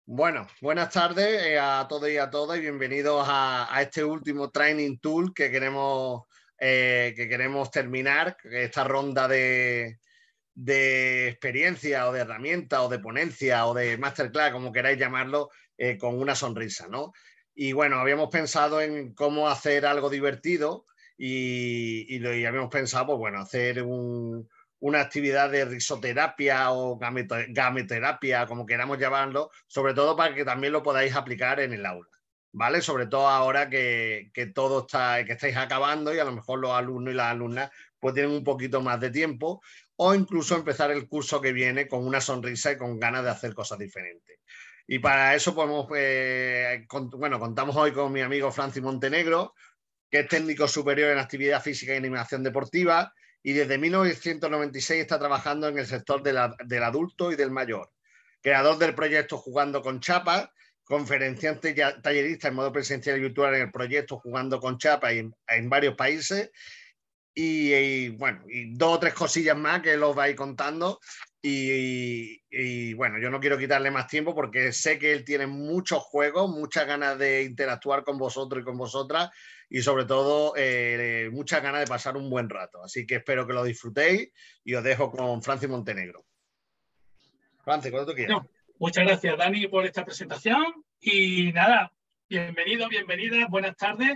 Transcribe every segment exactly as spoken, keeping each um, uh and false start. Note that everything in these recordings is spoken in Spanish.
Bueno, buenas tardes eh, a todos y a todas y bienvenidos a, a este último Training Tool que queremos, eh, que queremos terminar, esta ronda de, de experiencia o de herramienta o de ponencia o de masterclass, como queráis llamarlo, eh, con una sonrisa, ¿no? Y bueno, habíamos pensado en cómo hacer algo divertido y, y, lo, y habíamos pensado, pues bueno, hacer un, una actividad de risoterapia o gameterapia, como queramos llamarlo, sobre todo para que también lo podáis aplicar en el aula, ¿vale? Sobre todo ahora que, que todo está, que estáis acabando y a lo mejor los alumnos y las alumnas pues tienen un poquito más de tiempo o incluso empezar el curso que viene con una sonrisa y con ganas de hacer cosas diferentes. Y para eso podemos, eh, con, bueno, contamos hoy con mi amigo Francis Montenegro, que es técnico superior en actividad física y animación deportiva, y desde mil novecientos noventa y seis está trabajando en el sector de la, del adulto y del mayor. Creador del proyecto Jugando con Chapas, conferenciante y tallerista en modo presencial y virtual en el proyecto Jugando con Chapas en, en varios países. Y, y, bueno, y dos o tres cosillas más que los vais contando. Y, y bueno, yo no quiero quitarle más tiempo porque sé que él tiene muchos juegos, muchas ganas de interactuar con vosotros y con vosotras y sobre todo eh, muchas ganas de pasar un buen rato. Así que espero que lo disfrutéis y os dejo con Francis Montenegro. Francis, cuando tú quieras. No, muchas gracias, Dani, por esta presentación. Y nada, bienvenido, bienvenida, buenas tardes.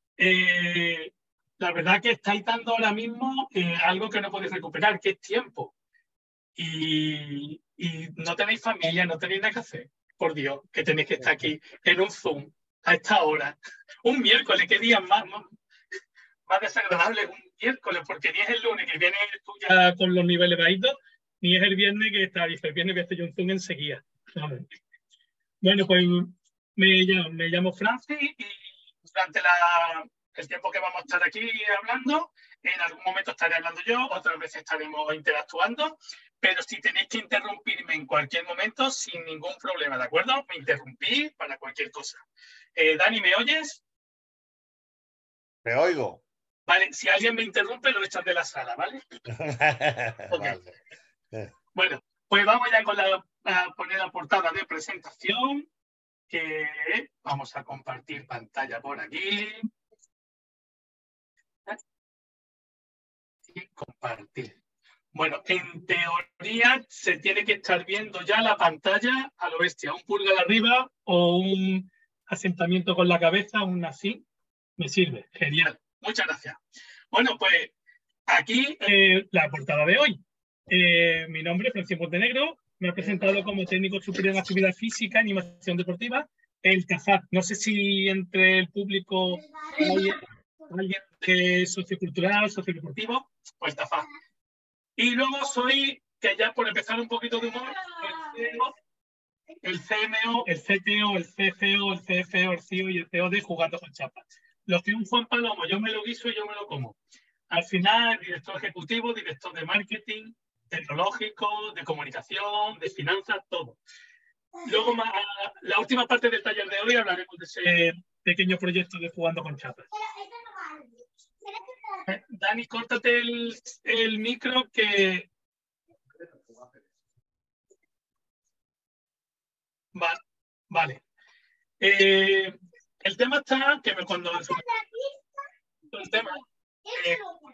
Eh, la verdad que estáis dando ahora mismo eh, algo que no podéis recuperar, que es tiempo. Y, y no tenéis familia, no tenéis nada que hacer. Por Dios, que tenéis que estar aquí en un Zoom a esta hora. Un miércoles, qué día más, más, más desagradable, un miércoles, porque ni es el lunes que viene tú ya con los niveles bajitos, ni es el viernes que está, dice, el viernes voy a hacer yo un Zoom enseguida. Bueno, pues me llamo, me llamo Francis y durante la, el tiempo que vamos a estar aquí hablando, en algún momento estaré hablando yo, otras veces estaremos interactuando, pero si tenéis que interrumpirme en cualquier momento, sin ningún problema, ¿de acuerdo? Me interrumpí para cualquier cosa. Eh, Dani, ¿me oyes? Te oigo. Vale, si alguien me interrumpe, lo echas de la sala, ¿vale? Okay. Vale. Bueno, pues vamos ya con la, a poner la portada de presentación, que vamos a compartir pantalla por aquí. Y compartir. Bueno, en teoría se tiene que estar viendo ya la pantalla a lo bestia, un pulgar arriba o un asentamiento con la cabeza, un así, me sirve, genial, muchas gracias. Bueno, pues aquí eh, la portada de hoy. Eh, mi nombre es Francis Montenegro, me he presentado como técnico superior en actividad física y animación deportiva, el CAFAD. No sé si entre el público hay alguien que es sociocultural, sociodeportivo, pues CAFAD. Y luego soy, que ya por empezar un poquito de humor, el C M O, el C T O, el C F O, el C F O, el C I O y el C O de Jugando con Chapas. Los que un Juan Palomo, yo me lo guiso y yo me lo como. Al final, director ejecutivo, director de marketing, tecnológico, de comunicación, de finanzas, todo. Luego, la última parte del taller de hoy hablaremos de ese pequeño proyecto de Jugando con Chapas. Eh, Dani, córtate el, el micro que... Va, vale. Eh, el tema está que me, cuando... El tema... Eh,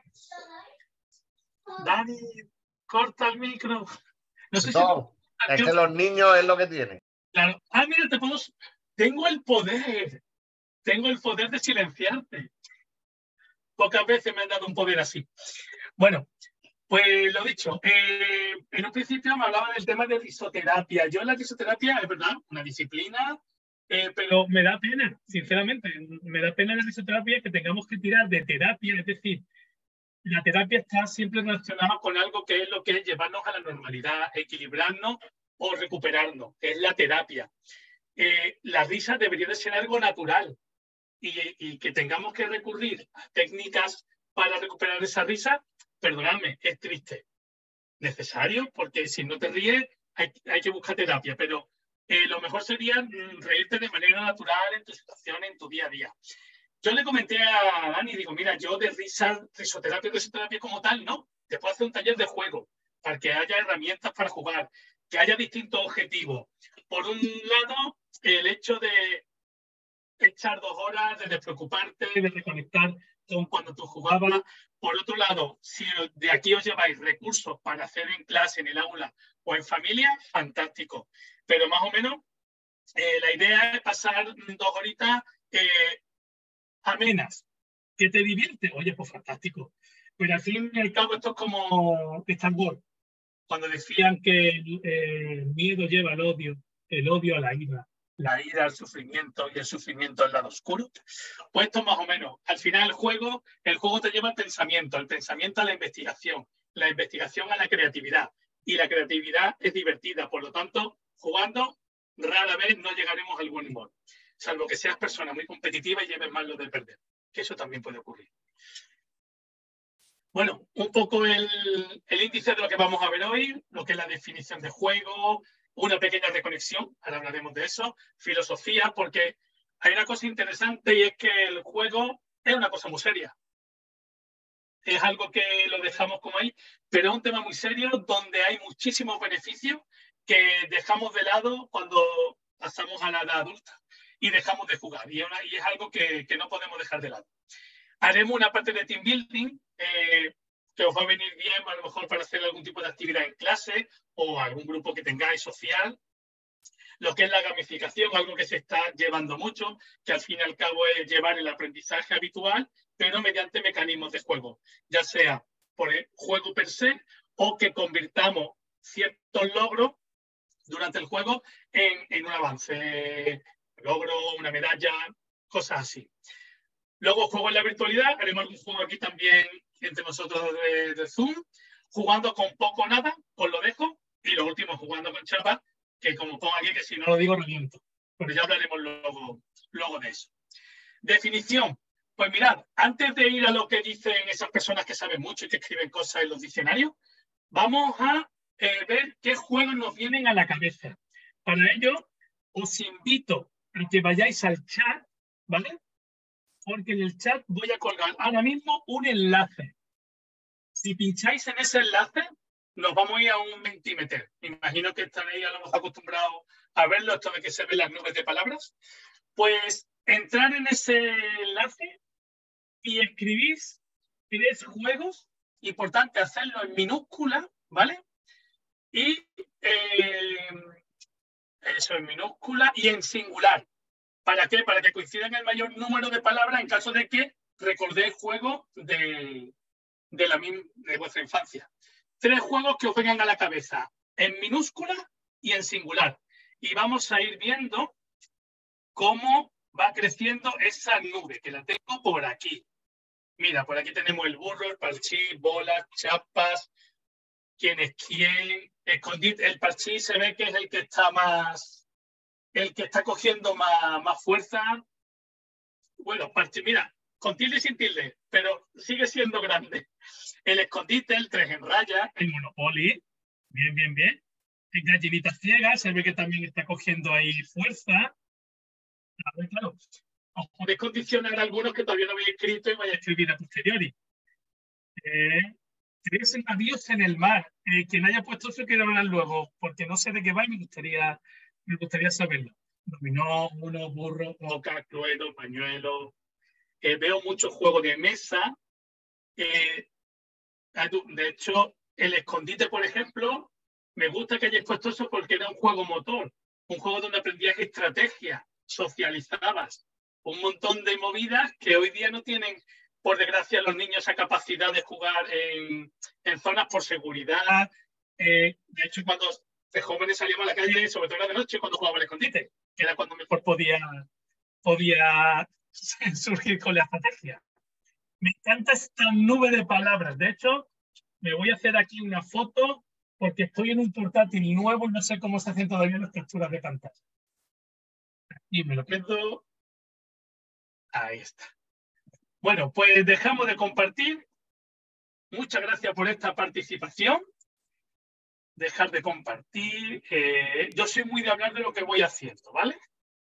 Dani, corta el micro. No sé no, si... es que los niños es lo que tienen. Claro. Ah, mira, te puedo... Tengo el poder. Tengo el poder de silenciarte. Pocas veces me han dado un poder así. Bueno, pues lo dicho, eh, en un principio me hablaba del tema de risoterapia. Yo en la risoterapia, es verdad, una disciplina, eh, pero me da pena, sinceramente, me da pena la risoterapia que tengamos que tirar de terapia, es decir, la terapia está siempre relacionada con algo que es lo que es llevarnos a la normalidad, equilibrarnos o recuperarnos, que es la terapia. Eh, la risa debería de ser algo natural y, y que tengamos que recurrir a técnicas para recuperar esa risa, perdonadme, es triste. Necesario, porque si no te ríes hay, hay que buscar terapia, pero eh, lo mejor sería mm, reírte de manera natural en tu situación, en tu día a día. Yo le comenté a Dani, digo, mira, yo de risa, risoterapia, risoterapia como tal, no. Te puedo hacer un taller de juego para que haya herramientas para jugar. que haya distintos objetivos. Por un lado, el hecho de echar dos horas, de despreocuparte, de reconectar con cuando tú jugabas. Por otro lado, si de aquí os lleváis recursos para hacer en clase, en el aula o en familia, fantástico. Pero más o menos eh, la idea es pasar dos horitas eh, amenas, que te divierte. Oye, pues fantástico. Pero al fin y al cabo esto es como Star Wars, cuando decían que el, el miedo lleva al odio, el odio a la ira, la ira al sufrimiento y el sufrimiento al lado oscuro. Pues esto más o menos. Al final el juego, el juego te lleva al pensamiento, el pensamiento a la investigación, la investigación a la creatividad. Y la creatividad es divertida, por lo tanto, jugando rara vez no llegaremos al buen humor, salvo que seas persona muy competitiva y lleves mal lo de perder, que eso también puede ocurrir. Bueno, un poco el, el índice de lo que vamos a ver hoy, lo que es la definición de juego, una pequeña reconexión, ahora hablaremos de eso, filosofía, porque hay una cosa interesante y es que el juego es una cosa muy seria. Es algo que lo dejamos como ahí, pero es un tema muy serio donde hay muchísimos beneficios que dejamos de lado cuando pasamos a la edad adulta y dejamos de jugar. Y es, una, y es algo que, que no podemos dejar de lado. Haremos una parte de team building eh, que os va a venir bien a lo mejor para hacer algún tipo de actividad en clase o algún grupo que tengáis social. Lo que es la gamificación, algo que se está llevando mucho, que al fin y al cabo es llevar el aprendizaje habitual, pero mediante mecanismos de juego, ya sea por el juego per se o que convirtamos ciertos logros durante el juego en, en un avance, logro, una medalla, cosas así. Luego juego en la virtualidad, haremos algún juego aquí también entre nosotros de, de Zoom, jugando con poco o nada, os lo dejo, y lo último jugando con chapa, que como pongo aquí, que si no lo digo reviento, pero ya hablaremos luego, luego de eso. Definición. Pues mirad, antes de ir a lo que dicen esas personas que saben mucho y que escriben cosas en los diccionarios, vamos a eh, ver qué juegos nos vienen a la cabeza. Para ello, os invito a que vayáis al chat, ¿vale? Porque en el chat voy a colgar ahora mismo un enlace. Si pincháis en ese enlace, nos vamos a ir a un Mentimeter. Imagino que estaréis a lo mejor acostumbrados a verlo, esto de que se ven las nubes de palabras. Pues entrar en ese enlace y escribís tres juegos, importante hacerlo en minúscula, ¿vale? Y eh, eso en minúscula y en singular. ¿Para qué? Para que coincidan el mayor número de palabras en caso de que recordéis juegos de, de, la, de vuestra infancia. Tres juegos que os vengan a la cabeza en minúscula y en singular. Y vamos a ir viendo cómo va creciendo esa nube, que la tengo por aquí. Mira, por aquí tenemos el burro, el parchís, bolas, chapas, quién es quién. Escondite, el parchís se ve que es el que está más, el que está cogiendo más, más fuerza. Bueno, parchís, mira, con tilde y sin tilde, pero sigue siendo grande. El escondite, el tres en raya, el Monopoly, bien, bien, bien. El gallinita ciega, se ve que también está cogiendo ahí fuerza. A ver, claro, os podéis condicionar a algunos que todavía no habéis escrito y vais a escribir a posteriori. Eh, ¿Crees en adiós en el mar? Eh, quien haya puesto eso quiero hablar luego, porque no sé de qué va y me gustaría, me gustaría saberlo. Dominó, uno, burro, boca, cluedo, pañuelo. Eh, veo mucho juego de mesa. Eh, de hecho, el escondite, por ejemplo, me gusta que hayáis puesto eso porque era un juego motor, un juego donde aprendías estrategia, socializabas, un montón de movidas que hoy día no tienen, por desgracia, los niños esa capacidad de jugar en, en zonas por seguridad. Eh, de hecho, cuando de jóvenes salíamos a la calle, sobre todo de noche, cuando jugaba al escondite, que era cuando mejor podía, podía surgir con la estrategia. Me encanta esta nube de palabras. De hecho, me voy a hacer aquí una foto porque estoy en un portátil nuevo y no sé cómo se hacen todavía las capturas de pantalla. Y me lo quedo. Ahí está. Bueno, pues dejamos de compartir. Muchas gracias por esta participación. Dejar de compartir. Eh, yo soy muy de hablar de lo que voy haciendo, ¿vale?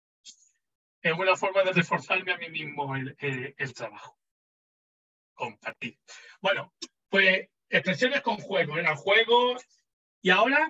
Es una forma de reforzarme a mí mismo el, el, el trabajo. Compartir. Bueno, pues expresiones con juegos, eran juegos. Y ahora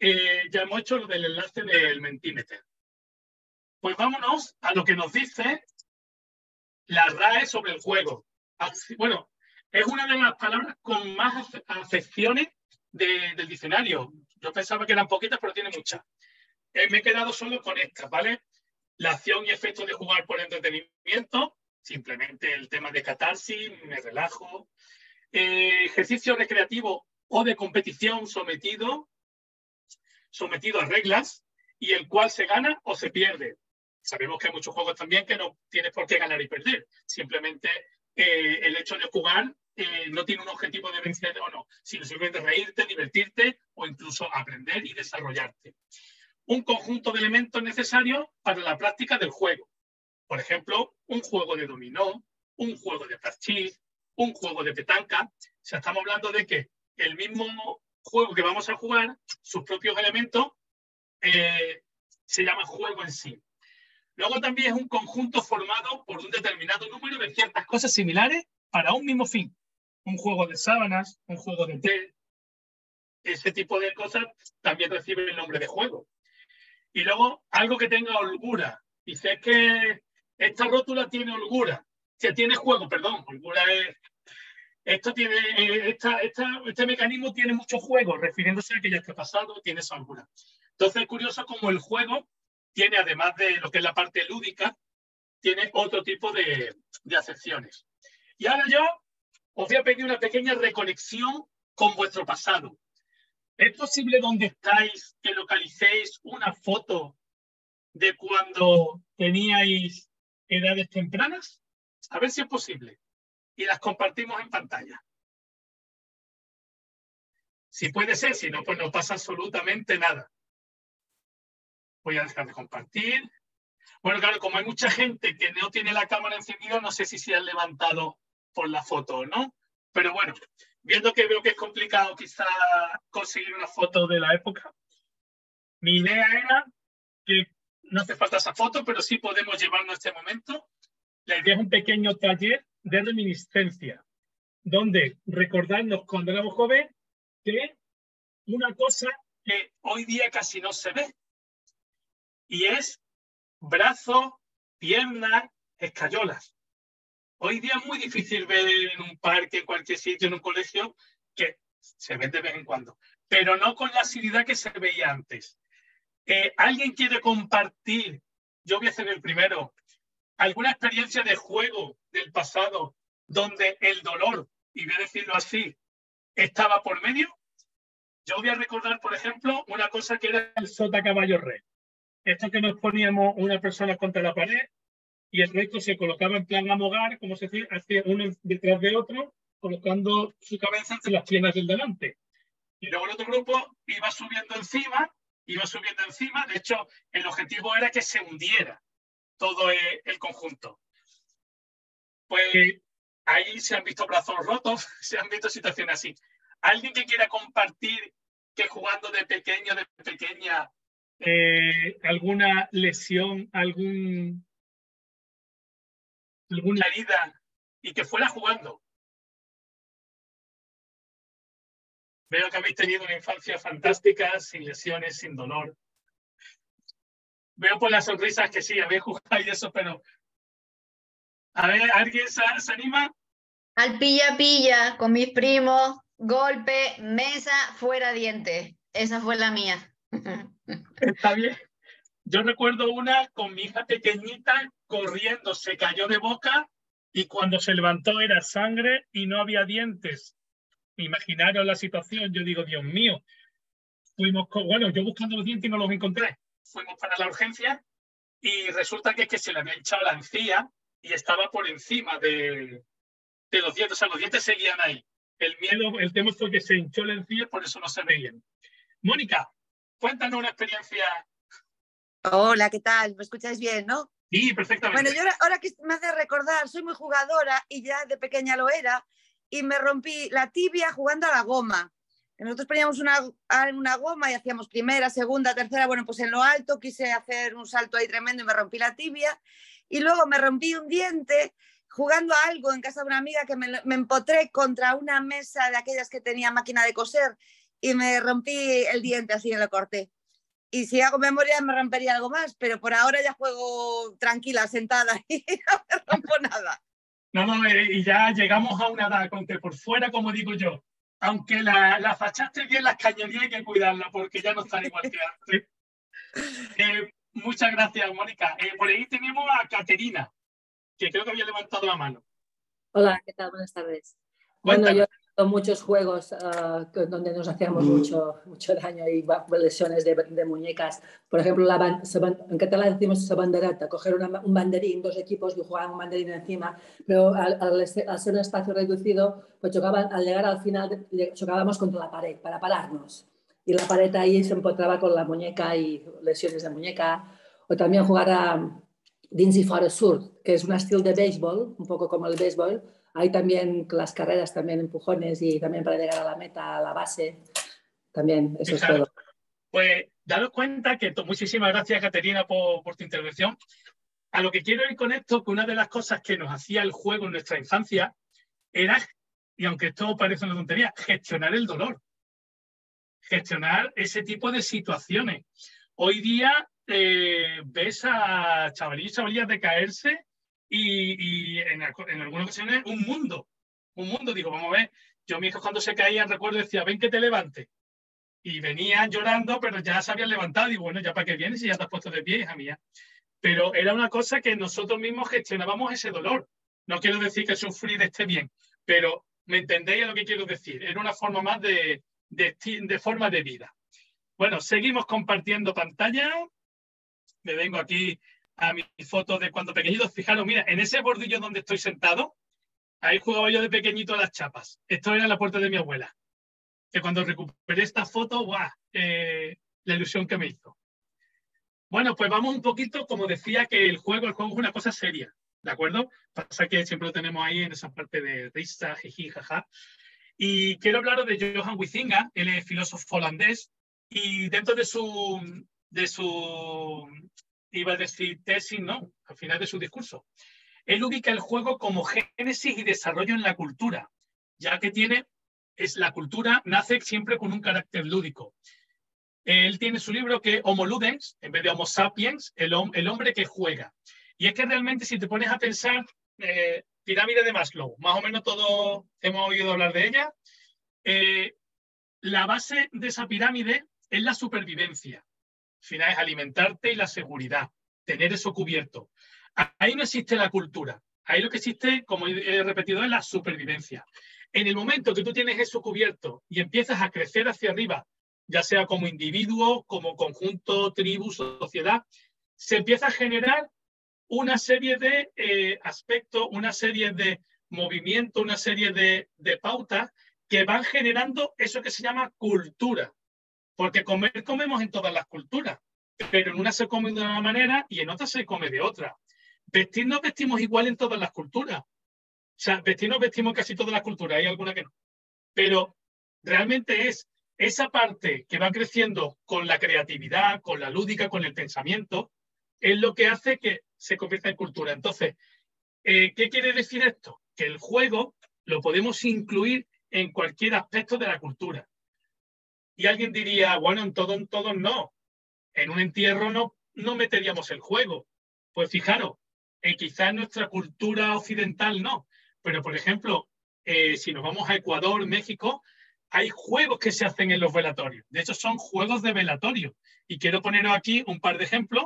eh, ya hemos hecho lo del enlace del Mentimeter. Pues vámonos a lo que nos dice la R A E sobre el juego. Así, bueno, es una de las palabras con más acepciones de, del diccionario. Yo pensaba que eran poquitas, pero tiene muchas. Eh, me he quedado solo con estas, ¿vale? La acción y efecto de jugar por entretenimiento, simplemente el tema de catarsis, me relajo. Eh, ejercicio recreativo o de competición sometido, sometido a reglas y el cual se gana o se pierde. Sabemos que hay muchos juegos también que no tienes por qué ganar y perder. Simplemente eh, el hecho de jugar eh, no tiene un objetivo de vencer o no, sino simplemente reírte, divertirte o incluso aprender y desarrollarte. Un conjunto de elementos necesarios para la práctica del juego. Por ejemplo, un juego de dominó, un juego de parchís, un juego de petanca. O sea, estamos hablando de que el mismo juego que vamos a jugar, sus propios elementos, eh, se llama juego en sí. Luego también es un conjunto formado por un determinado número de ciertas cosas similares para un mismo fin. Un juego de sábanas, un juego de té. Ese tipo de cosas también reciben el nombre de juego. Y luego algo que tenga holgura. Dice que esta rótula tiene holgura. Que tiene juego, perdón. Holgura es... Esto tiene, esta, esta, este mecanismo tiene mucho juego, refiriéndose a que ya está pasado, tiene esa holgura. Entonces es curioso cómo el juego tiene, además de lo que es la parte lúdica, tiene otro tipo de, de acepciones. Y ahora yo os voy a pedir una pequeña reconexión con vuestro pasado. ¿Es posible donde estáis que localicéis una foto de cuando teníais edades tempranas? A ver si es posible. Y las compartimos en pantalla. Si puede ser, si no, pues no pasa absolutamente nada. Voy a dejar de compartir. Bueno, claro, como hay mucha gente que no tiene la cámara encendida, no sé si se han levantado por la foto o no. Pero bueno, viendo que veo que es complicado quizá conseguir una foto de la época, mi idea era que no hace falta esa foto, pero sí podemos llevarnos este momento. La idea es un pequeño taller de reminiscencia, donde recordarnos cuando éramos jóvenes que una cosa que hoy día casi no se ve, y es brazos, piernas, escayolas. Hoy día es muy difícil ver en un parque, en cualquier sitio, en un colegio, que se ven de vez en cuando, pero no con la asiduidad que se veía antes. Eh, ¿Alguien quiere compartir? Yo voy a ser el primero. ¿Alguna experiencia de juego del pasado donde el dolor, y voy a decirlo así, estaba por medio? Yo voy a recordar, por ejemplo, una cosa que era el sota caballo rey. Esto que nos poníamos una persona contra la pared y el resto se colocaba en plan amogar, como se dice, hacia uno detrás de otro, colocando su cabeza entre las piernas del delante. Y luego el otro grupo iba subiendo encima, iba subiendo encima. De hecho, el objetivo era que se hundiera todo el conjunto. Pues ahí se han visto brazos rotos, se han visto situaciones así. ¿Alguien que quiera compartir que jugando de pequeño, de pequeña, eh, alguna lesión, algún, alguna herida y que fuera jugando? Veo que habéis tenido una infancia fantástica, sin lesiones, sin dolor. Veo por las sonrisas que sí, habéis jugado y eso, pero... A ver, ¿alguien se, se anima? Al pilla pilla, con mis primos, golpe, mesa, fuera diente. Esa fue la mía. Está bien. Yo recuerdo una con mi hija pequeñita corriendo, se cayó de boca y cuando se levantó era sangre y no había dientes. Imaginaros la situación, yo digo, Dios mío. Fuimos, con, bueno, yo buscando los dientes y no los encontré. Fuimos para la urgencia y resulta que es que se le había hinchado la encía y estaba por encima de, de los dientes. O sea, los dientes seguían ahí. El miedo, el tema fue que se hinchó la encía, por eso no se veían. Mónica, cuéntanos una experiencia. Hola, ¿qué tal? ¿Me escucháis bien, no? Sí, perfectamente. Bueno, yo ahora, ahora que me hace recordar, soy muy jugadora y ya de pequeña lo era, y me rompí la tibia jugando a la goma. Nosotros poníamos una, una goma y hacíamos primera, segunda, tercera. Bueno, pues en lo alto quise hacer un salto ahí tremendo y me rompí la tibia. Y luego me rompí un diente jugando a algo en casa de una amiga que me, me empotré contra una mesa de aquellas que tenía máquina de coser y me rompí el diente, así me lo corté. Y si hago memoria me rompería algo más, pero por ahora ya juego tranquila, sentada y no me rompo nada. No, no, y ya llegamos a una edad con que por fuera, como digo yo, aunque la, la fachaste bien, las cañerías hay que cuidarla porque ya no están igual que antes. Eh, muchas gracias, Mónica. Eh, por ahí tenemos a Caterina, que creo que había levantado la mano. Hola, ¿qué tal? Buenas tardes. Cuéntanos. Bueno, yo he visto muchos juegos uh, donde nos hacíamos mucho, mucho daño y lesiones de, de muñecas. Por ejemplo, la ban en catalán decimos banderata, coger una, un banderín, dos equipos y jugaban un banderín encima, pero al, al, al ser un espacio reducido, pues chocaban, al llegar al final chocábamos contra la pared para pararnos. Y la pared ahí se empotraba con la muñeca y lesiones de muñeca. O también jugar a dins i fora surt, que es un estilo de béisbol, un poco como el béisbol. Hay también las carreras, también empujones y también para llegar a la meta, a la base. También, eso Fijaros, es todo. Pues daros cuenta que muchísimas gracias, Caterina, por, por tu intervención. A lo que quiero ir con esto, que una de las cosas que nos hacía el juego en nuestra infancia era, y aunque esto parece una tontería, gestionar el dolor. Gestionar ese tipo de situaciones. Hoy día eh, ves a chavalillos y chavalillas de caerse y, y en, en algunas ocasiones un mundo. Un mundo, digo, vamos a ver, yo mis hijos cuando se caían, recuerdo, decía, ven que te levante. Y venían llorando, pero ya se habían levantado. Y bueno, ¿ya para qué vienes si ya te has puesto de pie, hija mía? Pero era una cosa que nosotros mismos gestionábamos ese dolor. No quiero decir que sufrir esté bien, pero ¿me entendéis a lo que quiero decir? Era una forma más de, de, de forma de vida. Bueno, seguimos compartiendo pantalla. Me vengo aquí a mi foto de cuando pequeñito. Fijaros, mira, en ese bordillo donde estoy sentado, ahí jugaba yo de pequeñito a las chapas. Esto era la puerta de mi abuela. Que cuando recuperé esta foto, ¡guau! Eh, la ilusión que me hizo. Bueno, pues vamos un poquito, como decía, que el juego, el juego es una cosa seria, ¿de acuerdo? Pasa que siempre lo tenemos ahí en esa parte de risa, jiji, jaja. Y quiero hablaros de Johan Huizinga, él es filósofo holandés, y dentro de su, de su, iba a decir tesis, no, al final de su discurso, él ubica el juego como génesis y desarrollo en la cultura, ya que tiene, es la cultura nace siempre con un carácter lúdico. Él tiene su libro que es Homo Ludens, en vez de Homo Sapiens, el, el hombre que juega. Y es que realmente si te pones a pensar, eh, pirámide de Maslow, más o menos todos hemos oído hablar de ella, eh, la base de esa pirámide es la supervivencia. Al final es alimentarte y la seguridad, tener eso cubierto. Ahí no existe la cultura. Ahí lo que existe, como he repetido, es la supervivencia. En el momento que tú tienes eso cubierto y empiezas a crecer hacia arriba, ya sea como individuo, como conjunto, tribu, sociedad, se empieza a generar una serie de eh, aspectos, una serie de movimientos, una serie de, de pautas que van generando eso que se llama cultura. Porque comer comemos en todas las culturas, pero en una se come de una manera y en otra se come de otra. Vestir nos vestimos igual en todas las culturas. O sea, vestir nos vestimos en casi todas las culturas, hay alguna que no. Pero realmente es esa parte que va creciendo con la creatividad, con la lúdica, con el pensamiento, es lo que hace que se convierta en cultura. Entonces, eh, ¿qué quiere decir esto? Que el juego lo podemos incluir en cualquier aspecto de la cultura. Y alguien diría, bueno, en todo, en todo no. En un entierro no, no meteríamos el juego. Pues fijaros, eh, quizás en nuestra cultura occidental no. Pero, por ejemplo, eh, si nos vamos a Ecuador, México, hay juegos que se hacen en los velatorios. De hecho, son juegos de velatorio. Y quiero poneros aquí un par de ejemplos,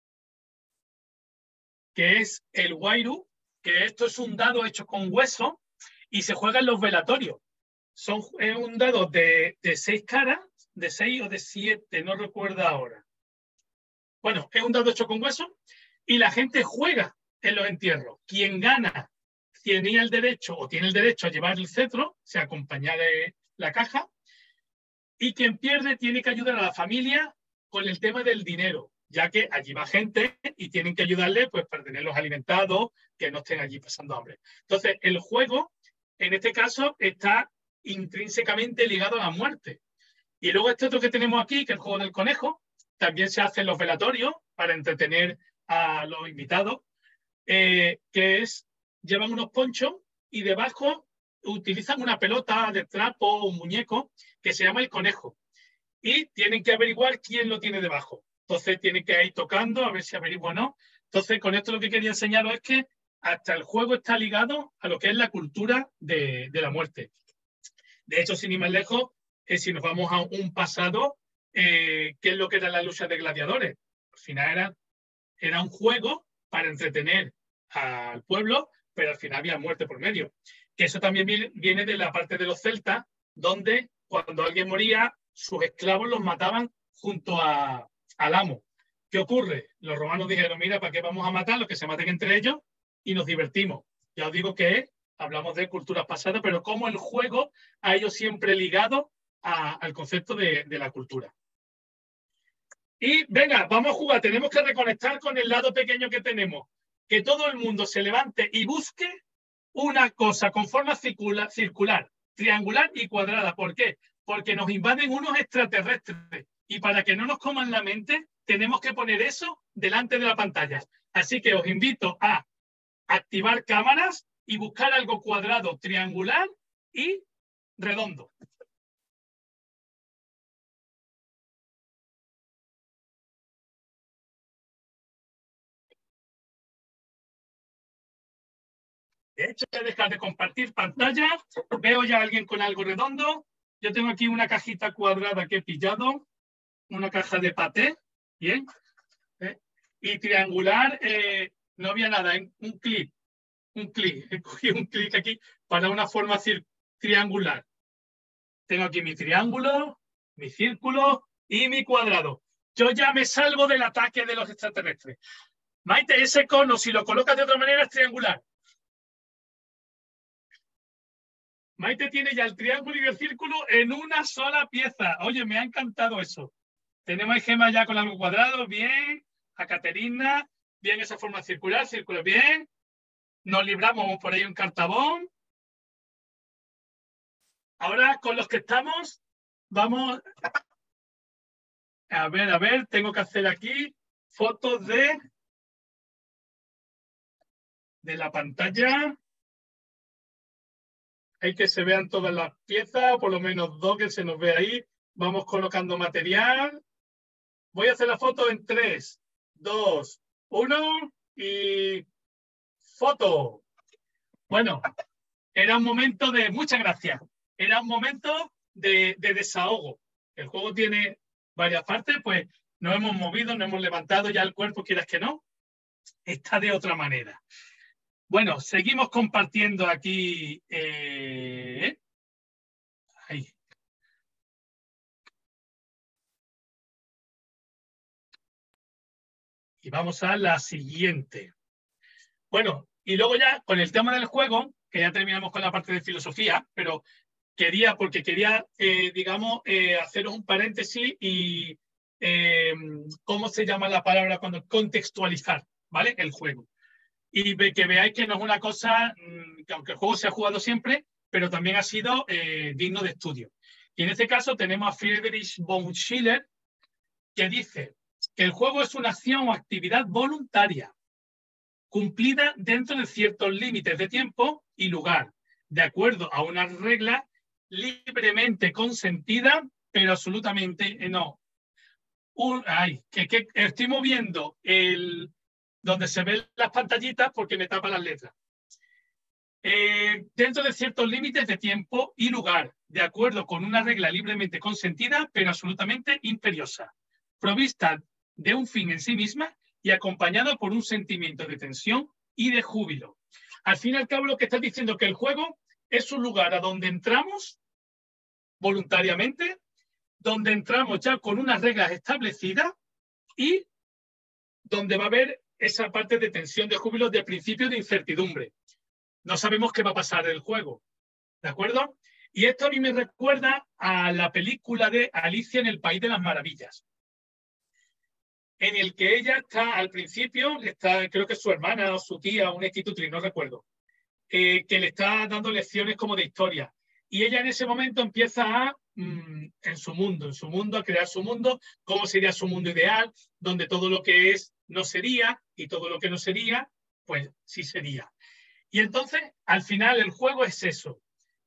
que es el Wairu, que esto es un dado hecho con hueso y se juega en los velatorios. Son es un dado de, de seis caras, de seis o de siete, no recuerdo ahora. Bueno, es un dado hecho con hueso y la gente juega en los entierros. Quien gana tiene el derecho o tiene el derecho a llevar el cetro, se acompaña de la caja, y quien pierde tiene que ayudar a la familia con el tema del dinero, ya que allí va gente y tienen que ayudarle pues, para tenerlos alimentados, que no estén allí pasando hambre. Entonces, el juego, en este caso, está intrínsecamente ligado a la muerte. Y luego este otro que tenemos aquí, que es el juego del conejo, también se hace en los velatorios para entretener a los invitados, eh, que es, llevan unos ponchos y debajo utilizan una pelota de trapo o un muñeco que se llama el conejo y tienen que averiguar quién lo tiene debajo. Entonces tienen que ir tocando a ver si averigua o no. Entonces con esto lo que quería enseñaros es que hasta el juego está ligado a lo que es la cultura de, de la muerte. De hecho, sin ir más lejos, eh, si nos vamos a un pasado, eh, ¿qué es lo que era la lucha de gladiadores? Al final era, era un juego para entretener al pueblo, pero al final había muerte por medio. Que eso también viene, viene de la parte de los celtas, donde cuando alguien moría, sus esclavos los mataban junto a, al amo. ¿Qué ocurre? Los romanos dijeron, mira, ¿para qué vamos a matar? Los que se maten entre ellos y nos divertimos. Ya os digo que hablamos de culturas pasadas, pero como el juego ha ido siempre ligado a, al concepto de, de la cultura. Y venga, vamos a jugar. Tenemos que reconectar con el lado pequeño que tenemos. Que todo el mundo se levante y busque una cosa con forma circular, circular, triangular y cuadrada. ¿Por qué? Porque nos invaden unos extraterrestres. Y para que no nos coman la mente, tenemos que poner eso delante de la pantalla. Así que os invito a activar cámaras y buscar algo cuadrado, triangular y redondo. De hecho, voy a dejar de compartir pantalla. Veo ya a alguien con algo redondo. Yo tengo aquí una cajita cuadrada que he pillado, una caja de paté, bien. ¿Eh? Y triangular, eh, no había nada, en un clip. Un clic, he cogido un clic aquí para una forma triangular. Tengo aquí mi triángulo, mi círculo y mi cuadrado. Yo ya me salvo del ataque de los extraterrestres. Maite, ese cono, si lo colocas de otra manera, es triangular. Maite tiene ya el triángulo y el círculo en una sola pieza. Oye, me ha encantado eso. Tenemos a Gemma ya con algo cuadrado, bien. A Caterina, bien esa forma circular, círculo, bien. Nos libramos por ahí un cartabón. Ahora, con los que estamos, vamos a ver, a ver, tengo que hacer aquí fotos de, de la pantalla. Hay que se vean todas las piezas, por lo menos dos que se nos ve ahí. Vamos colocando material. Voy a hacer la foto en tres, dos, uno y foto. Bueno, era un momento de muchas gracias. Era un momento de, de desahogo. El juego tiene varias partes, pues nos hemos movido, nos hemos levantado, ya el cuerpo, quieras que no, está de otra manera. Bueno, seguimos compartiendo aquí. Eh, ahí. Y vamos a la siguiente. Bueno, y luego ya con el tema del juego, que ya terminamos con la parte de filosofía, pero quería, porque quería, eh, digamos, eh, haceros un paréntesis y eh, ¿cómo se llama la palabra cuando contextualizar, ¿vale? El juego. Y ve, que veáis que no es una cosa, mmm, que aunque el juego se ha jugado siempre, pero también ha sido eh, digno de estudio. Y en este caso tenemos a Friedrich von Schiller, que dice que el juego es una acción o actividad voluntaria, cumplida dentro de ciertos límites de tiempo y lugar, de acuerdo a unas reglas libremente consentidas, pero absolutamente no. Un, ay, que, que estoy moviendo el, donde se ven las pantallitas porque me tapa las letras. Eh, dentro de ciertos límites de tiempo y lugar, de acuerdo con una regla libremente consentida, pero absolutamente imperiosa, provista de un fin en sí misma y acompañada por un sentimiento de tensión y de júbilo. Al fin y al cabo, lo que está diciendo es que el juego es un lugar a donde entramos voluntariamente, donde entramos ya con unas reglas establecidas y donde va a haber esa parte de tensión, de júbilo, de principio de incertidumbre. No sabemos qué va a pasar en el juego, ¿de acuerdo? Y esto a mí me recuerda a la película de Alicia en el País de las Maravillas, en el que ella está al principio, está, creo que es su hermana o su tía, un equitutri, no recuerdo, eh, que le está dando lecciones como de historia. Y ella en ese momento empieza a, mmm, en su mundo, en su mundo, a crear su mundo, cómo sería su mundo ideal, donde todo lo que es no sería y todo lo que no sería, pues sí sería. Y entonces, al final, el juego es eso.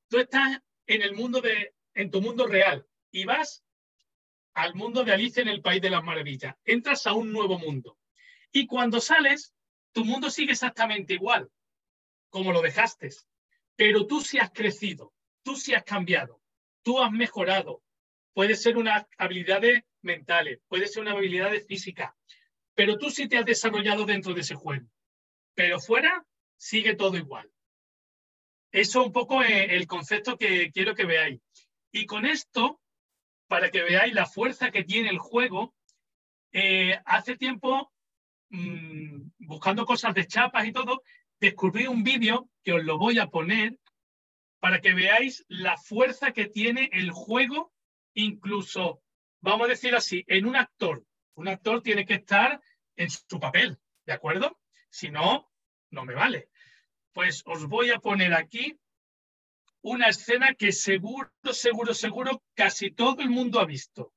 tú estás en el mundo de, en tu mundo real y vas al mundo de Alicia en el País de las Maravillas. Entras a un nuevo mundo. Y cuando sales, tu mundo sigue exactamente igual, como lo dejaste. Pero tú sí has crecido, tú sí has cambiado, tú has mejorado. Puede ser unas habilidades mentales, puede ser una habilidad física, pero tú sí te has desarrollado dentro de ese juego. Pero fuera sigue todo igual. Eso es un poco el concepto que quiero que veáis. Y con esto, para que veáis la fuerza que tiene el juego, eh, hace tiempo, mmm, buscando cosas de chapas y todo, descubrí un vídeo que os lo voy a poner para que veáis la fuerza que tiene el juego, incluso, vamos a decir así, en un actor. Un actor tiene que estar en su papel, ¿de acuerdo? Si no, no me vale. Pues os voy a poner aquí una escena que seguro, seguro, seguro casi todo el mundo ha visto.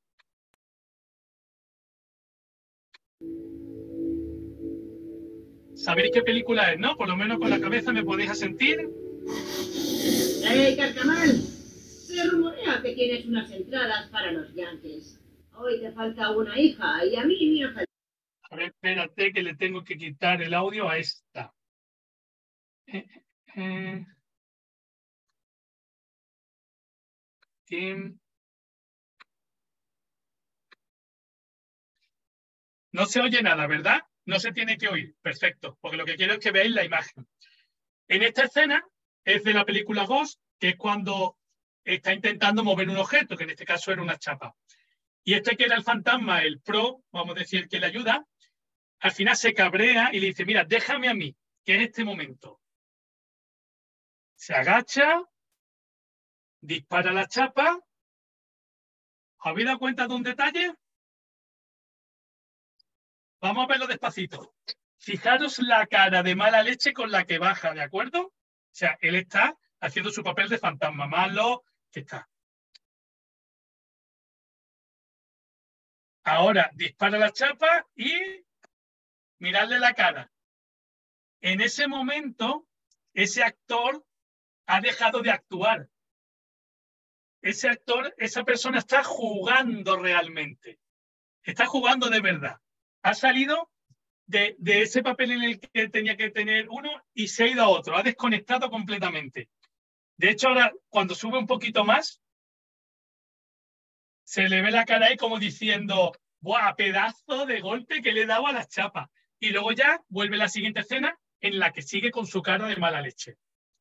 ¿Sabéis qué película es, no? Por lo menos con la cabeza me podéis sentir. ¡Hey, Carcamal! Se rumorea que tienes unas entradas para los Yankees. Hoy te falta una hija y a mí me falta... A ver, espérate que le tengo que quitar el audio a esta. Eh, eh. Tim. No se oye nada, ¿verdad? No se tiene que oír. Perfecto, porque lo que quiero es que veáis la imagen. En esta escena es de la película Ghost, que es cuando está intentando mover un objeto, que en este caso era una chapa. Y este que era el fantasma, el pro, vamos a decir, que le ayuda, al final se cabrea y le dice, mira, déjame a mí, que es este momento. Se agacha, dispara la chapa. ¿Habéis dado cuenta de un detalle? Vamos a verlo despacito. Fijaros la cara de mala leche con la que baja, ¿de acuerdo? O sea, él está haciendo su papel de fantasma malo que está. Ahora dispara la chapa y miradle la cara. En ese momento, ese actor ha dejado de actuar. Ese actor, esa persona está jugando realmente. Está jugando de verdad. Ha salido de, de ese papel en el que tenía que tener uno y se ha ido a otro. Ha desconectado completamente. De hecho, ahora, cuando sube un poquito más, se le ve la cara ahí como diciendo, ¡buah, pedazo de golpe que le he dado a las chapas! Y luego ya vuelve la siguiente escena en la que sigue con su cara de mala leche.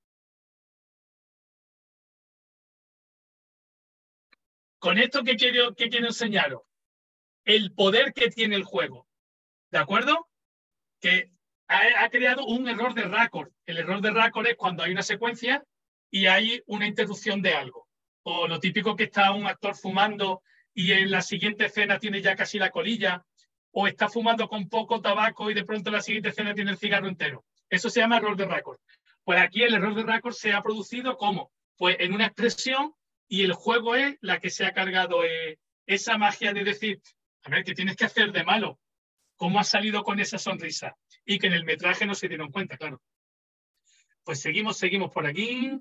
Con esto, ¿qué quiero, qué quiero enseñaros? El poder que tiene el juego. ¿De acuerdo? Que ha, ha creado un error de récord. El error de récord es cuando hay una secuencia y hay una interrupción de algo. O lo típico que está un actor fumando y en la siguiente escena tiene ya casi la colilla. O está fumando con poco tabaco y de pronto en la siguiente escena tiene el cigarro entero. Eso se llama error de récord. Pues aquí el error de récord se ha producido ¿cómo? Pues en una expresión y el juego es la que se ha cargado eh, esa magia de decir, a ver, ¿qué tienes que hacer de malo? ¿Cómo has salido con esa sonrisa? Y que en el metraje no se dieron cuenta, claro. Pues seguimos, seguimos por aquí.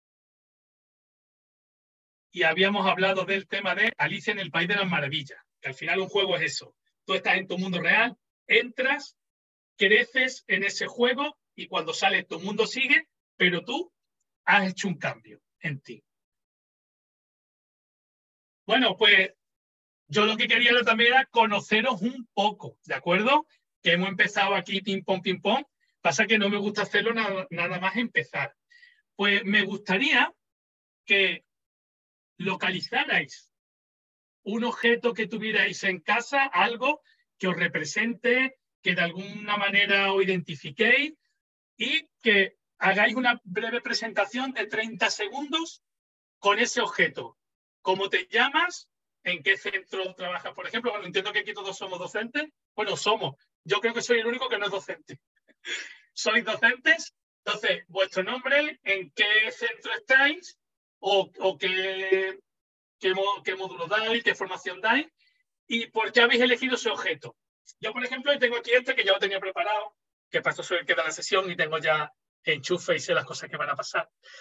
Y habíamos hablado del tema de Alicia en el País de las Maravillas, que al final un juego es eso. Tú estás en tu mundo real, entras, creces en ese juego y cuando sales tu mundo sigue, pero tú has hecho un cambio en ti. Bueno, pues yo lo que quería también era conoceros un poco, ¿de acuerdo? Que hemos empezado aquí ping pong, ping pong. Pasa que no me gusta hacerlo nada, nada más empezar. Pues me gustaría que localizarais un objeto que tuvierais en casa, algo que os represente, que de alguna manera os identifiquéis y que hagáis una breve presentación de treinta segundos con ese objeto. ¿Cómo te llamas? ¿En qué centro trabajas? Por ejemplo, bueno, entiendo que aquí todos somos docentes. Bueno, somos. Yo creo que soy el único que no es docente. ¿Sois docentes? Entonces, vuestro nombre, ¿en qué centro estáis? ¿O, o qué, qué, qué módulo dais? ¿Qué formación dais? ¿Y por qué habéis elegido ese objeto? Yo, por ejemplo, tengo aquí este que ya lo tenía preparado, que para esto soy el que da la sesión y tengo ya enchufe y sé las cosas que van a pasar.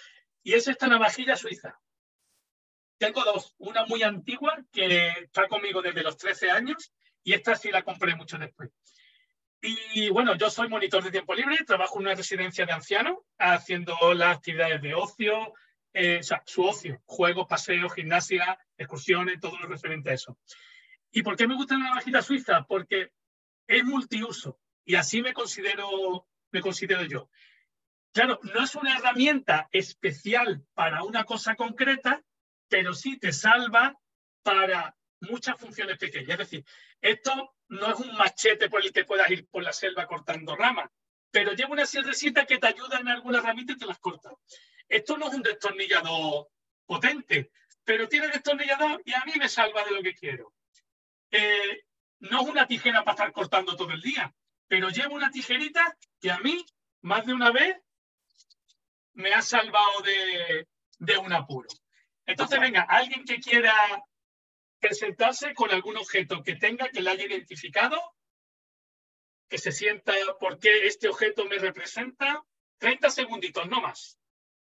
y es esta navajilla suiza. Tengo dos, una muy antigua que está conmigo desde los trece años y esta sí la compré mucho después. Y bueno, yo soy monitor de tiempo libre, trabajo en una residencia de ancianos haciendo las actividades de ocio, eh, o sea, su ocio, juegos, paseos, gimnasia, excursiones, todo lo referente a eso. ¿Y por qué me gusta la navajita suiza? Porque es multiuso y así me considero, me considero yo. Claro, no es una herramienta especial para una cosa concreta, pero sí te salva para muchas funciones pequeñas. Es decir, esto no es un machete por el que puedas ir por la selva cortando ramas, pero lleva una sierrecita que te ayuda en algunas ramitas y te las corta. Esto no es un destornillador potente, pero tiene destornillador y a mí me salva de lo que quiero. Eh, no es una tijera para estar cortando todo el día, pero llevo una tijerita que a mí, más de una vez, me ha salvado de, de un apuro. Entonces, venga, alguien que quiera presentarse con algún objeto que tenga, que le haya identificado, que se sienta por qué este objeto me representa. treinta segunditos, no más.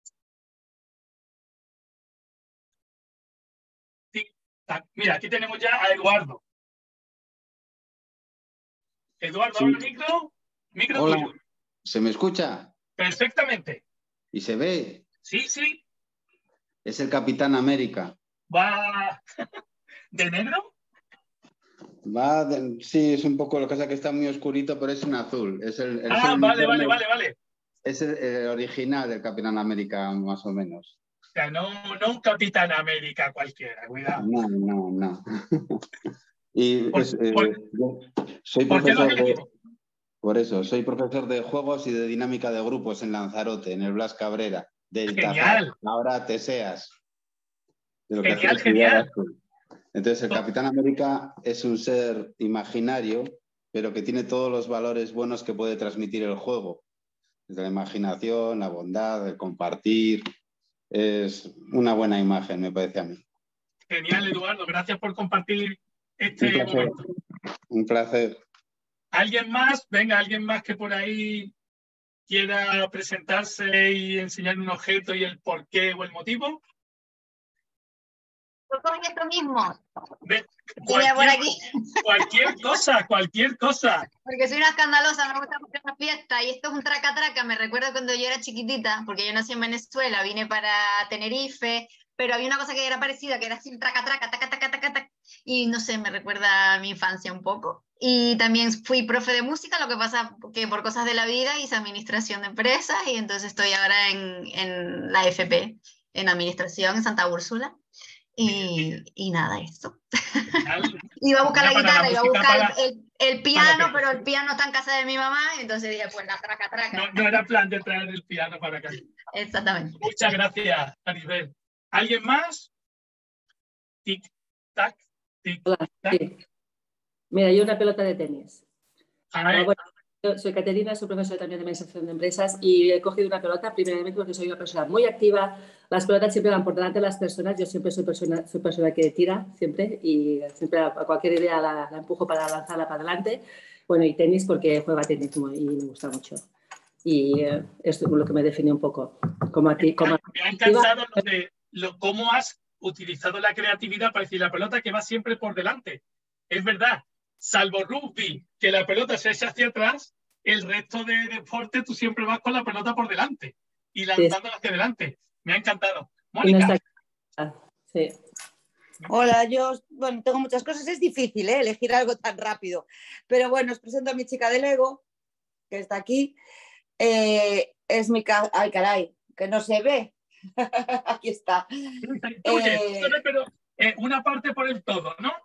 Tic, tac. Mira, aquí tenemos ya a Eduardo. Eduardo, Sí. ahora micro, micro Hola, tuyo. ¿se me escucha? Perfectamente. ¿Y se ve? Sí, sí. Es el Capitán América. Va de negro. Va de- sí, es un poco lo que pasa que está muy oscurito, pero es en azul. Es el, es Ah, el vale, uniforme- vale, vale, vale. Es el, el original del Capitán América, más o menos. O sea, no, no un Capitán América cualquiera, cuidado. No, no, no. Y Por- es, eh, por- yo soy ¿Por qué lo has profesor de, elegido? por eso, soy profesor de juegos y de dinámica de grupos en Lanzarote, en el Blas Cabrera, del Genial. Tajar. Ahora te seas. De lo que Genial, hacías estudiar genial. tú. Entonces, el Capitán América es un ser imaginario, pero que tiene todos los valores buenos que puede transmitir el juego. Desde la imaginación, la bondad, el compartir. Es una buena imagen, me parece a mí. Genial, Eduardo. Gracias por compartir Un este placer. momento. Un placer. ¿Alguien más? Venga, alguien más que por ahí quiera presentarse y enseñar un objeto y el por qué o el motivo. Yo con esto mismo. Ve, Tenía por cualquier, aquí. cualquier cosa, cualquier cosa. Porque soy una escandalosa, me gusta mucho la fiesta y esto es un traca-traca, me recuerdo cuando yo era chiquitita, porque yo nací en Venezuela, vine para Tenerife, pero había una cosa que era parecida, que era así un traca-traca, taca, taca, taca, taca, y no sé, me recuerda a mi infancia un poco. Y también fui profe de música, lo que pasa que por cosas de la vida hice administración de empresas y entonces estoy ahora en, en la F P, en administración en Santa Úrsula. Y, y nada, esto. Genial. Iba a buscar Mira, la para la guitarra, iba a música, buscar para- el, el- el piano, para- pero el piano está en casa de mi mamá, entonces dije, pues la traca, traca. No, no era plan de traer el piano para acá. Exactamente. Muchas gracias, Maribel. ¿Alguien más? Tic, tac, tic, Hola, tac. sí. Mira, yo una pelota de tenis. A ver, Ah, bueno, yo soy Caterina, soy profesora también de administración de empresas y he cogido una pelota primeramente porque soy una persona muy activa. Las pelotas siempre van por delante de las personas. Yo siempre soy persona, soy persona que tira, siempre, y siempre a cualquier idea la, la empujo para lanzarla para adelante. Bueno, y tenis porque juega tenis muy- y me gusta mucho. Y eh, esto es lo que me define un poco. Como a ti, me como ha, me ha encantado lo de lo, cómo has utilizado la creatividad para decir la pelota que va siempre por delante. Es verdad, salvo rugby, que la pelota se echa hacia atrás, el resto de deporte tú siempre vas con la pelota por delante y lanzándola hacia adelante. Me ha encantado. y no Mónica, está- sí. Hola, yo, bueno, tengo muchas cosas, es difícil, ¿eh? Elegir algo tan rápido, pero bueno, os presento a mi chica de Lego, que está aquí. Eh, es mi, ca- ay caray, que no se ve, aquí está. oye, Eh, pero eh, una parte por el todo, ¿no?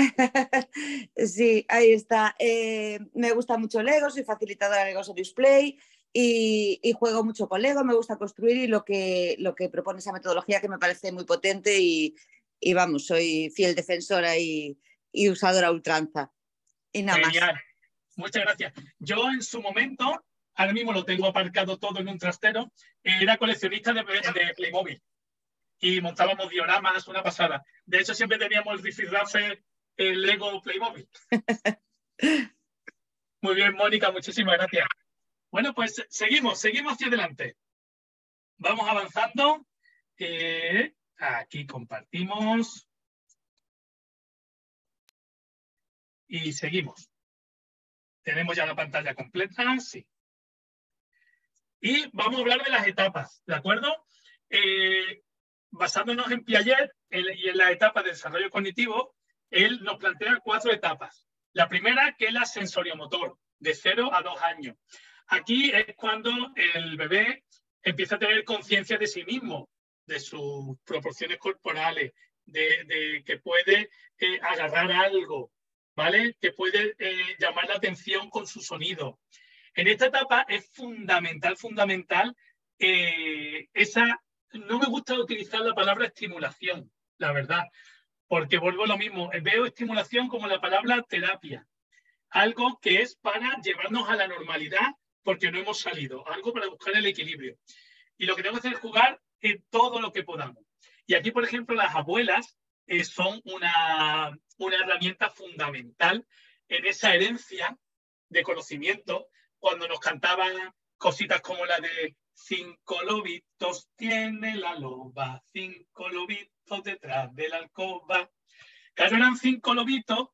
Sí, ahí está. Eh, me gusta mucho Lego, soy facilitadora de Lego Serious Play y, y juego mucho con Lego, me gusta construir y lo que, lo que propone esa metodología que me parece muy potente y, y vamos, soy fiel defensora y, y usadora a ultranza. Y nada más. Genial. Muchas gracias. Yo en su momento, ahora mismo lo tengo aparcado todo en un trastero, era coleccionista de, de Playmobil y montábamos dioramas, una pasada. De hecho, siempre teníamos el rifirrafe el Lego Playmobil. Muy bien, Mónica, muchísimas gracias. Bueno, pues seguimos, seguimos hacia adelante. Vamos avanzando. Eh, aquí compartimos. Y seguimos. Tenemos ya la pantalla completa, sí. Y vamos a hablar de las etapas, ¿de acuerdo? Eh, basándonos en Piaget el, y en la etapa de desarrollo cognitivo, él nos plantea cuatro etapas. La primera, que es la sensoriomotor, de cero a dos años. Aquí es cuando el bebé empieza a tener conciencia de sí mismo, de sus proporciones corporales, de, de que puede eh, agarrar algo, ¿vale? Que puede eh, llamar la atención con su sonido. En esta etapa es fundamental, fundamental, eh, esa, no me gusta utilizar la palabra estimulación, la verdad, porque vuelvo a lo mismo, veo estimulación como la palabra terapia, algo que es para llevarnos a la normalidad porque no hemos salido, algo para buscar el equilibrio. Y lo que tenemos que hacer es jugar en todo lo que podamos. Y aquí, por ejemplo, las abuelas eh, son una, una herramienta fundamental en esa herencia de conocimiento, cuando nos cantaban cositas como la de cinco lobitos tiene la loba, cinco lobitos detrás de la alcoba. Claro, eran cinco lobitos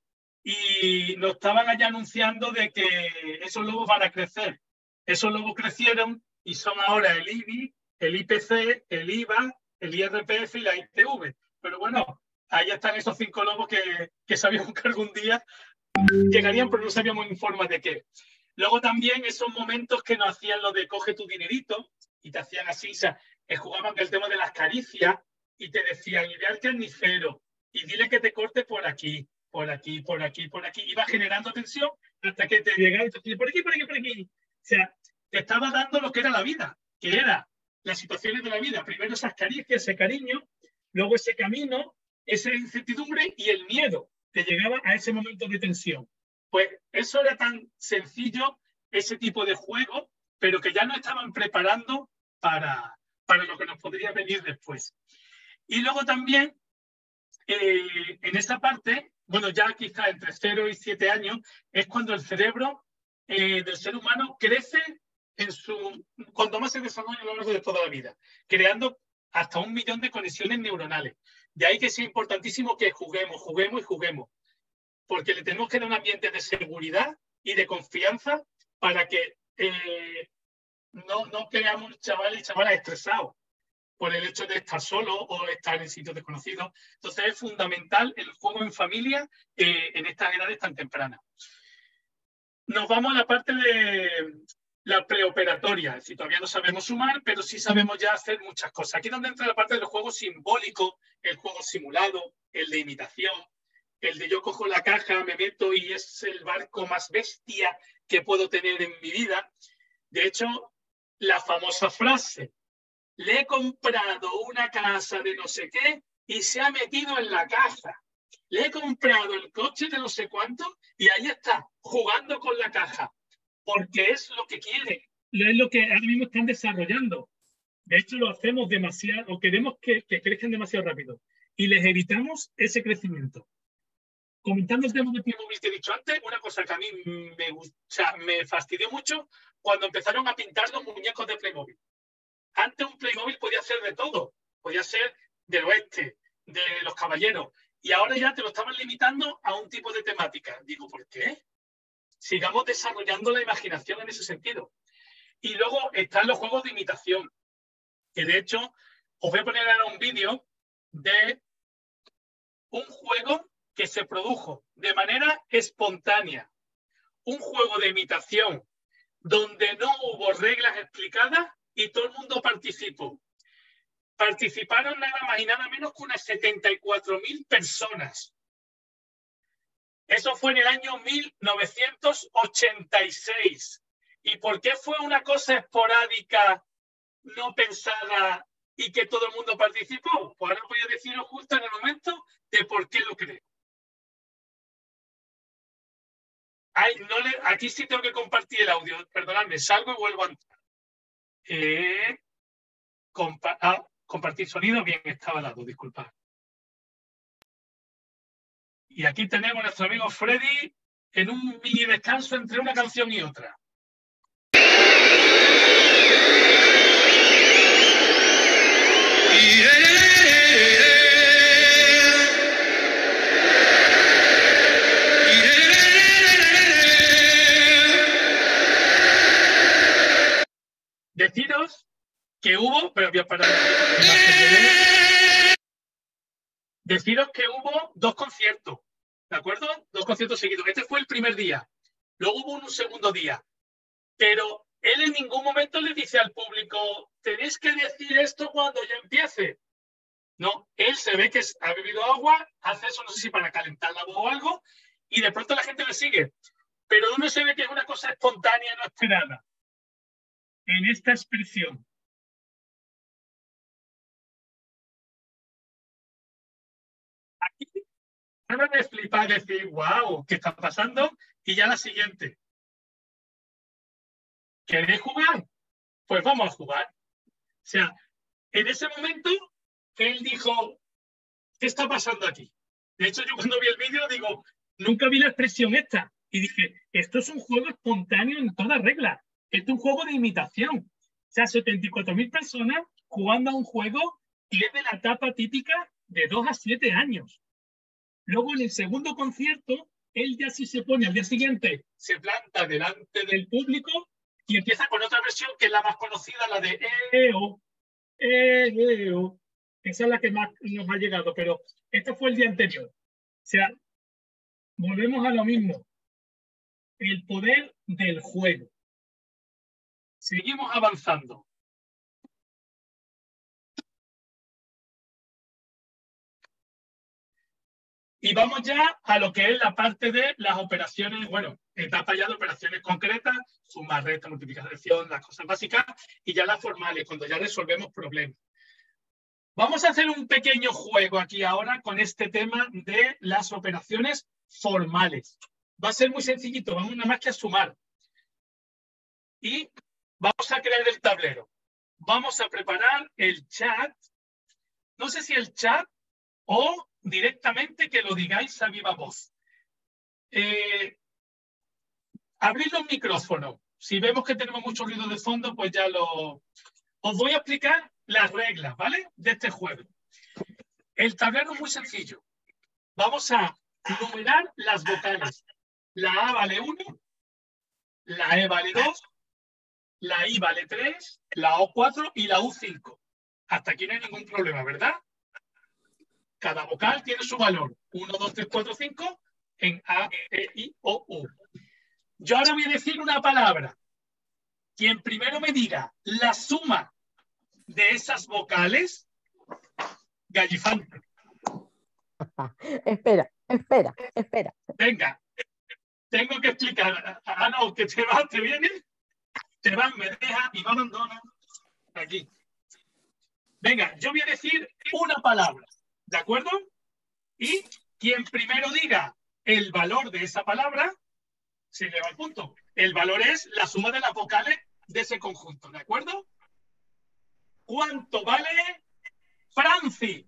y nos estaban allá anunciando de que esos lobos van a crecer. Esos lobos crecieron y son ahora el I B I, el I P C, el I V A, el I R P F y la I T V. Pero bueno, ahí están esos cinco lobos que, que sabíamos que algún día llegarían, pero no sabíamos en forma de qué. Luego también esos momentos que nos hacían lo de coge tu dinerito y te hacían así, o sea, que jugaban el tema de las caricias y te decían, y ve al carnicero y dile que te corte por aquí, por aquí, por aquí, por aquí. Iba generando tensión hasta que te llegaba y te decía, por aquí, por aquí, por aquí. O sea, te estaba dando lo que era la vida, que era las situaciones de la vida. Primero esas caricias, ese cariño, luego ese camino, esa incertidumbre y el miedo que llegaba a ese momento de tensión. Pues eso era tan sencillo, ese tipo de juego, pero que ya nos estaban preparando para, para lo que nos podría venir después. Y luego también, eh, en esa parte, bueno, ya quizá entre cero y siete años, es cuando el cerebro eh, del ser humano crece en su, cuando más se desarrolla a lo largo de toda la vida, creando hasta un millón de conexiones neuronales. De ahí que es importantísimo que juguemos, juguemos y juguemos, porque le tenemos que dar un ambiente de seguridad y de confianza para que eh, no, no creamos chavales y chavalas estresados por el hecho de estar solo o estar en sitios desconocidos. Entonces es fundamental el juego en familia eh, en estas edades tan tempranas. Nos vamos a la parte de la preoperatoria. Si todavía no sabemos sumar, pero sí sabemos ya hacer muchas cosas. Aquí es donde entra la parte del juego simbólico, el juego simulado, el de imitación, el de yo cojo la caja, me meto y es el barco más bestia que puedo tener en mi vida. De hecho, la famosa frase, le he comprado una casa de no sé qué y se ha metido en la caja. Le he comprado el coche de no sé cuánto y ahí está, jugando con la caja. Porque es lo que quieren, es lo que ahora mismo están desarrollando. De hecho, lo hacemos demasiado, o queremos que, que crezcan demasiado rápido. Y les evitamos ese crecimiento. Comentando el tema de Playmobil que he dicho antes, una cosa que a mí me, o sea, me fastidió mucho cuando empezaron a pintar los muñecos de Playmobil. Antes un Playmobil podía ser de todo. Podía ser del oeste, de los caballeros. Y ahora ya te lo estaban limitando a un tipo de temática. Digo, ¿por qué? Sigamos desarrollando la imaginación en ese sentido. Y luego están los juegos de imitación, que de hecho os voy a poner ahora un vídeo de un juego que se produjo de manera espontánea. Un juego de imitación donde no hubo reglas explicadas y todo el mundo participó. Participaron nada más y nada menos que unas setenta y cuatro mil personas. Eso fue en el año mil novecientos ochenta y seis. ¿Y por qué fue una cosa esporádica, no pensada y que todo el mundo participó? Pues ahora voy a deciros justo en el momento de por qué lo creo. Ay, no le, aquí sí tengo que compartir el audio. Perdonadme, salgo y vuelvo a entrar. Eh, compa ah, compartir sonido. Bien, estaba al lado, disculpad. Y aquí tenemos a nuestro amigo Freddy en un mini descanso entre una canción y otra. Deciros que hubo, pero voy a parar. Deciros que hubo dos conciertos, ¿de acuerdo? Dos conciertos seguidos. Este fue el primer día. Luego hubo un segundo día. Pero él en ningún momento le dice al público, tenéis que decir esto cuando ya empiece. No, él se ve que ha bebido agua, hace eso, no sé si para calentar la voz o algo, y de pronto la gente le sigue. Pero uno se ve que es una cosa espontánea, no esperada. En esta expresión. Aquí ahora me flipa decir, wow, ¿qué está pasando? Y ya la siguiente. ¿Queréis jugar? Pues vamos a jugar. O sea, en ese momento él dijo, ¿qué está pasando aquí? De hecho, yo cuando vi el vídeo digo, nunca vi la expresión esta. Y dije, esto es un juego espontáneo en toda regla. Esto es un juego de imitación. O sea, setenta y cuatro mil personas jugando a un juego que es de la etapa típica de dos a siete años. Luego, en el segundo concierto, él ya sí se pone al día siguiente, se planta delante del público y empieza con otra versión que es la más conocida, la de E-O, E-O. Esa es la que más nos ha llegado, pero este fue el día anterior. O sea, volvemos a lo mismo. El poder del juego. Seguimos avanzando. Y vamos ya a lo que es la parte de las operaciones, bueno, etapa ya de operaciones concretas, suma, resta, multiplicación, las cosas básicas, y ya las formales, cuando ya resolvemos problemas. Vamos a hacer un pequeño juego aquí ahora con este tema de las operaciones formales. Va a ser muy sencillito, vamos nada más que a sumar. Y vamos a crear el tablero. Vamos a preparar el chat. No sé si el chat o directamente que lo digáis a viva voz. Eh, abrid los micrófonos. Si vemos que tenemos mucho ruido de fondo, pues ya lo... Os voy a explicar las reglas, ¿vale? De este juego. El tablero es muy sencillo. Vamos a numerar las vocales. La A vale uno, la E vale dos, la I vale tres, la O cuatro y la U cinco. Hasta aquí no hay ningún problema, ¿verdad? Cada vocal tiene su valor. uno, dos, tres, cuatro, cinco en A, E, I, O, U. Yo ahora voy a decir una palabra. Quien primero me diga la suma de esas vocales, gallifante. Espera, espera, espera. Venga, tengo que explicar. Ah, no, que te vas, te vienes, te vas, me deja y me abandona. Aquí. Venga, yo voy a decir una palabra, ¿de acuerdo? Y quien primero diga el valor de esa palabra, se lleva el punto. El valor es la suma de las vocales de ese conjunto, ¿de acuerdo? ¿Cuánto vale Franci?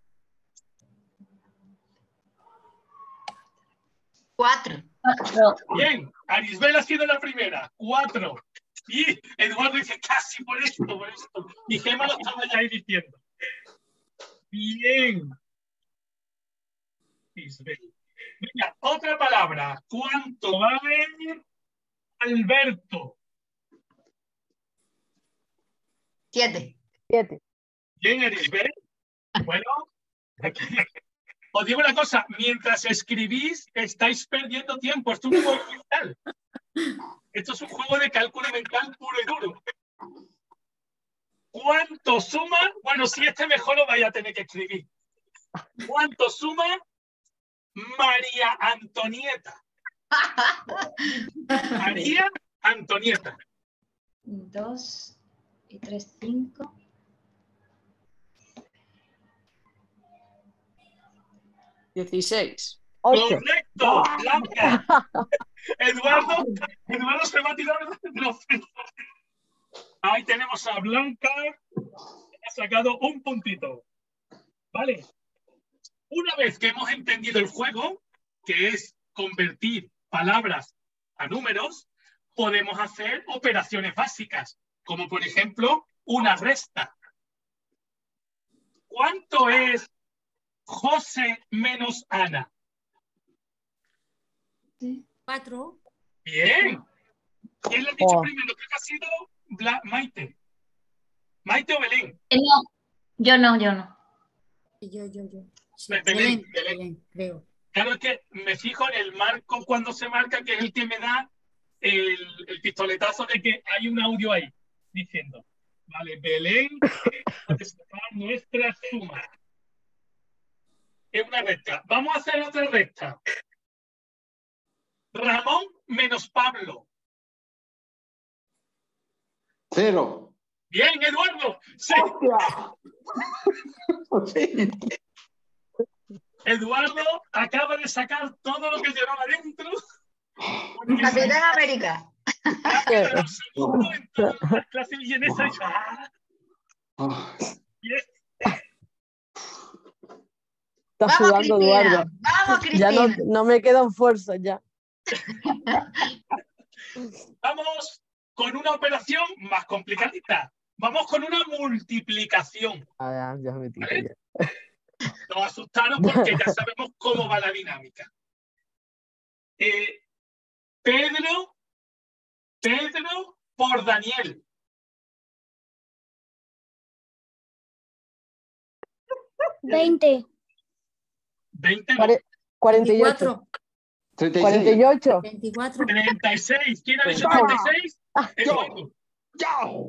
Cuatro. Bien, Arisbel ha sido la primera. Cuatro. Y Eduardo dice casi por esto, por esto. Y Gemma lo estaba ya ahí diciendo. Bien. Isbel. Venga, otra palabra. ¿Cuánto vale Alberto? Siete. Siete. Bien, Arisbel. Bueno, os digo una cosa, mientras escribís estáis perdiendo tiempo. Esto es un juego mental. Esto es un juego de cálculo mental puro y duro. ¿Cuánto suma? Bueno, si este mejor lo vais a tener que escribir. ¿Cuánto suma María Antonieta? María Antonieta. Dos y tres, cinco. Dieciséis. Ocho. Correcto, Blanca. Eduardo, Eduardo se va a tirar de los pelos. Ahí tenemos a Blanca, que ha sacado un puntito. Vale. Una vez que hemos entendido el juego, que es convertir palabras a números, podemos hacer operaciones básicas, como por ejemplo una resta. ¿Cuánto es José menos Ana? Cuatro. Bien. ¿Quién le ha dicho Oh. primero? Creo que ha sido Bla- Maite. ¿Maite o Belén? Eh, No, yo no, yo no. Yo, yo, yo. Sí, Be- Belén, Belén, Belén. Belén, creo. Claro, es que me fijo en el marco cuando se marca, que es el que me da el, el pistoletazo de que hay un audio ahí diciendo, vale, Belén, puede sacar nuestra suma. Es una recta. Vamos a hacer otra recta. Ramón menos Pablo. Cero. Bien, Eduardo. Sí. Sí. Eduardo acaba de sacar todo lo que llevaba dentro. Porque Capitán América. ha quedado segundo en todas las clases vienesas. Y ¡ah! Ah, Y es- Está Vamos, sudando Cristina. Eduardo. Vamos, Ya no, Cristina. no me quedan fuerzas ya. Vamos con una operación más complicadita. Vamos con una multiplicación. Ah, ya, ya me tiro ¿Vale? ya. No asustaros porque ya sabemos cómo va la dinámica. Eh, Pedro, Pedro por Daniel. veinte. veinte no. Cuare- cuarenta y ocho. veinticuatro. treinta y cuarenta y seis. ocho. veinticuatro. treinta y seis. ¿Quién ha dicho ¡Toma! treinta y seis? Eduardo. ¡Chao!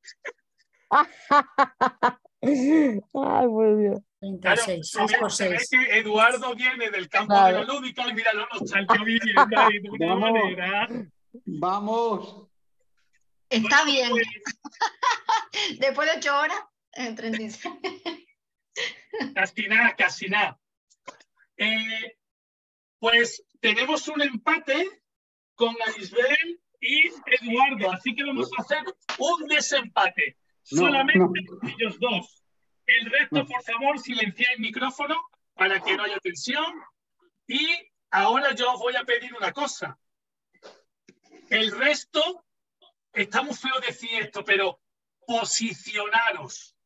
Ay, por Dios. treinta y Claro, seis. se seis ve, por se ve seis. que Eduardo viene del campo Claro. de la lúdica y mira, lo nostalgia viviendo ahí de una Vamos. manera. Vamos. Está bien. Pues, Después de ocho horas, en treinta y seis. casi nada, casi nada. Eh, pues tenemos un empate con Arisbel y Eduardo, así que vamos a hacer un desempate. No, Solamente no. ellos dos. El resto, No. por favor, silenciad el micrófono para que no haya tensión. Y ahora yo os voy a pedir una cosa. El resto, está muy feo decir esto, pero posicionaros.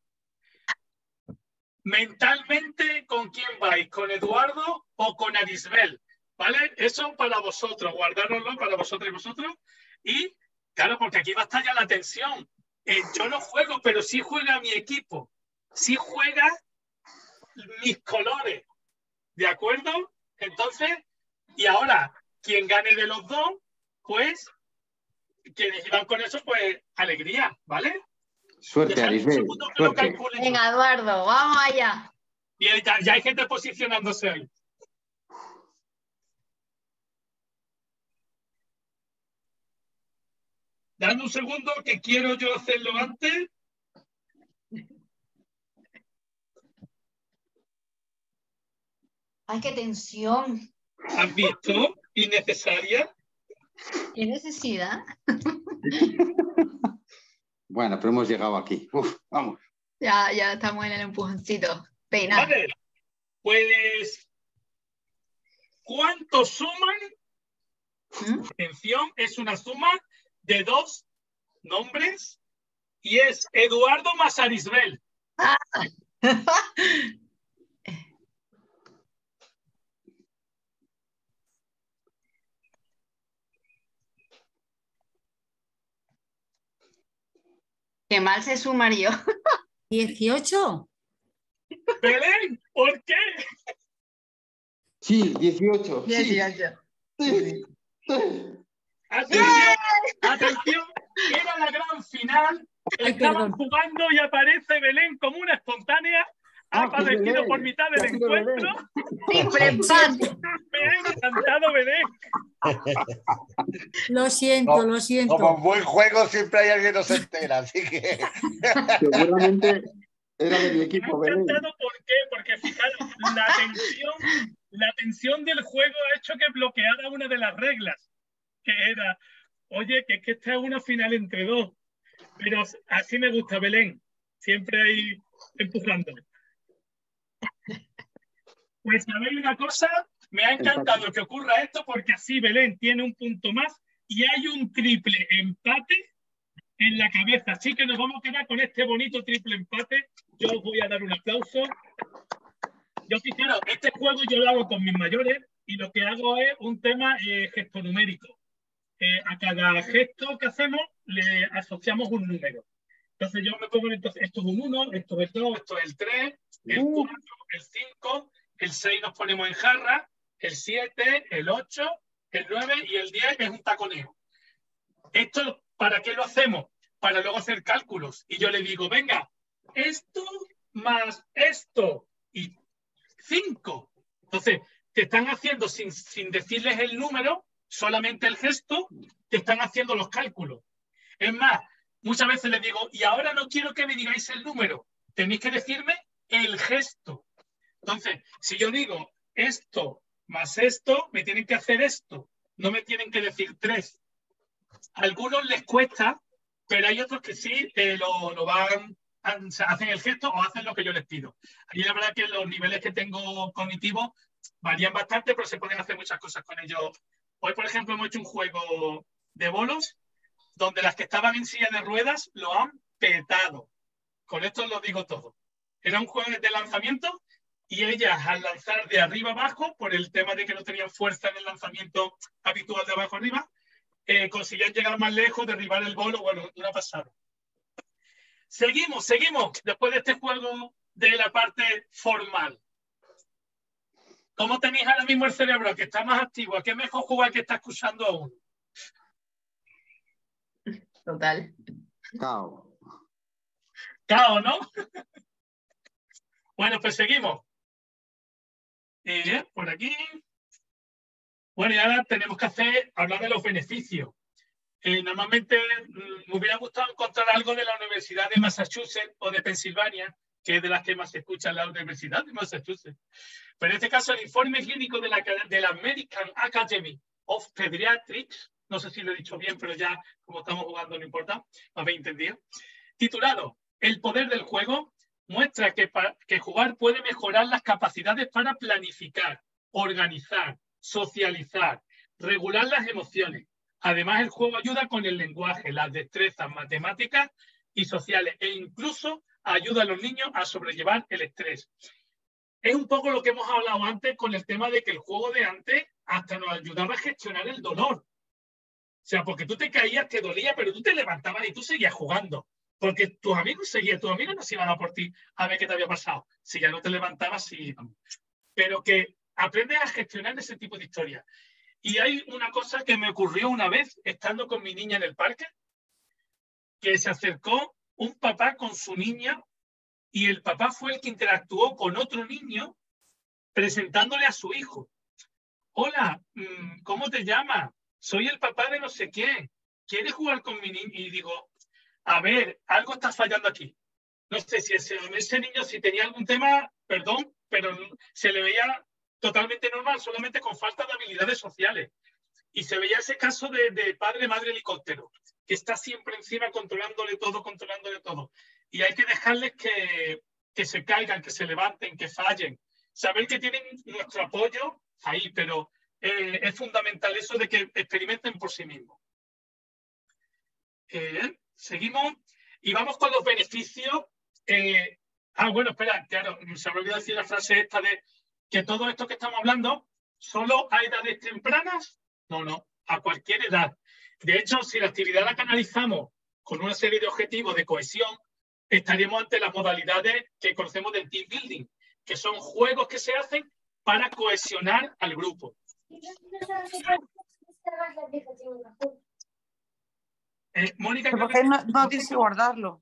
Mentalmente, ¿con quién vais? ¿Con Eduardo o con Arisbel? ¿Vale? Eso para vosotros, guardároslo para vosotros y vosotros. Y, claro, porque aquí va a estar ya la tensión. Eh, yo no juego, pero sí juega mi equipo. Sí juega mis colores. ¿De acuerdo? Entonces, y ahora, quien gane de los dos, pues, quienes iban con eso, pues, alegría, ¿vale? Suerte, Dejad un Arisbel. segundo que lo Suerte. calcule yo. Venga, Eduardo, vamos allá. Y ya, ya hay gente posicionándose ahí. Dame un segundo que quiero yo hacerlo antes. Ay, qué tensión. ¿Has visto? Innecesaria. Qué necesidad. Bueno, pero hemos llegado aquí. Uf, vamos. Ya, ya estamos en el empujoncito. Peinado. Vale. Pues, ¿cuánto suman? ¿Mm? Atención, es una suma de dos nombres y es Eduardo más Arisbel. Qué mal se sumaría. dieciocho. Belén, ¿por qué? Sí, dieciocho. Sí. dieciocho. Sí. Sí. Atención, atención, era la gran final. Ay, Estaban perdón. jugando y aparece Belén como una espontánea. Ha Ah, que aparecido Belén, por mitad del que ha sido encuentro. Triple empate. Me ha encantado Belén. Lo siento, lo siento. Como en buen juego siempre hay alguien que no se entera, así que Seguramente era de mi Me ha equipo, Belén. encantado, ¿por qué? Porque fijaros, la tensión, la tensión del juego ha hecho que bloqueara una de las reglas, que era, oye, que es que esta es una final entre dos. Pero así me gusta, Belén. Siempre ahí empujando. Pues sabéis una cosa, me ha encantado que ocurra esto porque así Belén tiene un punto más y hay un triple empate en la cabeza. Así que nos vamos a quedar con este bonito triple empate yo os voy a dar un aplauso. Yo, fijaros, este juego yo lo hago con mis mayores y lo que hago es un tema eh, gestonumérico. Eh, a cada gesto que hacemos le asociamos un número. Entonces yo me pongo, entonces, esto es un uno, esto es el dos, esto es el tres, el cuatro, el cinco, el seis nos ponemos en jarra, el siete, el ocho, el nueve y el diez es un taconeo. ¿Esto para qué lo hacemos? Para luego hacer cálculos. Y yo le digo, venga, esto más esto y cinco. Entonces, te están haciendo, sin, sin decirles el número, solamente el gesto, te están haciendo los cálculos. Es más, muchas veces les digo, y ahora no quiero que me digáis el número, tenéis que decirme el gesto. Entonces, si yo digo esto más esto, me tienen que hacer esto, no me tienen que decir tres. A algunos les cuesta, pero hay otros que sí eh, lo, lo van, hacen el gesto o hacen lo que yo les pido. Y la verdad que los niveles que tengo cognitivos varían bastante, pero se pueden hacer muchas cosas con ellos. Hoy, por ejemplo, hemos hecho un juego de bolos donde las que estaban en silla de ruedas lo han petado. Con esto lo digo todo. Era un juego de lanzamiento y ellas al lanzar de arriba abajo, por el tema de que no tenían fuerza en el lanzamiento habitual de abajo arriba, eh, conseguían llegar más lejos, derribar el bolo. Bueno, una pasada. Seguimos, seguimos. Después de este juego de la parte formal. ¿Cómo tenéis ahora mismo el cerebro? Que está más activo. ¿A qué mejor jugar que está escuchando a uno? Total. Cao. Cao, ¿no? Bueno, pues seguimos. Eh, por aquí. Bueno, y ahora tenemos que hacer, hablar de los beneficios. Eh, normalmente mm, me hubiera gustado encontrar algo de la Universidad de Massachusetts o de Pensilvania, que es de las que más se escucha en la Universidad de Massachusetts. Pero en este caso, el informe clínico de la, de la American Academy of Pediatrics, no sé si lo he dicho bien, pero ya como estamos jugando no importa, me habéis entendido, titulado El poder del juego, muestra que, que jugar puede mejorar las capacidades para planificar, organizar, socializar, regular las emociones. Además, el juego ayuda con el lenguaje, las destrezas matemáticas y sociales e incluso ayuda a los niños a sobrellevar el estrés. Es un poco lo que hemos hablado antes con el tema de que el juego de antes hasta nos ayudaba a gestionar el dolor. O sea, porque tú te caías, te dolía, pero tú te levantabas y tú seguías jugando. Porque tus amigos seguían, tus amigos no se iban a por ti a ver qué te había pasado. Si ya no te levantabas, sí. Pero que aprendes a gestionar ese tipo de historias. Y hay una cosa que me ocurrió una vez, estando con mi niña en el parque, que se acercó un papá con su niña y el papá fue el que interactuó con otro niño presentándole a su hijo. Hola, ¿cómo te llamas? Soy el papá de no sé quién. ¿Quieres jugar con mi niño? Y digo, a ver, algo está fallando aquí. No sé si ese, ese niño, si tenía algún tema, perdón, pero se le veía totalmente normal, solamente con falta de habilidades sociales. Y se veía ese caso de, de padre-madre helicóptero, que está siempre encima controlándole todo, controlándole todo. Y hay que dejarles que, que se caigan, que se levanten, que fallen. Saber que tienen nuestro apoyo ahí, pero eh, es fundamental eso de que experimenten por sí mismos. Eh, seguimos y vamos con los beneficios. Eh, ah, bueno, espera, claro, se me olvidó decir la frase esta de que todo esto que estamos hablando solo a edades tempranas. No, no, a cualquier edad. De hecho, si la actividad la canalizamos con una serie de objetivos de cohesión, estaríamos ante las modalidades que conocemos del team building, que son juegos que se hacen para cohesionar al grupo. Eh, Mónica, ¿Por qué no, no tienes que guardarlo?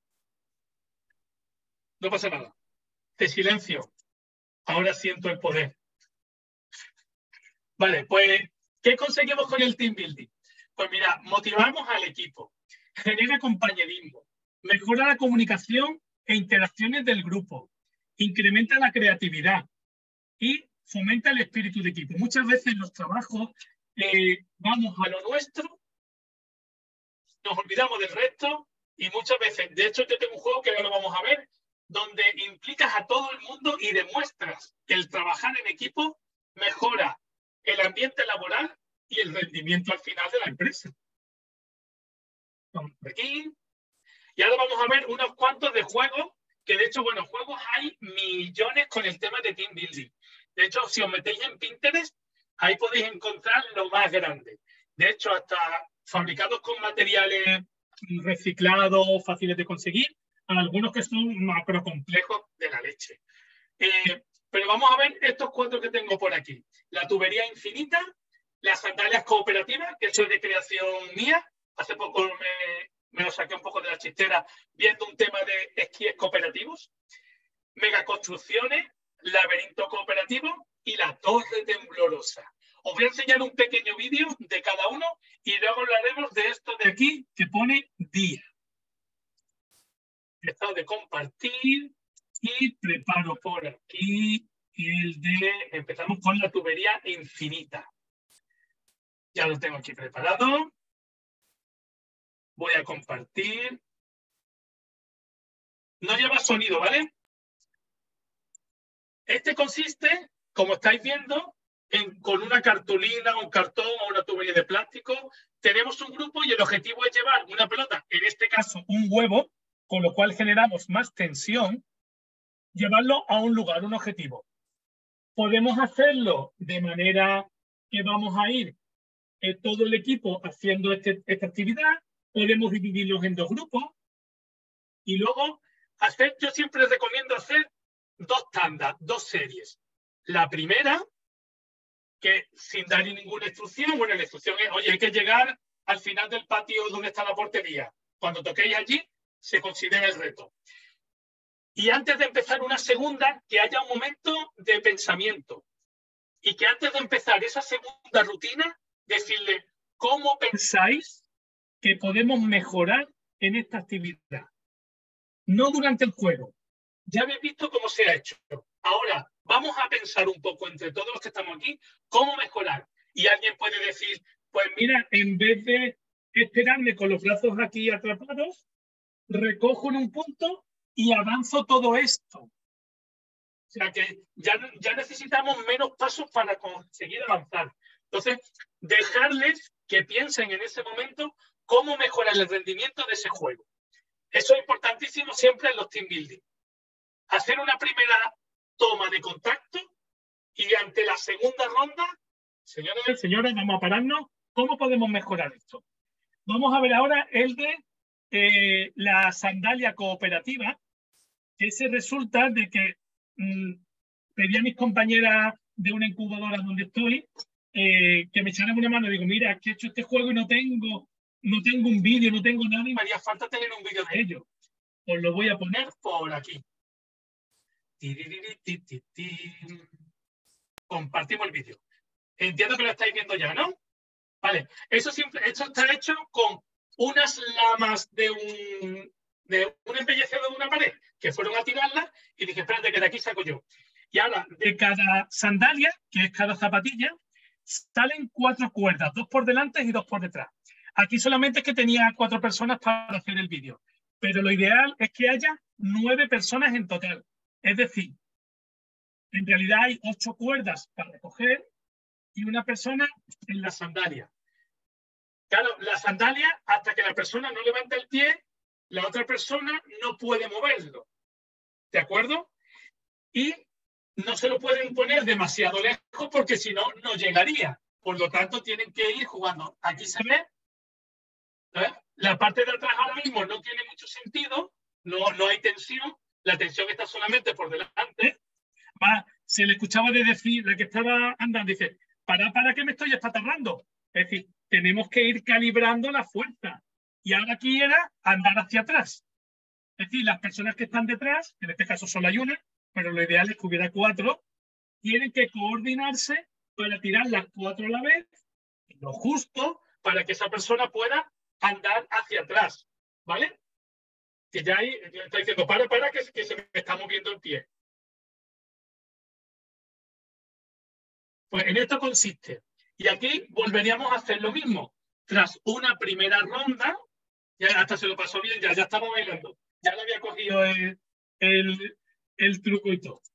No pasa nada. De silencio. Ahora siento el poder. Vale, pues, ¿qué conseguimos con el team building? Pues mira, motivamos al equipo, genera compañerismo, mejora la comunicación e interacciones del grupo, incrementa la creatividad y fomenta el espíritu de equipo. Muchas veces en los trabajos eh, vamos a lo nuestro, nos olvidamos del resto y muchas veces, de hecho yo tengo un juego que ahora lo vamos a ver, donde implicas a todo el mundo y demuestras que el trabajar en equipo mejora el ambiente laboral y el rendimiento al final de la empresa. Vamos por aquí. Y ahora vamos a ver unos cuantos de juegos que de hecho, bueno, juegos hay millones con el tema de team building. De hecho, si os metéis en Pinterest, ahí podéis encontrar lo más grande. De hecho, hasta fabricados con materiales reciclados, fáciles de conseguir, algunos que son macro complejos de la leche. Eh, pero vamos a ver estos cuatro que tengo por aquí. La tubería infinita, las sandalias cooperativas, que eso es de creación mía. Hace poco me, me lo saqué un poco de la chistera viendo un tema de esquíes cooperativos. Megaconstrucciones, laberinto cooperativo y la torre temblorosa. Os voy a enseñar un pequeño vídeo de cada uno y luego hablaremos de esto de aquí que pone día. He estado de compartir y preparo por aquí el de... Empezamos con la tubería infinita. Ya lo tengo aquí preparado. Voy a compartir. No lleva sonido, ¿vale? Este consiste, como estáis viendo, en, con una cartulina, un cartón o una tubería de plástico. Tenemos un grupo y el objetivo es llevar una pelota, en este caso un huevo, con lo cual generamos más tensión, llevarlo a un lugar, un objetivo. Podemos hacerlo de manera que vamos a ir eh, todo el equipo haciendo este, esta actividad. Podemos dividirlos en dos grupos y luego hacer, yo siempre les recomiendo hacer dos tandas, dos series. La primera, que sin dar ninguna instrucción, bueno, la instrucción es, oye, hay que llegar al final del patio donde está la portería. Cuando toquéis allí, se considera el reto. Y antes de empezar una segunda, que haya un momento de pensamiento. Y que antes de empezar esa segunda rutina, decirle, ¿cómo pensáis que podemos mejorar en esta actividad? No durante el juego. Ya habéis visto cómo se ha hecho. Ahora, vamos a pensar un poco entre todos los que estamos aquí, cómo mejorar. Y alguien puede decir, pues mira, en vez de esperarme con los brazos aquí atrapados, recojo en un punto y avanzo todo esto. O sea que ya, ya necesitamos menos pasos para conseguir avanzar. Entonces, dejarles que piensen en ese momento cómo mejorar el rendimiento de ese juego. Eso es importantísimo siempre en los team building. Hacer una primera toma de contacto y ante la segunda ronda, señores y señores, vamos a pararnos. ¿Cómo podemos mejorar esto? Vamos a ver ahora el de eh, la sandalia cooperativa. Ese resulta de que mmm, pedí a mis compañeras de una incubadora donde estoy eh, que me echaran una mano. Digo, mira, es que he hecho este juego y no tengo, no tengo un vídeo, no tengo nada y me haría falta tener un vídeo de ello. Os lo voy a poner por aquí. Compartimos el vídeo. Entiendo que lo estáis viendo ya, ¿no? Vale. Eso siempre, esto está hecho con unas lamas de un, de un embellecedor de una pared que fueron a tirarla y dije, espérate, que de aquí saco yo. Y ahora, de cada sandalia, que es cada zapatilla, salen cuatro cuerdas, dos por delante y dos por detrás. Aquí solamente es que tenía cuatro personas para hacer el vídeo, pero lo ideal es que haya nueve personas en total. Es decir, en realidad hay ocho cuerdas para recoger y una persona en la sandalia. Claro, la sandalia, hasta que la persona no levanta el pie, la otra persona no puede moverlo. ¿De acuerdo? Y no se lo pueden poner demasiado lejos porque si no, no llegaría. Por lo tanto, tienen que ir jugando. Aquí se ve, ¿eh? La parte de atrás ahora mismo no tiene mucho sentido, no, no hay tensión. La tensión está solamente por delante. Va, se le escuchaba de decir, la que estaba andando, dice, para, para que me estoy espatarrando. Es decir, tenemos que ir calibrando la fuerza. Y ahora aquí era andar hacia atrás. Es decir, las personas que están detrás, en este caso solo hay una, pero lo ideal es que hubiera cuatro, tienen que coordinarse para tirar las cuatro a la vez, lo justo, para que esa persona pueda andar hacia atrás. ¿Vale? Que ya ahí está diciendo, para, para, que, que se me está moviendo el pie. Pues en esto consiste. Y aquí volveríamos a hacer lo mismo. Tras una primera ronda, ya hasta se lo pasó bien, ya, ya estamos bailando. Ya le había cogido el, el, el truco y todo.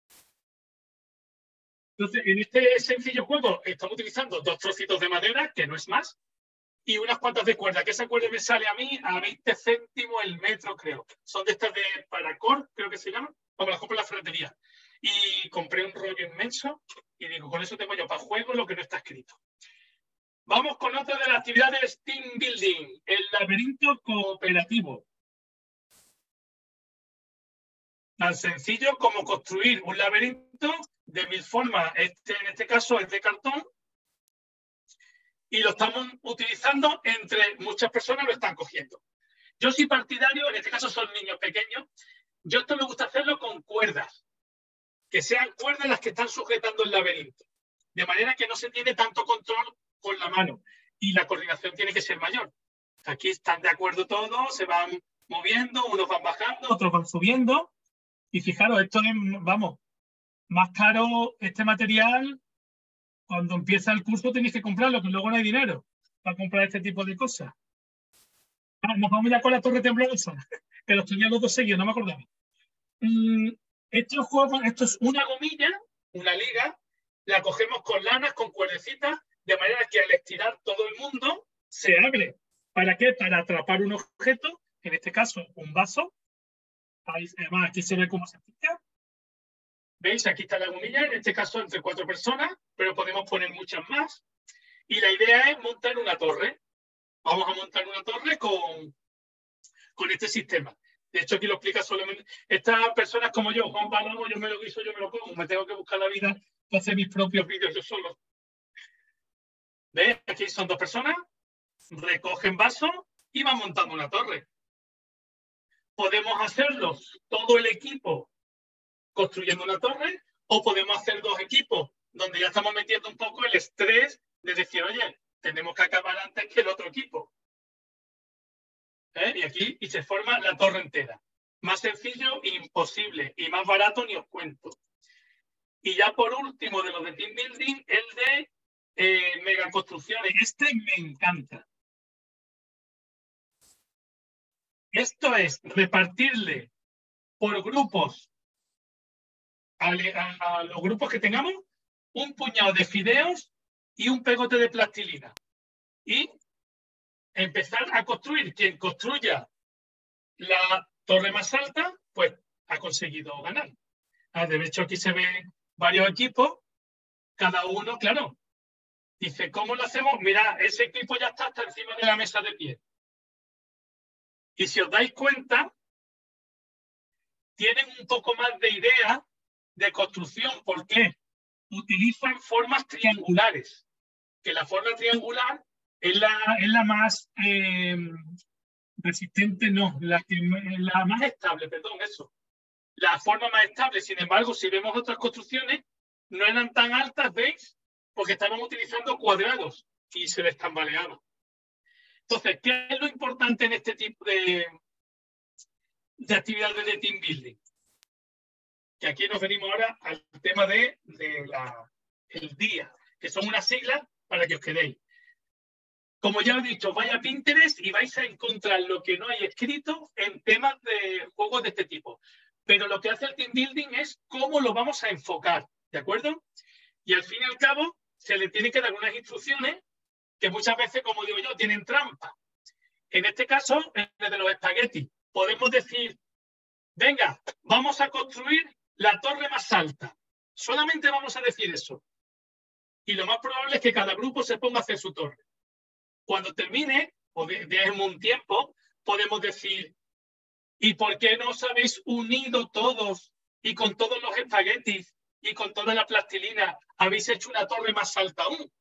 Entonces, en este sencillo juego estamos utilizando dos trocitos de madera, que no es más, y unas cuantas de cuerda, que esa cuerda me sale a mí a veinte céntimos el metro, creo. Son de estas de Paracord, creo que se llaman, o me las compro en la ferretería. Y compré un rollo inmenso y digo, con eso tengo yo para juego lo que no está escrito. Vamos con otra de las actividades Team Building, el laberinto cooperativo. Tan sencillo como construir un laberinto de mil formas. Este, en este caso es de cartón. Y lo estamos utilizando entre muchas personas, lo están cogiendo. Yo soy partidario, en este caso son niños pequeños, yo esto me gusta hacerlo con cuerdas, que sean cuerdas las que están sujetando el laberinto, de manera que no se tiene tanto control con la mano y la coordinación tiene que ser mayor. Aquí están de acuerdo todos, se van moviendo, unos van bajando, otros van subiendo. Y fijaros, esto es, vamos, más caro este material. Cuando empieza el curso tenéis que comprarlo, que luego no hay dinero para comprar este tipo de cosas. Ah, nos vamos ya con la torre temblorosa, que los tenía los dos seguidos, no me acordaba. Mm, estos juegos, esto es una gomilla, una liga, la cogemos con lanas, con cuerdecitas, de manera que al estirar todo el mundo se abre. ¿Para qué? Para atrapar un objeto, en este caso un vaso. Ahí, además, aquí se ve cómo se aplica. ¿Veis? Aquí está la gomilla, en este caso entre cuatro personas, pero podemos poner muchas más. Y la idea es montar una torre. Vamos a montar una torre con, con este sistema. De hecho, aquí lo explica solamente. Estas personas como yo, Juan Palomo, yo me lo guiso, yo me lo como. Me tengo que buscar la vida para hacer mis propios vídeos yo solo. ¿Veis? Aquí son dos personas, recogen vasos y van montando una torre. Podemos hacerlo todo el equipo construyendo una torre, o podemos hacer dos equipos donde ya estamos metiendo un poco el estrés de decir, oye, tenemos que acabar antes que el otro equipo. ¿Eh? Y aquí y se forma la torre entera. Más sencillo, imposible. Y más barato, ni os cuento. Y ya por último, de los de Team Building, el de eh, megaconstrucciones. Este me encanta. Esto es repartirle por grupos A, a, a los grupos que tengamos un puñado de fideos y un pegote de plastilina y empezar a construir. Quien construya la torre más alta, pues ha conseguido ganar. Ah, de hecho, aquí se ven varios equipos, cada uno, claro, dice, ¿cómo lo hacemos? Mira, ese equipo ya está hasta encima de la mesa de pie. Y si os dais cuenta, tienen un poco más de idea de construcción. ¿Por qué? Utilizan formas triangulares, que la forma triangular es la, es la más eh, resistente, no, la, que, la más estable, perdón, eso. La forma más estable. Sin embargo, si vemos otras construcciones, no eran tan altas, ¿veis? Porque estaban utilizando cuadrados y se les tambaleaban. Entonces, ¿qué es lo importante en este tipo de, de actividades de team building? Que aquí nos venimos ahora al tema de, de la, el día, que son unas siglas para que os quedéis. Como ya he dicho, vais a Pinterest y vais a encontrar lo que no hay escrito en temas de juegos de este tipo. Pero lo que hace el team building es cómo lo vamos a enfocar, ¿de acuerdo? Y al fin y al cabo se le tiene que dar unas instrucciones que muchas veces, como digo yo, tienen trampa. En este caso, en el de los espaguetis, podemos decir, venga, vamos a construir la torre más alta. Solamente vamos a decir eso. Y lo más probable es que cada grupo se ponga a hacer su torre. Cuando termine, o dejemos un tiempo, podemos decir, ¿y por qué no os habéis unido todos y con todos los espaguetis y con toda la plastilina habéis hecho una torre más alta aún?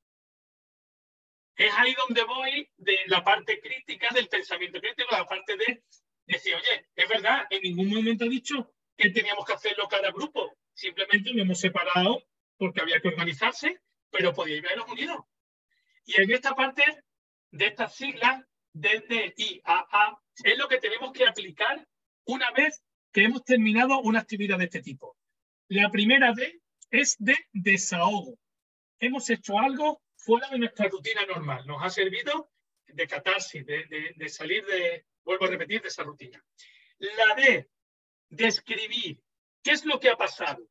Es ahí donde voy de la parte crítica del pensamiento crítico, la parte de decir, oye, es verdad, en ningún momento he dicho que teníamos que hacerlo cada grupo. Simplemente lo hemos separado porque había que organizarse, pero podíais haberos unido. Y en esta parte de estas siglas, D D I A A, es lo que tenemos que aplicar una vez que hemos terminado una actividad de este tipo. La primera D es de desahogo. Hemos hecho algo fuera de nuestra rutina normal. Nos ha servido de catarsis, de, de, de salir de, vuelvo a repetir, de esa rutina. La D, describir. ¿Qué es lo que ha pasado?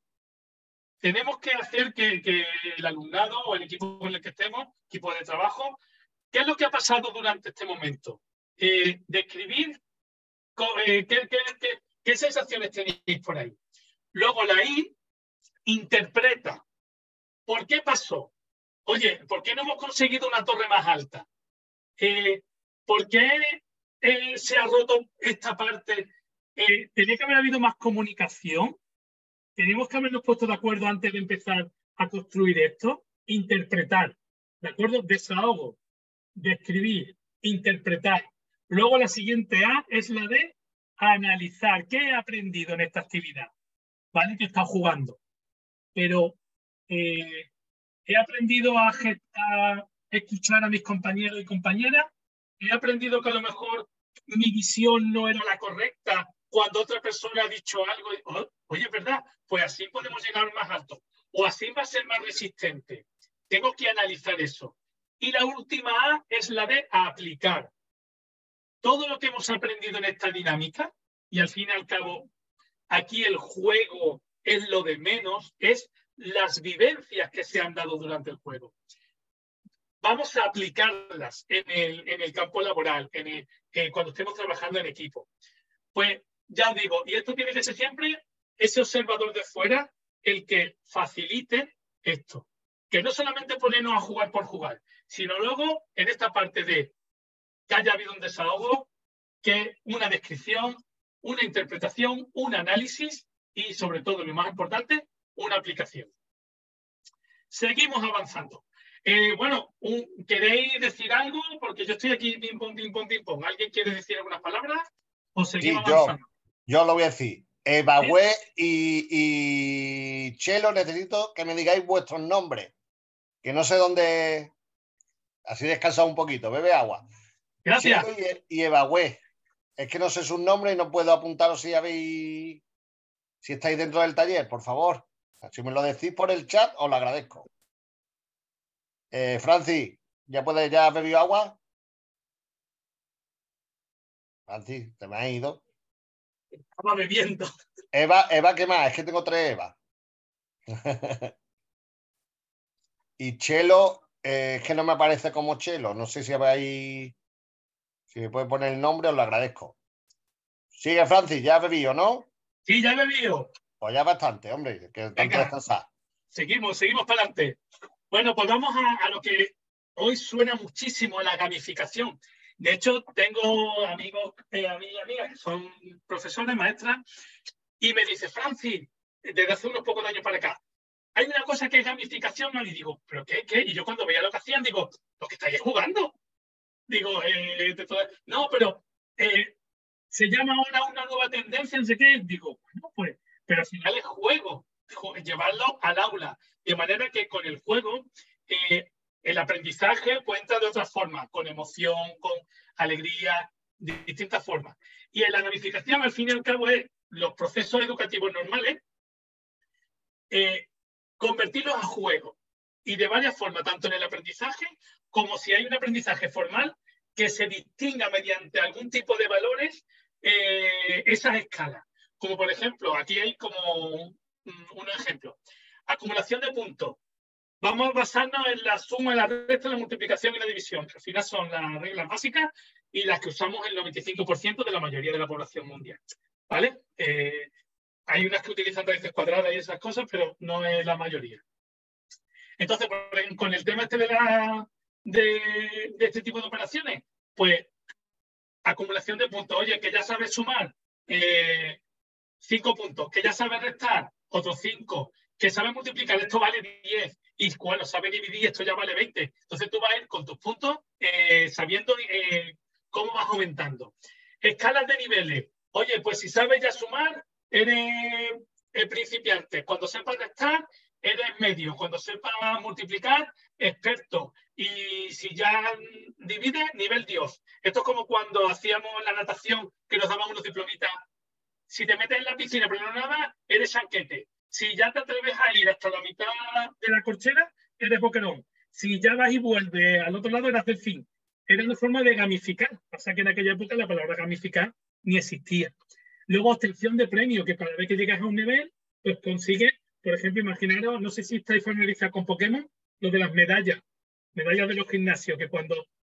Tenemos que hacer que, que el alumnado o el equipo con el que estemos, equipo de trabajo, ¿qué es lo que ha pasado durante este momento? Eh, describir eh, ¿qué, qué, qué, qué sensaciones tenéis por ahí. Luego la I interpreta. ¿Por qué pasó? Oye, ¿por qué no hemos conseguido una torre más alta? Eh, ¿Por qué eh, se ha roto esta parte? Eh, ¿Tenía que haber habido más comunicación? ¿Teníamos que habernos puesto de acuerdo antes de empezar a construir esto? Interpretar, ¿de acuerdo? Desahogo, describir, interpretar. Luego la siguiente A es la de analizar. ¿Qué he aprendido en esta actividad? ¿Vale? Que he estado jugando. Pero eh, he aprendido a, a escuchar a mis compañeros y compañeras. He aprendido que a lo mejor mi visión no era la correcta cuando otra persona ha dicho algo. Y, oh, oye, ¿verdad? Pues así podemos llegar más alto. O así va a ser más resistente. Tengo que analizar eso. Y la última A es la de aplicar. Todo lo que hemos aprendido en esta dinámica, y al fin y al cabo, aquí el juego es lo de menos, es las vivencias que se han dado durante el juego. Vamos a aplicarlas en el, en el campo laboral, en el, eh, cuando estemos trabajando en equipo. Pues ya os digo, y esto tiene que ser siempre ese observador de fuera el que facilite esto. Que no solamente ponernos a jugar por jugar, sino luego en esta parte de que haya habido un desahogo, que una descripción, una interpretación, un análisis y, sobre todo, lo más importante, una aplicación. Seguimos avanzando. Eh, bueno, un, ¿queréis decir algo? Porque yo estoy aquí, ping pong, ping pong, ping pong. ¿Alguien quiere decir algunas palabras? ¿O seguimos sí, avanzando? Yo, yo lo voy a decir. Evaüé y, y Chelo, necesito que me digáis vuestros nombres. Que no sé dónde... Así descansa un poquito. Bebe agua. Gracias. Chelo y, y Evaüé. Es que no sé sus nombres y no puedo apuntaros si habéis... Si estáis dentro del taller, por favor. Si me lo decís por el chat, os lo agradezco. Eh, Francis, ¿ya puedes, ya has bebido agua? Francis, te me has ido. Estaba bebiendo. Eva, Eva, ¿qué más? Es que tengo tres Eva. Y Chelo, eh, es que no me aparece como Chelo. No sé si habéis... Si me puede poner el nombre, os lo agradezco. Sigue, Francis, ya has bebido, ¿no? Sí, ya he bebido. Pues ya bastante, hombre, que tanto descansar. Seguimos, seguimos para adelante. Bueno, pues vamos a, a lo que hoy suena muchísimo, la gamificación. De hecho, tengo amigos, eh, amigas y amigas que son profesores, maestras, y me dice, Francis, desde hace unos pocos años para acá, hay una cosa que es gamificación, ¿no? Y digo, ¿pero qué? ¿Qué? Y yo cuando veía lo que hacían, digo, lo que estáis jugando. Digo, eh, de todo... no, pero eh, se llama ahora una nueva tendencia, no sé qué. Digo, bueno, pues, pero al final es juego, llevarlo al aula. De manera que con el juego, eh, el aprendizaje puede entrar de otra forma, con emoción, con alegría, de distintas formas. Y en la gamificación, al fin y al cabo, es los procesos educativos normales, eh, convertirlos a juego. Y de varias formas, tanto en el aprendizaje como si hay un aprendizaje formal que se distinga mediante algún tipo de valores eh, esas escalas. Como por ejemplo, aquí hay como un, un ejemplo. Acumulación de puntos. Vamos a basarnos en la suma, la resta, la multiplicación y la división, que al final son las reglas básicas y las que usamos el noventa y cinco por ciento de la mayoría de la población mundial. ¿Vale? Eh, hay unas que utilizan raíces cuadradas y esas cosas, pero no es la mayoría. Entonces, con el tema este de, la, de, de este tipo de operaciones, pues acumulación de puntos. Oye, que ya sabes sumar eh, cinco puntos, que ya sabes restar otros cinco, que sabes multiplicar, esto vale diez, y bueno, sabes dividir, esto ya vale veinte. Entonces tú vas a ir con tus puntos eh, sabiendo eh, cómo vas aumentando. Escalas de niveles. Oye, pues si sabes ya sumar, eres el principiante. Cuando sepas restar, eres medio. Cuando sepas multiplicar, experto. Y si ya divides, nivel Dios. Esto es como cuando hacíamos la natación, que nos daban unos diplomitas. Si te metes en la piscina pero no nada, eres chanquete. Si ya te atreves a ir hasta la mitad de la corchera, eres boquerón. Si ya vas y vuelves al otro lado, eres delfín. Era una forma de gamificar. Pasa que en aquella época la palabra gamificar ni existía. Luego, obtención de premio, que cada vez que llegas a un nivel, pues consigues, por ejemplo, imaginaros, no sé si estáis familiarizados con Pokémon, lo de las medallas. Medallas de los gimnasios, que cuando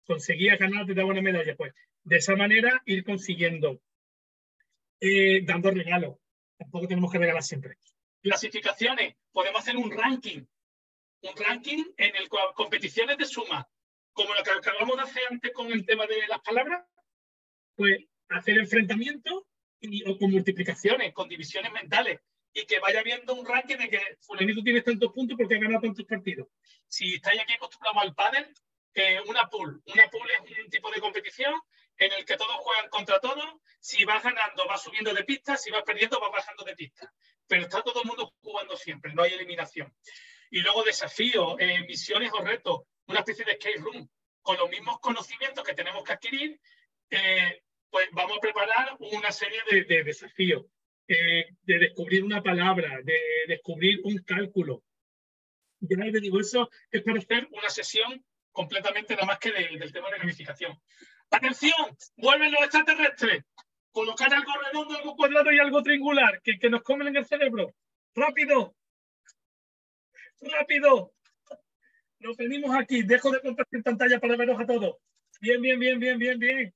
conseguías ganar, te daba una medalla. Pues de esa manera ir consiguiendo, eh, dando regalos. Tampoco tenemos que regalar siempre. Clasificaciones, podemos hacer un ranking. Un ranking en el cual competiciones de suma, como lo que acabamos de hacer antes con el tema de las palabras, pues hacer enfrentamientos y, o con multiplicaciones, con divisiones mentales, y que vaya viendo un ranking de que fulanito tiene tantos puntos porque ha ganado tantos partidos. Si estáis aquí acostumbrados al pádel, eh, una pool. Una pool es un tipo de competición en el que todos juegan contra todos. Si vas ganando, vas subiendo de pista. Si vas perdiendo, vas bajando de pista. Pero está todo el mundo jugando siempre, no hay eliminación. Y luego desafíos, eh, misiones o retos, una especie de escape room. Con los mismos conocimientos que tenemos que adquirir, eh, pues vamos a preparar una serie de, de desafíos. Eh, de descubrir una palabra, de descubrir un cálculo. Ya les digo, eso es para hacer una sesión completamente nada más que de, del tema de gamificación. ¡Atención! ¡Vuelven los extraterrestres! Colocar algo redondo, algo cuadrado y algo triangular, que, que nos comen en el cerebro. ¡Rápido! ¡Rápido! Nos venimos aquí. Dejo de compartir pantalla para veros a todos. Bien, bien, bien, bien, bien, bien.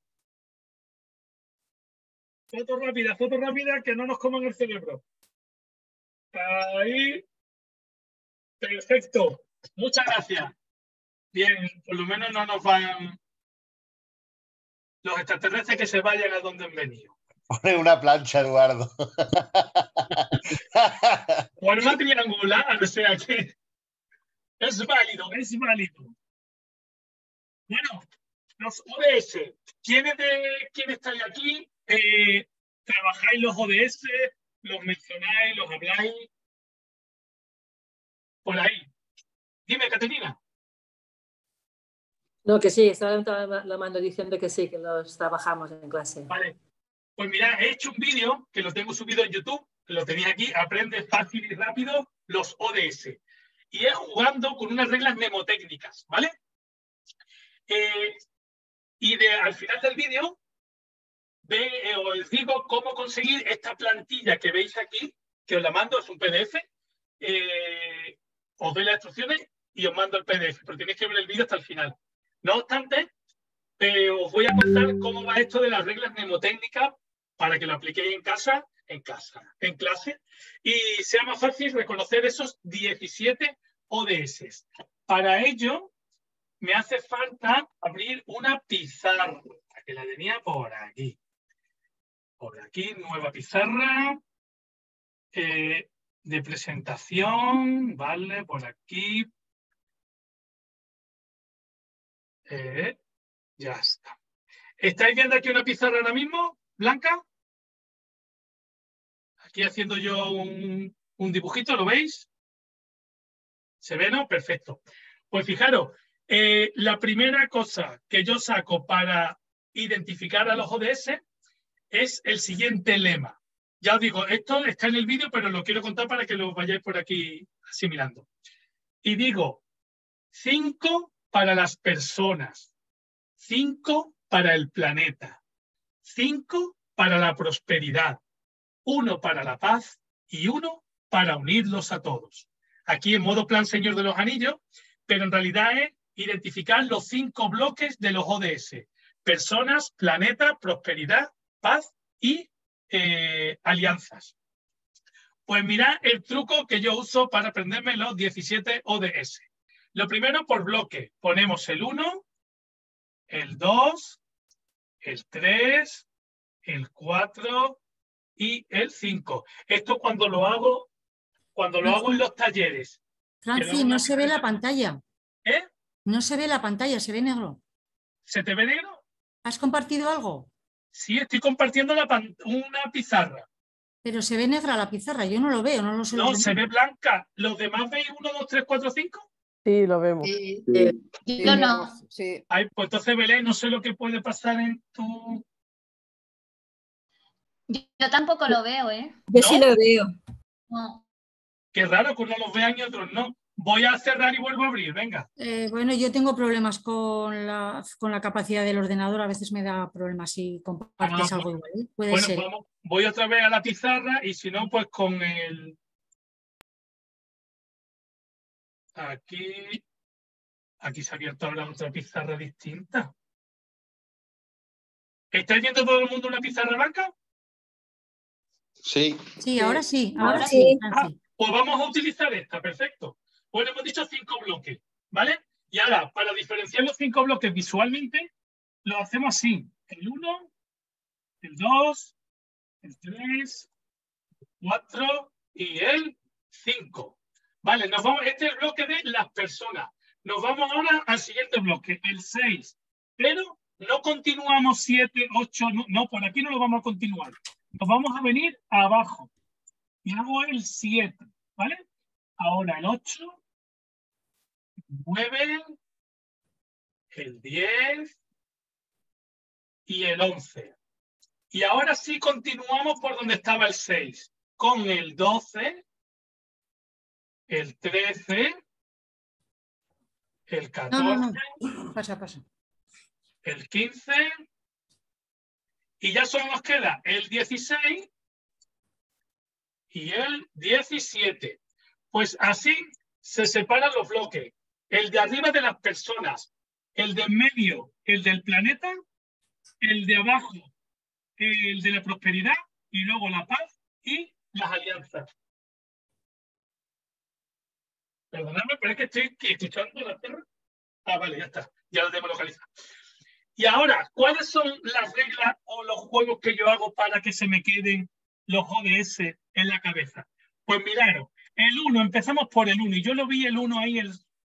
Foto rápida, foto rápida, que no nos coman el cerebro. Ahí. Perfecto. Muchas gracias. Bien, por lo menos no nos van los extraterrestres, que se vayan a donde han venido. Pone una plancha, Eduardo. Forma triangular, o sea que es válido, es válido. Bueno, los O D S. ¿Quiénes de quién estáis aquí? Eh, ¿Trabajáis los O D S? ¿Los mencionáis? ¿Los habláis? Por ahí. Dime, Caterina. No, que sí, estaba la mando diciendo que sí, que los trabajamos en clase. Vale. Pues mira, he hecho un vídeo que lo tengo subido en YouTube, que lo tenéis aquí, aprende fácil y rápido los O D S. Y es jugando con unas reglas mnemotécnicas, ¿vale? Eh, y de, al final del vídeo ve, eh, os digo cómo conseguir esta plantilla que veis aquí, que os la mando, es un P D F. Eh, os doy las instrucciones y os mando el P D F, pero tenéis que ver el vídeo hasta el final. No obstante, eh, os voy a contar cómo va esto de las reglas mnemotécnicas para que lo apliquéis en casa, en casa, en clase, y sea más fácil reconocer esos diecisiete O D S. Para ello, me hace falta abrir una pizarra, que la tenía por aquí. Por aquí, nueva pizarra eh, de presentación, vale, por aquí. Eh, ya está. ¿Estáis viendo aquí una pizarra ahora mismo, blanca? Aquí haciendo yo un, un dibujito, ¿lo veis? ¿Se ve, no? Perfecto. Pues fijaros, eh, la primera cosa que yo saco para identificar a los O D S es el siguiente lema. Ya os digo, esto está en el vídeo, pero lo quiero contar para que lo vayáis por aquí asimilando. Y digo, cinco para las personas, cinco para el planeta, cinco para la prosperidad, uno para la paz y uno para unirlos a todos. Aquí en modo plan Señor de los Anillos, pero en realidad es identificar los cinco bloques de los O D S. Personas, planeta, prosperidad, paz y eh, alianzas. Pues mirad el truco que yo uso para aprenderme los diecisiete O D S. Lo primero por bloque. Ponemos el uno, el dos, el tres, el cuatro y el cinco. Esto cuando lo hago, cuando lo hago en los talleres. Francis, no se ve la pantalla. ¿Eh? No se ve la pantalla, se ve negro. ¿Se te ve negro? ¿Has compartido algo? Sí, estoy compartiendo la una pizarra. Pero se ve negra la pizarra, yo no lo veo, no lo sé. No, se ve blanca. ¿Los demás veis uno, dos, tres, cuatro, cinco? Sí, lo vemos. Sí. Sí, Yo no. Sí. Ay, pues entonces, Belén, no sé lo que puede pasar en tu... Yo, yo tampoco lo veo, ¿eh? Yo sí lo veo. No. Qué raro que unos los vean y otros no. Voy a cerrar y vuelvo a abrir, venga. Eh, bueno, yo tengo problemas con la, con la capacidad del ordenador, a veces me da problemas si compartes Ah, algo igual. ¿eh? Puede bueno, ser. vamos, voy otra vez a la pizarra y si no, pues con el... Aquí... Aquí se ha abierto ahora otra pizarra distinta. ¿Estáis viendo todo el mundo una pizarra blanca? Sí. Sí, ahora sí, ahora, Ahora sí. sí. Ah, pues vamos a utilizar esta, perfecto. Bueno, hemos dicho cinco bloques, ¿vale? Y ahora, para diferenciar los cinco bloques visualmente, lo hacemos así. El uno, el dos, el tres, el cuatro y el cinco. Vale, nos vamos, este es el bloque de las personas. Nos vamos ahora al siguiente bloque, el seis. Pero no continuamos siete, ocho, no, no, por aquí no lo vamos a continuar. Nos vamos a venir abajo. Y hago el siete, ¿vale? Ahora el ocho, el nueve, el diez y el once. Y ahora sí continuamos por donde estaba el seis, con el doce, el trece, el No, no, catorce, no. Pasa, pasa. el quince, y ya solo nos queda el dieciséis y el diecisiete. Pues así se separan los bloques. El de arriba de las personas, el de en medio, el del planeta, el de abajo, el de la prosperidad, y luego la paz y las alianzas. Perdonadme, pero es que estoy escuchando la tierra. Ah, vale, ya está. Ya lo tengo localizado. Y ahora, ¿cuáles son las reglas o los juegos que yo hago para que se me queden los O D S en la cabeza? Pues miraros, el uno, empezamos por el uno, y yo lo vi el uno ahí el,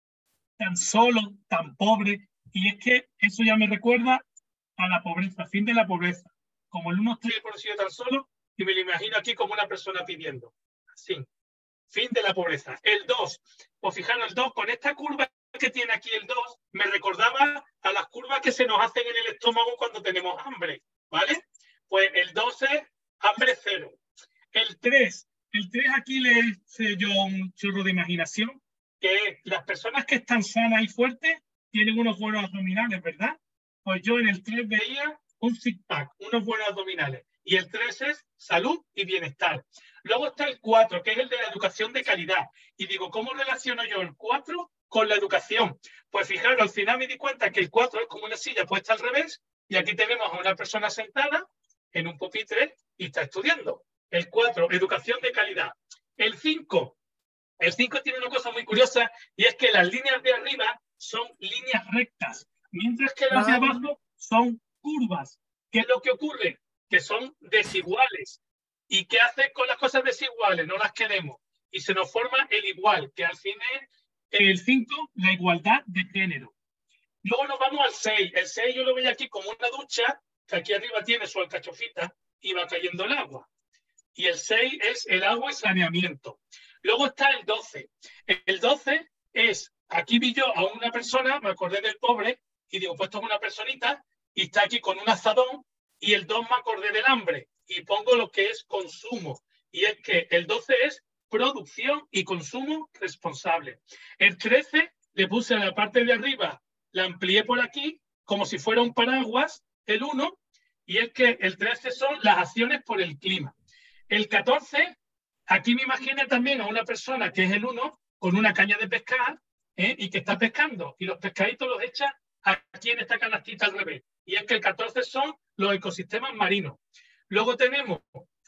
tan solo, tan pobre, y es que eso ya me recuerda a la pobreza, fin de la pobreza. Como el uno estoy por sí tan solo, y me lo imagino aquí como una persona pidiendo. Así, fin de la pobreza. El dos, pues fijaros, el dos, con esta curva que tiene aquí el dos, me recordaba a las curvas que se nos hacen en el estómago cuando tenemos hambre, ¿vale? Pues el dos es hambre cero. El tres, el tres aquí le hice yo un chorro de imaginación, que es las personas que están sanas y fuertes tienen unos buenos abdominales, ¿verdad? Pues yo en el tres veía un six-pack, unos buenos abdominales. Y el tres es salud y bienestar. Luego está el cuatro, que es el de la educación de calidad. Y digo, ¿cómo relaciono yo el cuatro con la educación? Pues fijaros, al final me di cuenta que el cuatro es como una silla puesta al revés, y aquí tenemos a una persona sentada en un pupitre y está estudiando. El cuatro, educación de calidad. El cinco, el cinco tiene una cosa muy curiosa, y es que las líneas de arriba son líneas rectas, mientras que las de abajo son curvas. ¿Qué es lo que ocurre? Que son desiguales. ¿Y qué hace con las cosas desiguales? No las queremos. Y se nos forma el igual, que al fin es el cinco, la igualdad de género. Luego nos vamos al seis. El seis yo lo veía aquí como una ducha, que aquí arriba tiene su alcachofita y va cayendo el agua. Y el seis es el agua y saneamiento. Luego está el doce. El doce es, aquí vi yo a una persona, me acordé del pobre, y digo, pues esto es una personita, y está aquí con un azadón, y el dos me acordé del hambre, y pongo lo que es consumo. Y es que el doce es producción y consumo responsable. El trece le puse a la parte de arriba, la amplié por aquí, como si fuera un paraguas, el uno, y es que el trece son las acciones por el clima. El catorce, aquí me imagino también a una persona que es el uno, con una caña de pescar, ¿eh? Y que está pescando, y los pescaditos los echa aquí en esta canastita al revés. Y es que el catorce son los ecosistemas marinos. Luego tenemos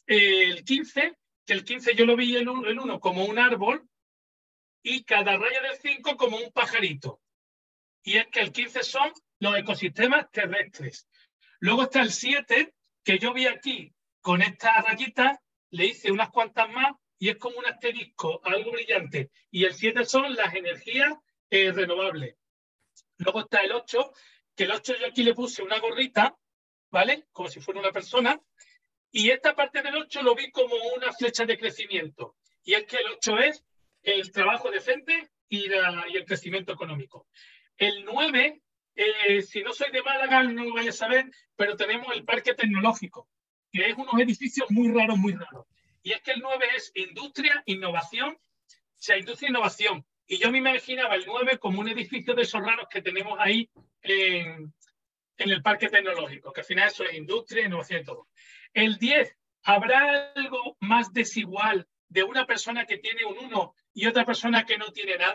el quince, que el quince yo lo vi el uno como un árbol, y cada raya del cinco como un pajarito. Y es que el quince son los ecosistemas terrestres. Luego está el siete, que yo vi aquí con esta rayita, le hice unas cuantas más, y es como un asterisco, algo brillante. Y el siete son las energías eh, renovables. Luego está el ocho, que el ocho yo aquí le puse una gorrita, ¿vale? Como si fuera una persona. Y esta parte del ocho lo vi como una flecha de crecimiento. Y es que el ocho es el trabajo decente y, la, y el crecimiento económico. El nueve, eh, si no soy de Málaga, no lo vayas a saber, pero tenemos el Parque Tecnológico, que es unos edificios muy raros, muy raros. Y es que el nueve es industria, innovación, o sea, industria e innovación. Y yo me imaginaba el nueve como un edificio de esos raros que tenemos ahí en, en el Parque Tecnológico, que al final eso es industria, innovación y todo. El diez, ¿habrá algo más desigual de una persona que tiene un uno y otra persona que no tiene nada?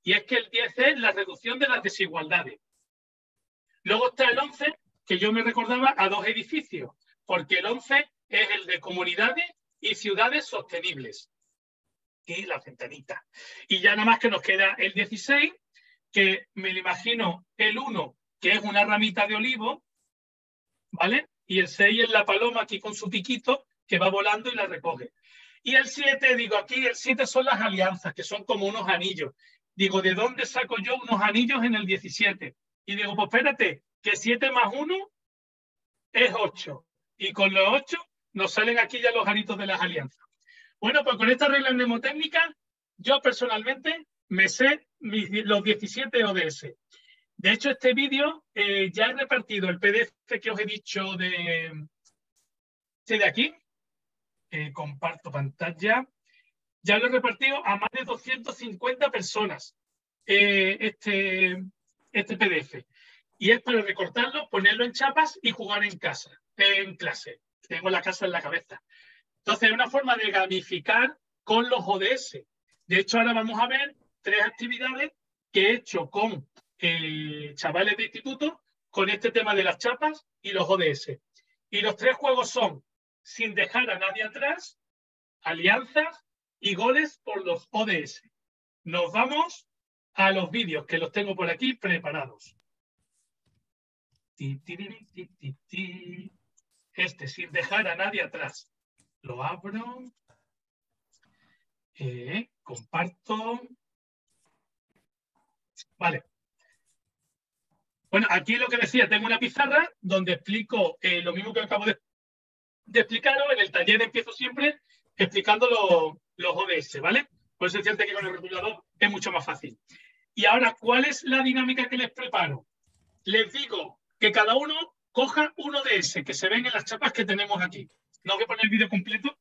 Y es que el diez es la reducción de las desigualdades. Luego está el once, que yo me recordaba a dos edificios, porque el once es el de comunidades y ciudades sostenibles. Y la ventanita. Y ya nada más que nos queda el dieciséis, que me lo imagino el uno, que es una ramita de olivo, ¿vale? Y el seis es la paloma aquí con su piquito que va volando y la recoge. Y el siete, digo, aquí el siete son las alianzas, que son como unos anillos. Digo, ¿de dónde saco yo unos anillos en el diecisiete? Y digo, pues espérate, que siete más uno es ocho. Y con los ocho nos salen aquí ya los aritos de las alianzas. Bueno, pues con esta regla mnemotécnica, yo personalmente me sé mis, los diecisiete O D S. De hecho, este vídeo eh, ya he repartido el P D F que os he dicho de, este de aquí. Eh, comparto pantalla. Ya lo he repartido a más de doscientas cincuenta personas, eh, este, este P D F. Y es para recortarlo, ponerlo en chapas y jugar en casa, en clase. Tengo la casa en la cabeza. Entonces, es una forma de gamificar con los O D S. De hecho, ahora vamos a ver tres actividades que he hecho con eh, chavales de instituto con este tema de las chapas y los O D S. Y los tres juegos son Sin dejar a nadie atrás, Alianzas y Goles por los O D S. Nos vamos a los vídeos, que los tengo por aquí preparados. Este, Sin dejar a nadie atrás. Lo abro, eh, comparto. Vale. Bueno, aquí lo que decía, tengo una pizarra donde explico eh, lo mismo que acabo de, de explicaros. En el taller empiezo siempre explicando lo, los O D S, ¿vale? Por eso es cierto que con el rotulador es mucho más fácil. Y ahora, ¿cuál es la dinámica que les preparo? Les digo que cada uno coja un O D S que se ven en las chapas que tenemos aquí. No voy a poner el vídeo completo.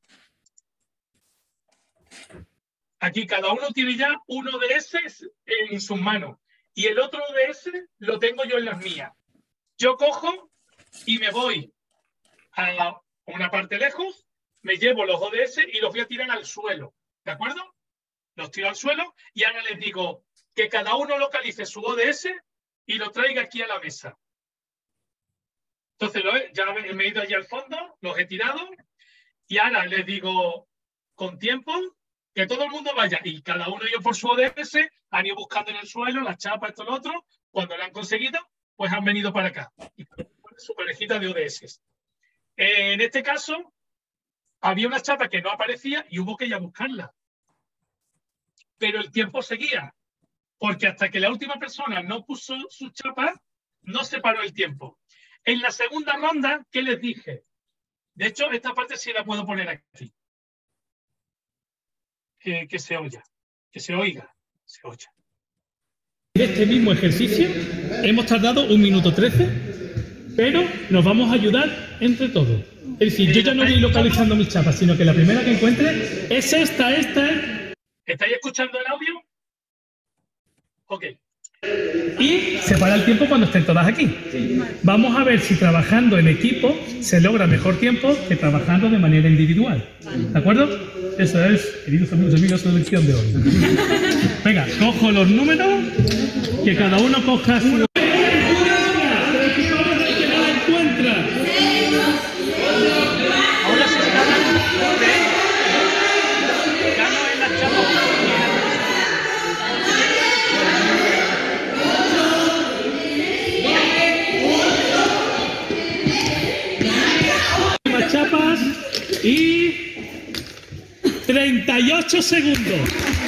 Aquí cada uno tiene ya un O D S en sus manos. Y el otro O D S lo tengo yo en las mías. Yo cojo y me voy a una parte lejos, me llevo los O D S y los voy a tirar al suelo. ¿De acuerdo? Los tiro al suelo y ahora les digo que cada uno localice su O D S y lo traiga aquí a la mesa. Entonces, lo he, ya me he ido allí al fondo, los he tirado y ahora les digo con tiempo que todo el mundo vaya y cada uno de ellos por su O D S han ido buscando en el suelo las chapas, esto, lo otro. Cuando lo han conseguido, pues han venido para acá. Y su parejita de O D S. En este caso, había una chapa que no aparecía y hubo que ir a buscarla. Pero el tiempo seguía, porque hasta que la última persona no puso su chapa, no se paró el tiempo. En la segunda ronda, ¿qué les dije? De hecho, esta parte sí la puedo poner aquí. Eh, que se oiga, que se oiga, se oiga. En este mismo ejercicio hemos tardado un minuto trece, pero nos vamos a ayudar entre todos. Es decir, yo ya no voy localizando mis chapas, sino que la primera que encuentre es esta, esta. ¿Estáis escuchando el audio? Ok. Y se para el tiempo cuando estén todas aquí. Vamos a ver si trabajando en equipo se logra mejor tiempo que trabajando de manera individual. ¿De acuerdo? Eso es, queridos amigos y amigas, la lección de hoy. Venga, cojo los números, que cada uno coja su... chapas y treinta y ocho segundos.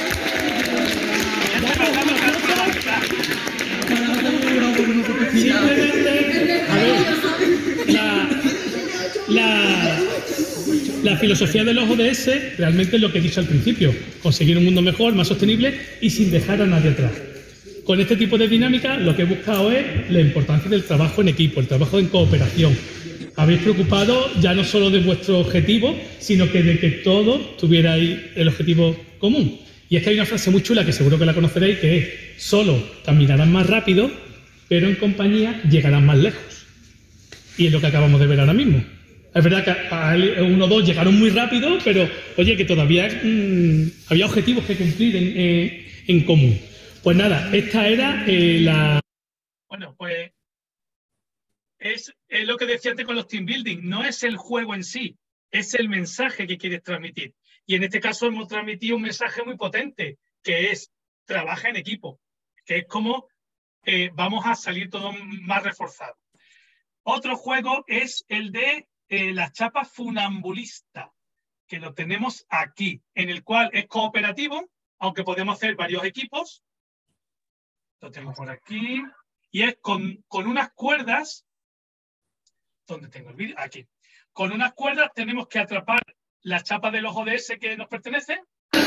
Simplemente, a ver, la, la, la filosofía de los O D S realmente es lo que he dicho al principio: conseguir un mundo mejor, más sostenible y sin dejar a nadie atrás. Con este tipo de dinámica lo que he buscado es la importancia del trabajo en equipo, el trabajo en cooperación. Habéis preocupado ya no solo de vuestro objetivo, sino que de que todos tuvierais el objetivo común. Y es que hay una frase muy chula que seguro que la conoceréis, que es: solo caminarán más rápido, pero en compañía llegarán más lejos. Y es lo que acabamos de ver ahora mismo. Es verdad que uno o dos llegaron muy rápido, pero oye, que todavía mmm, había objetivos que cumplir en, en, en común. Pues nada, esta era eh, la... Bueno, pues es, es lo que decía antes con los team building, no es el juego en sí, es el mensaje que quieres transmitir. Y en este caso hemos transmitido un mensaje muy potente, que es trabaja en equipo, que es como eh, vamos a salir todos más reforzados. Otro juego es el de eh, la chapa funambulista, que lo tenemos aquí, en el cual es cooperativo, aunque podemos hacer varios equipos. Lo tenemos por aquí. Y es con, con unas cuerdas. ¿Dónde tengo el vídeo? Aquí. Con unas cuerdas tenemos que atrapar la chapa de los O D S que nos pertenece.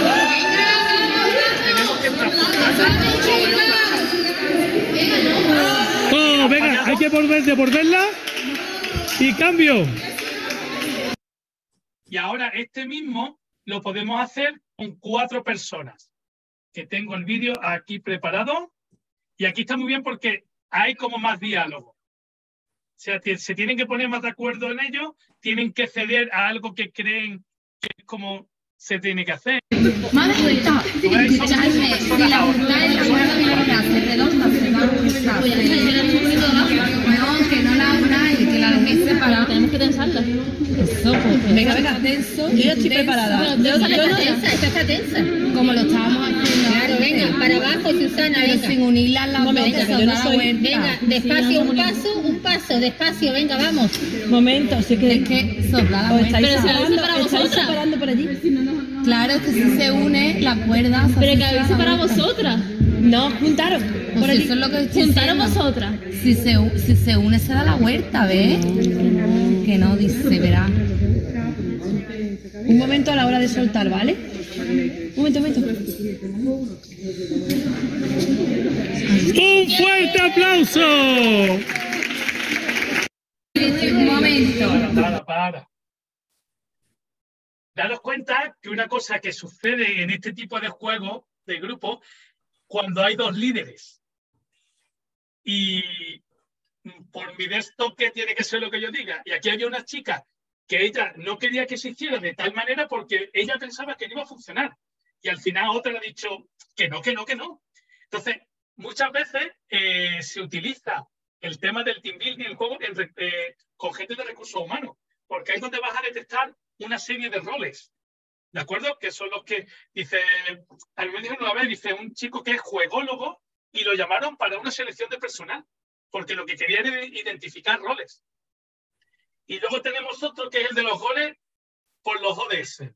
Tenemos que ¡Oh, venga! Hay que volver de morderla y cambio. Y ahora este mismo lo podemos hacer con cuatro personas. Que tengo el vídeo aquí preparado. Y aquí está muy bien porque hay como más diálogo. O sea, se tienen que poner más de acuerdo en ello, tienen que ceder a algo que creen que es como se tiene que hacer. Más de cuenta, escuchadme, si la voluntad es la cuerda de la clase redonda, se va a cruzar. No, que no la unáis, que la dejéis separada. Tenemos que tensarla. Eso, pues. Venga, venga, tenso. Yo ya estoy preparada. Yo no está tensa, esta está tensa. Como lo estábamos haciendo. Claro, venga, para abajo, Susana, venga. Sin unirla las dos, que se da la vuelta. Venga, despacio, un paso, un paso, despacio, venga, vamos. Momento, sí que... Es que sopla la vuelta. Pero si la habéis separado vosotras. Separando por allí. Claro, es que si se une la cuerda... Pero que habéis separado vosotras. No, juntaros. Pues por eso es lo que estoy juntaron diciendo. vosotras. Si se, si se une se da la vuelta, ¿ves? Que no, dice, verá. Un momento a la hora de soltar, ¿vale? Un momento, un momento. ¡Un fuerte aplauso! Un momento. Para, para. Daros cuenta que una cosa que sucede en este tipo de juegos de grupo, cuando hay dos líderes y por mi destoque tiene que ser lo que yo diga, y aquí había una chica que ella no quería que se hiciera de tal manera porque ella pensaba que no iba a funcionar y al final otra le ha dicho que no, que no, que no. Entonces, muchas veces eh, se utiliza el tema del team building en el juego en, eh, con gente de recursos humanos, porque ahí es donde vas a detectar una serie de roles, ¿de acuerdo? Que son los que, dice, al menos una vez, dice un chico que es juególogo y lo llamaron para una selección de personal, porque lo que querían era identificar roles. Y luego tenemos otro que es el de los goles por los O D S.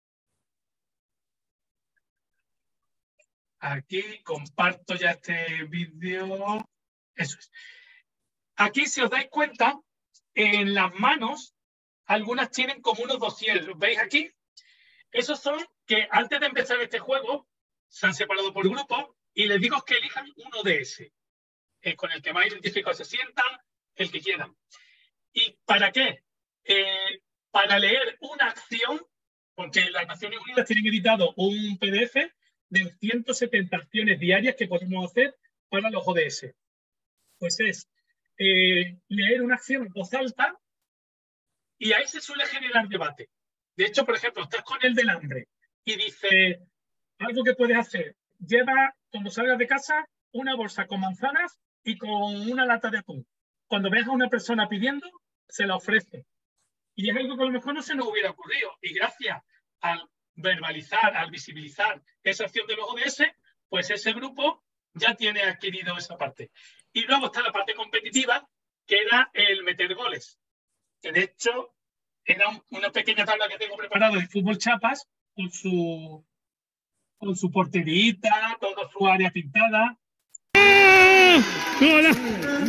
Aquí comparto ya este vídeo. Eso es. Aquí, si os dais cuenta, en las manos, algunas tienen como unos dossiers. ¿Veis aquí? Esos son que antes de empezar este juego se han separado por grupos y les digo que elijan un O D S, eh, con el que más identificados se sientan, el que quieran. ¿Y para qué? Eh, para leer una acción, porque las Naciones Unidas tienen editado un P D F de ciento setenta acciones diarias que podemos hacer para los O D S. Pues es eh, leer una acción en voz alta y ahí se suele generar debate. De hecho, por ejemplo, estás con el del hambre y dice algo que puedes hacer. Lleva, cuando salgas de casa, una bolsa con manzanas y con una lata de atún. Cuando veas a una persona pidiendo, se la ofrece. Y es algo que a lo mejor no se nos hubiera ocurrido. Y gracias al verbalizar, al visibilizar esa acción de los O D S, pues ese grupo ya tiene adquirido esa parte. Y luego está la parte competitiva, que era el meter goles. Que de hecho era un, una pequeña tabla que tengo preparada de fútbol chapas con su, con su porterita, toda su área pintada. ¡Hola!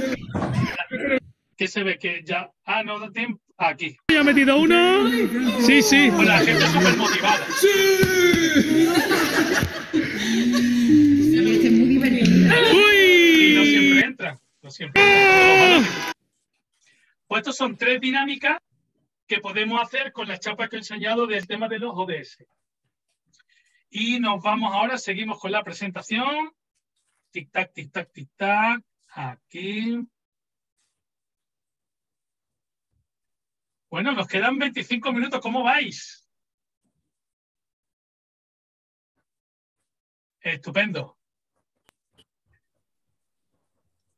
Que se ve que ya... Ah, no da tiempo. Aquí. ¿Ya ha metido uno? Sí, sí. Pues la gente súper motivada. ¡Sí! Es muy divertido. ¡Uy! Y no siempre entran. No siempre entran. Pues estos son tres dinámicas que podemos hacer con las chapas que he enseñado del tema de los O D S. Y nos vamos ahora, seguimos con la presentación. Tic-tac, tic-tac, tic-tac. Aquí. Bueno, nos quedan veinticinco minutos. ¿Cómo vais? Estupendo.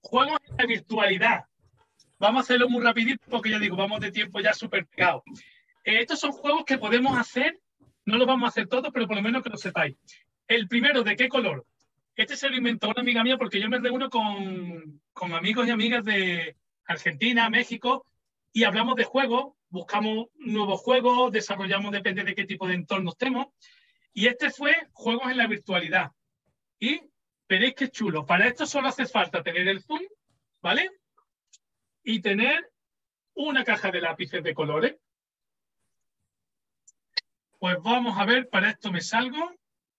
juegos en la virtualidad. Vamos a hacerlo muy rapidito porque ya digo, vamos de tiempo ya súper pegado. Eh, estos son juegos que podemos hacer, no los vamos a hacer todos, pero por lo menos que lo sepáis. El primero, ¿de qué color? Este se lo inventó una amiga mía porque yo me reúno con, con amigos y amigas de Argentina, México, y hablamos de juegos, buscamos nuevos juegos, desarrollamos, depende de qué tipo de entorno estemos. Y este fue juegos en la virtualidad. Y veréis qué chulo. Para esto solo hace falta tener el zoom, ¿vale? Y tener una caja de lápices de colores. Pues vamos a ver, para esto me salgo.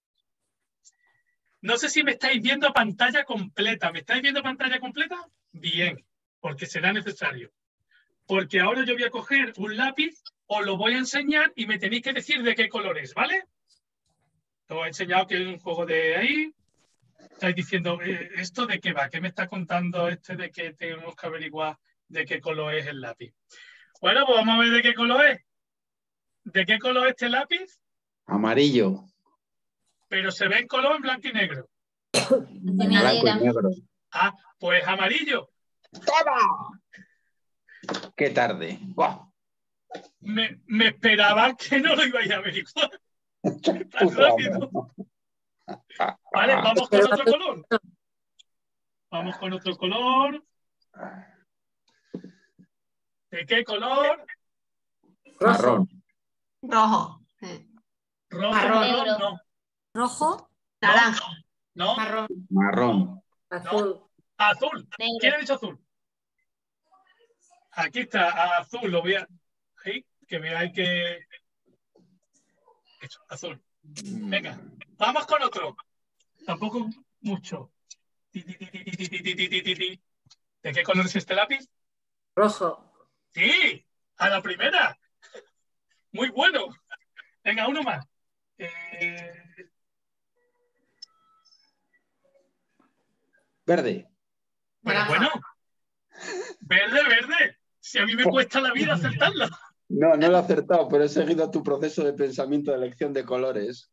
No sé si me estáis viendo pantalla completa. ¿Me estáis viendo pantalla completa? Bien, porque será necesario. Porque ahora yo voy a coger un lápiz, os lo voy a enseñar y me tenéis que decir de qué color es, ¿vale? Os he enseñado que es un juego de ahí. Estáis diciendo, eh, ¿esto de qué va? ¿Qué me está contando este de que tenemos que averiguar de qué color es el lápiz? Bueno, pues vamos a ver de qué color es. ¿De qué color es este lápiz? Amarillo. Pero se ve en color en blanco y negro. Blanco y negro. Ah, pues amarillo. ¡Toma! ¡Qué tarde! ¡Buah! Me, me esperaba que no lo ibais a averiguar. Tan rápido. Vale, vamos con otro color. Vamos con otro color. ¿De qué color? Marrón. Rojo. Sí. Rojo, Marrón. marrón, no. Rojo. Naranja. No. Marrón. Marrón. Azul. Azul. ¿Quién ha dicho azul? Aquí está, azul. Lo voy a... Ahí, que veáis que... Eso, azul. Venga, vamos con otro. Tampoco mucho. Ti, ti, ti, ti, ti, ti, ti, ti, ti, ti. ¿De qué color es este lápiz? Rojo. Sí, a la primera. Muy bueno. Venga, uno más. Eh... Verde. Bueno, bueno. Verde, verde. Si a mí me cuesta la vida acertarlo. No, no lo he acertado, pero he seguido tu proceso de pensamiento de elección de colores.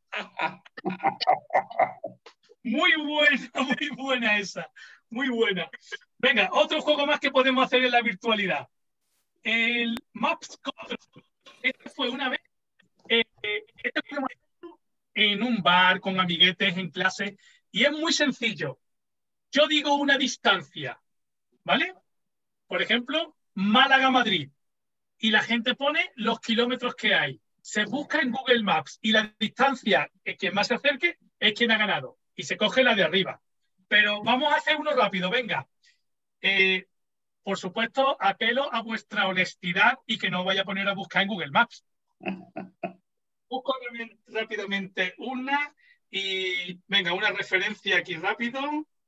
Muy buena, muy buena esa. Muy buena. Venga, otro juego más que podemos hacer en la virtualidad. El Maps Control. Este fue una vez eh, este fue en un bar con amiguetes en clase y es muy sencillo. Yo digo una distancia, ¿vale? Por ejemplo, Málaga-Madrid. Y la gente pone los kilómetros que hay. Se busca en Google Maps y la distancia que quien más se acerque es quien ha ganado. Y se coge la de arriba. Pero vamos a hacer uno rápido, venga. Eh, por supuesto, apelo a vuestra honestidad y que no vaya a poner a buscar en Google Maps. Busco rápidamente una y venga, una referencia aquí rápido.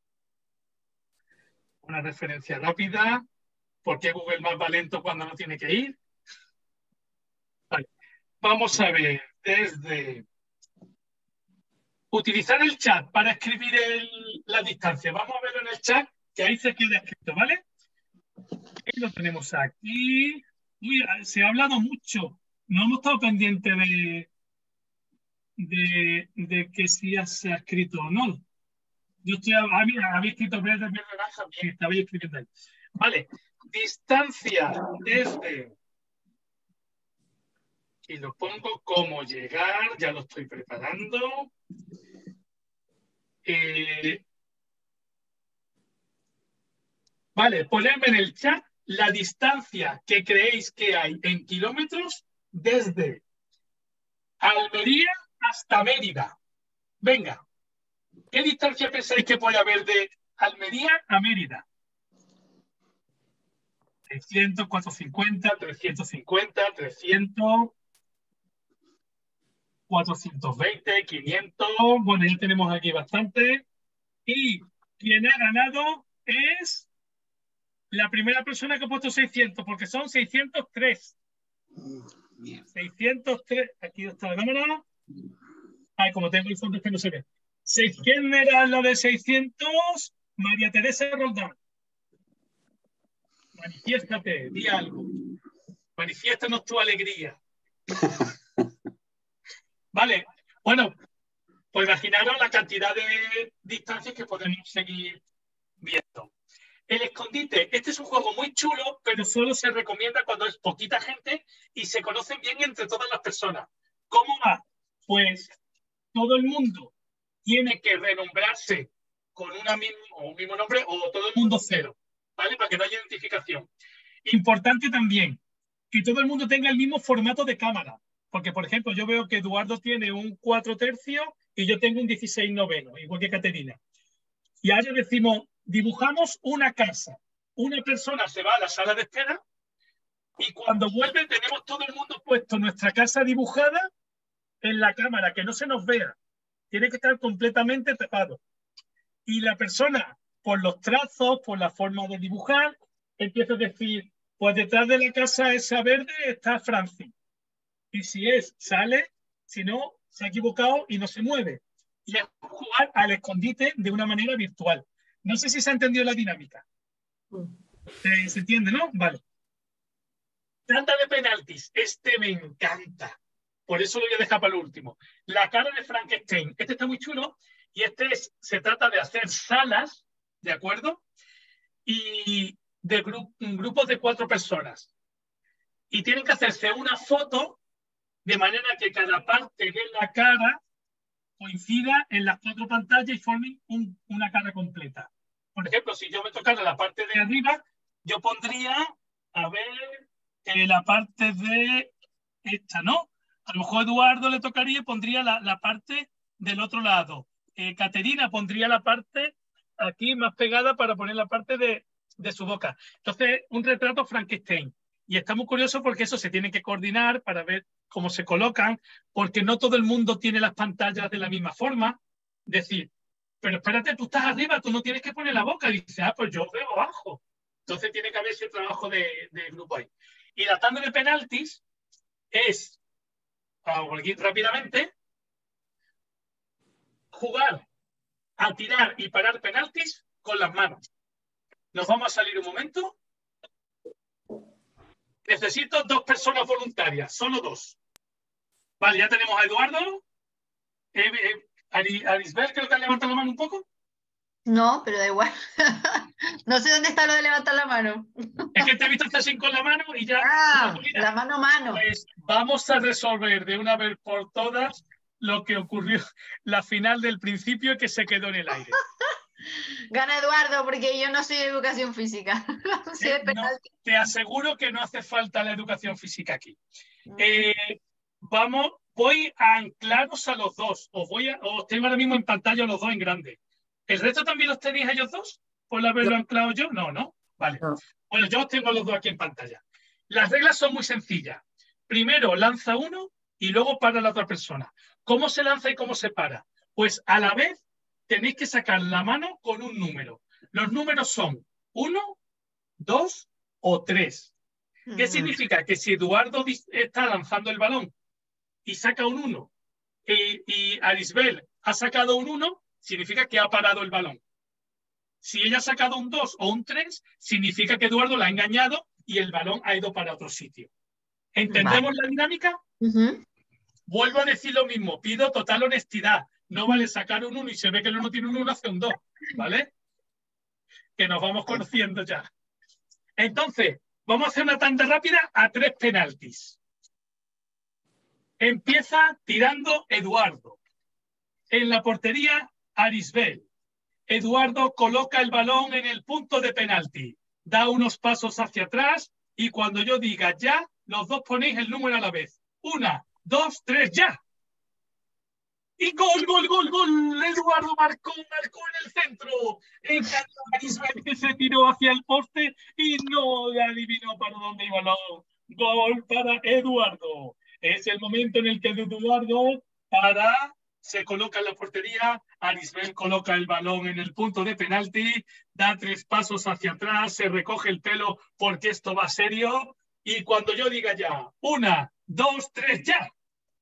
Una referencia rápida. ¿Por qué Google Maps va lento cuando no tiene que ir? Vale. Vamos a ver desde... Utilizar el chat para escribir el, la distancia. Vamos a verlo en el chat, que ahí se queda escrito, ¿vale? Y lo tenemos aquí. Uy, se ha hablado mucho. No hemos estado pendientes de, de, de que si se ha escrito o no. Yo estoy... Ah, mira, habéis escrito verde, verde, naranja. Bien, estabais escribiendo ahí. Vale. Distancia desde... Y lo pongo como llegar. Ya lo estoy preparando. Eh, vale, ponedme en el chat la distancia que creéis que hay en kilómetros desde Almería hasta Mérida. Venga, ¿qué distancia pensáis que puede haber de Almería a Mérida? seiscientos, cuatrocientos cincuenta, trescientos cincuenta, trescientos, cuatrocientos veinte, quinientos. Bueno, ya tenemos aquí bastante. Y quien ha ganado es la primera persona que ha puesto seiscientos, porque son seiscientos tres. seiscientos tres. Aquí está la cámara. Ay, como tengo el fondo es que no se ve. ¿Quién era la de seiscientos? María Teresa Roldán. Manifiéstate, di algo. Manifiéstanos tu alegría. Vale, bueno, pues imaginaros la cantidad de distancias que podemos seguir viendo. El escondite, este es un juego muy chulo, pero solo se recomienda cuando es poquita gente y se conocen bien entre todas las personas. ¿Cómo va? Pues todo el mundo tiene que renombrarse con una mismo, o un mismo nombre o todo el mundo cero, ¿vale? Para que no haya identificación. Importante también que todo el mundo tenga el mismo formato de cámara, porque por ejemplo yo veo que Eduardo tiene un cuatro tercios y yo tengo un dieciséis noveno, igual que Caterina. Y ahora decimos, dibujamos una casa. Una persona se va a la sala de espera y cuando vuelve tenemos todo el mundo puesto nuestra casa dibujada en la cámara, que no se nos vea. Tiene que estar completamente tapado. Y la persona, por los trazos, por la forma de dibujar, empieza a decir, pues detrás de la casa esa verde está Francis. Y si es, sale, si no, se ha equivocado y no se mueve. Y es jugar al escondite de una manera virtual. No sé si se ha entendido la dinámica. ¿Se, se entiende, no? Vale. Tanda de penaltis. Este me encanta. Por eso lo voy a dejar para lo último. La cara de Frankenstein. Este está muy chulo. Y este es, se trata de hacer salas, ¿de acuerdo? Y de gru grupos de cuatro personas. Y tienen que hacerse una foto de manera que cada parte de la cara coincida en las cuatro pantallas y formen un, una cara completa. Por ejemplo, si yo me tocara la parte de arriba, yo pondría, a ver, eh, la parte de esta, ¿no? A lo mejor Eduardo le tocaría y pondría la, la parte del otro lado. Eh, Caterina pondría la parte aquí más pegada para poner la parte de, de su boca. Entonces, un retrato Frankenstein. Y está muy curioso porque eso se tiene que coordinar para ver cómo se colocan, porque no todo el mundo tiene las pantallas de la misma forma. Decir, pero espérate, tú estás arriba, tú no tienes que poner la boca. Y dice, ah, pues yo veo abajo. Entonces tiene que haber ese trabajo de, de grupo ahí. Y la tanda de penaltis es, vamos aquí rápidamente, jugar a tirar y parar penaltis con las manos. Nos vamos a salir un momento. Necesito dos personas voluntarias, solo dos. Vale, ya tenemos a Eduardo. Eh, eh, Ari, Arisbel, creo que ha levantado la mano un poco. No, pero da igual. No sé dónde está lo de levantar la mano. Es que te he visto hacer así con la mano y ya. Ah, no, mira, la mano a mano. Pues vamos a resolver de una vez por todas lo que ocurrió la final del principio que se quedó en el aire. Gana Eduardo porque yo no soy de educación física. No sé de Eh, no, penalti. te aseguro que no hace falta la educación física aquí. Eh, vamos, voy a anclaros a los dos. Os, voy a, os tengo ahora mismo en pantalla los dos en grande. ¿El resto también los tenéis ellos dos? ¿Por haberlo anclado yo? No, ¿no? Vale. No. Bueno, yo os tengo los dos aquí en pantalla. Las reglas son muy sencillas. Primero lanza uno y luego para la otra persona. ¿Cómo se lanza y cómo se para? Pues a la vez tenéis que sacar la mano con un número. Los números son uno, dos o tres. ¿Qué significa? Que si Eduardo está lanzando el balón y saca un uno y, y Arisbel ha sacado un uno, significa que ha parado el balón. Si ella ha sacado un dos o un tres, significa que Eduardo la ha engañado y el balón ha ido para otro sitio. ¿Entendemos la dinámica? Uh-huh. Vuelvo a decir lo mismo, pido total honestidad. No vale sacar un uno y se ve que el uno tiene un uno, hace un dos, ¿vale? Que nos vamos conociendo ya. Entonces, vamos a hacer una tanda rápida a tres penaltis. Empieza tirando Eduardo. En la portería, Arisbel. Eduardo coloca el balón en el punto de penalti. Da unos pasos hacia atrás y cuando yo diga ya, los dos ponéis el número a la vez. Una, dos, tres, ya. Y gol, gol, gol, gol. Eduardo marcó, marcó en el centro. Encantó a Arisbel que se tiró hacia el poste y no adivinó para dónde iba el balón. Gol para Eduardo. Es el momento en el que Eduardo para, se coloca en la portería, Arisbel coloca el balón en el punto de penalti, da tres pasos hacia atrás, se recoge el pelo porque esto va serio y cuando yo diga ya, una, dos, tres, ya.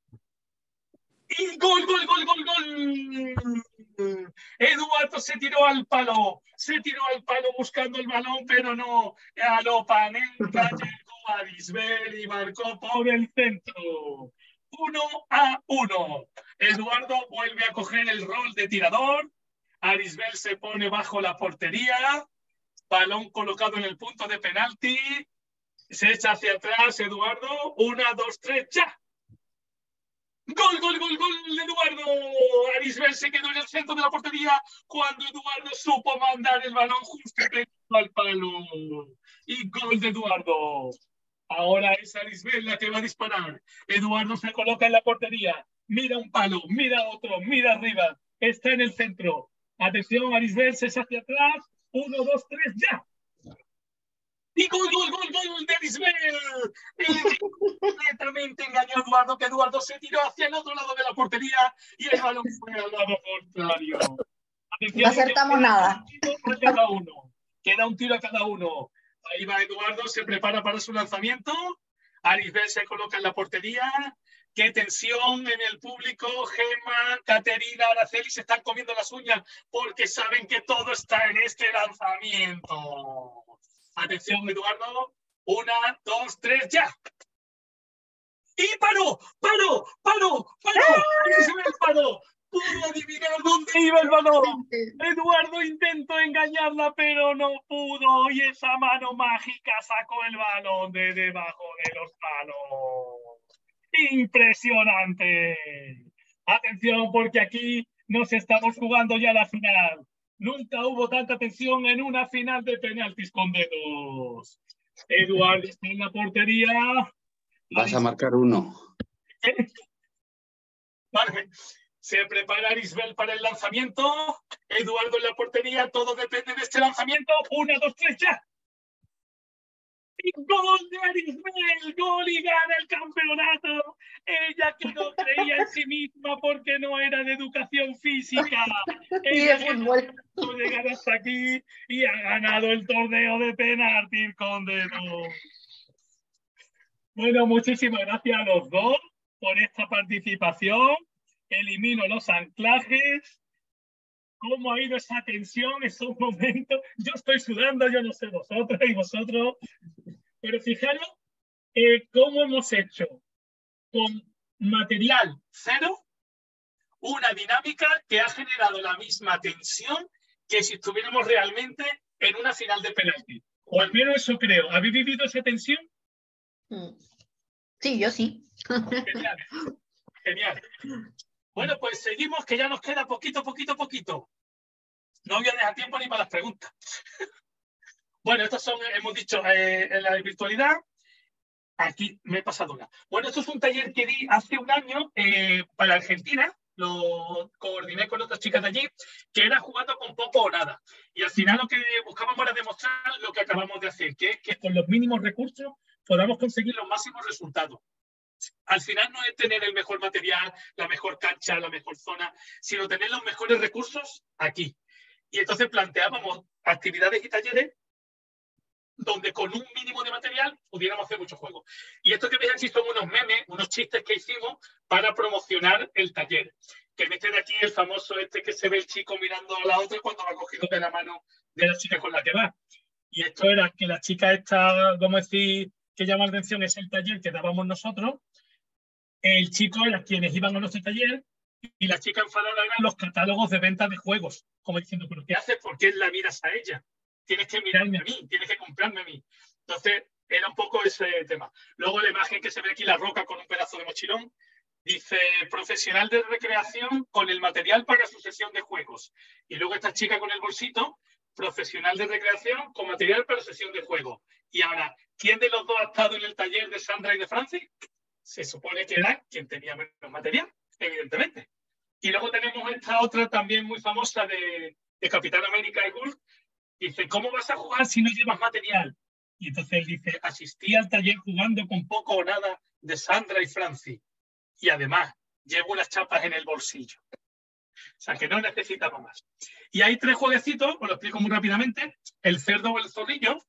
Y gol, gol, gol, gol, gol. Eduardo se tiró al palo, se tiró al palo buscando el balón, pero no. A lo Panenka llegó a Arisbel y marcó por el centro. Uno a uno. Eduardo vuelve a coger el rol de tirador. Arisbel se pone bajo la portería balón colocado en el punto de penalti, se echa hacia atrás Eduardo, una, dos, tres, ya. Gol, gol, gol, gol de Eduardo. Arisbel se quedó en el centro de la portería cuando Eduardo supo mandar el balón justo y pegado al palo. Y gol de Eduardo. Ahora es Arisbel la que va a disparar. Eduardo se coloca en la portería. Mira un palo, mira otro, mira arriba. Está en el centro. Atención, Arisbel se echa hacia atrás. Uno, dos, tres, ya. Y gol, gol, gol, gol de Arisbel. Completamente engañó a Eduardo, que Eduardo se tiró hacia el otro lado de la portería y el balón fue al lado contrario. Atención, no acertamos nada. Un tiro a cada uno. Queda un tiro a cada uno. Ahí va Eduardo, se prepara para su lanzamiento. Arisbel se coloca en la portería. Qué tensión en el público. Gemma, Caterina, Araceli se están comiendo las uñas porque saben que todo está en este lanzamiento. Atención, Eduardo. Una, dos, tres, ya. Y paró, paró, paró, paró. Arisbel paró. Pudo adivinar dónde iba el balón. Eduardo intentó engañarla, pero no pudo. Y esa mano mágica sacó el balón de debajo de los palos. ¡Impresionante! Atención, porque aquí nos estamos jugando ya la final. Nunca hubo tanta tensión en una final de penaltis con dedos. Eduardo está en la portería. Vas a marcar uno. Vale. Se prepara Arisbel para el lanzamiento. Eduardo en la portería. Todo depende de este lanzamiento. Una, dos, tres, ya. Y gol de Arisbel. Gol y gana el campeonato. Ella que no creía en sí misma porque no era de educación física. Ella que no pudo llegar hasta aquí y ha ganado el torneo de penaltis con dedos. Bueno, muchísimas gracias a los dos por esta participación. Elimino los anclajes. ¿Cómo ha ido esa tensión, esos momentos? Yo estoy sudando, yo no sé vosotras y vosotros. Pero fijaros eh, cómo hemos hecho con material cero una dinámica que ha generado la misma tensión que si estuviéramos realmente en una final de penalti. O al menos eso creo. ¿Habéis vivido esa tensión? Sí, yo sí. Genial. Genial. Bueno, pues seguimos, que ya nos queda poquito, poquito, poquito. No voy a dejar tiempo ni para las preguntas. Bueno, estas son, hemos dicho, eh, en la virtualidad. Aquí me he pasado una. Bueno, esto es un taller que di hace un año eh, para Argentina. Lo coordiné con otras chicas de allí, que era jugando con poco o nada. Y al final lo que buscábamos era demostrar lo que acabamos de hacer, que es que con los mínimos recursos podamos conseguir los máximos resultados. Al final no es tener el mejor material, la mejor cancha, la mejor zona, sino tener los mejores recursos aquí. Y entonces planteábamos actividades y talleres donde con un mínimo de material pudiéramos hacer muchos juegos. Y esto que veis aquí son unos memes, unos chistes que hicimos para promocionar el taller. Que viste de aquí el famoso este que se ve el chico mirando a la otra cuando va cogido de la mano de la chica con la que va. Y esto era que la chica esta, vamos a decir, que llama la atención, es el taller que dábamos nosotros. El chico era quienes iban a nuestro taller y la chica enfadada eran los catálogos de ventas de juegos. Como diciendo, ¿pero qué haces? ¿Por qué la miras a ella? Tienes que mirarme a mí, tienes que comprarme a mí. Entonces, era un poco ese tema. Luego la imagen que se ve aquí, la roca con un pedazo de mochilón, dice, profesional de recreación con el material para su sesión de juegos. Y luego esta chica con el bolsito, profesional de recreación con material para sesión de juegos. Y ahora, ¿quién de los dos ha estado en el taller de Sandra y de Francis? Se supone que era quien tenía menos material, evidentemente. Y luego tenemos esta otra también muy famosa de, de Capitán América y Hulk. Dice, ¿cómo vas a jugar si no llevas material? Y entonces él dice, asistí al taller jugando con poco o nada de Sandra y Francis. Y además, llevo unas chapas en el bolsillo. O sea, que no necesitamos más. Y hay tres jueguecitos, os lo explico muy rápidamente. El cerdo o el zorrillo,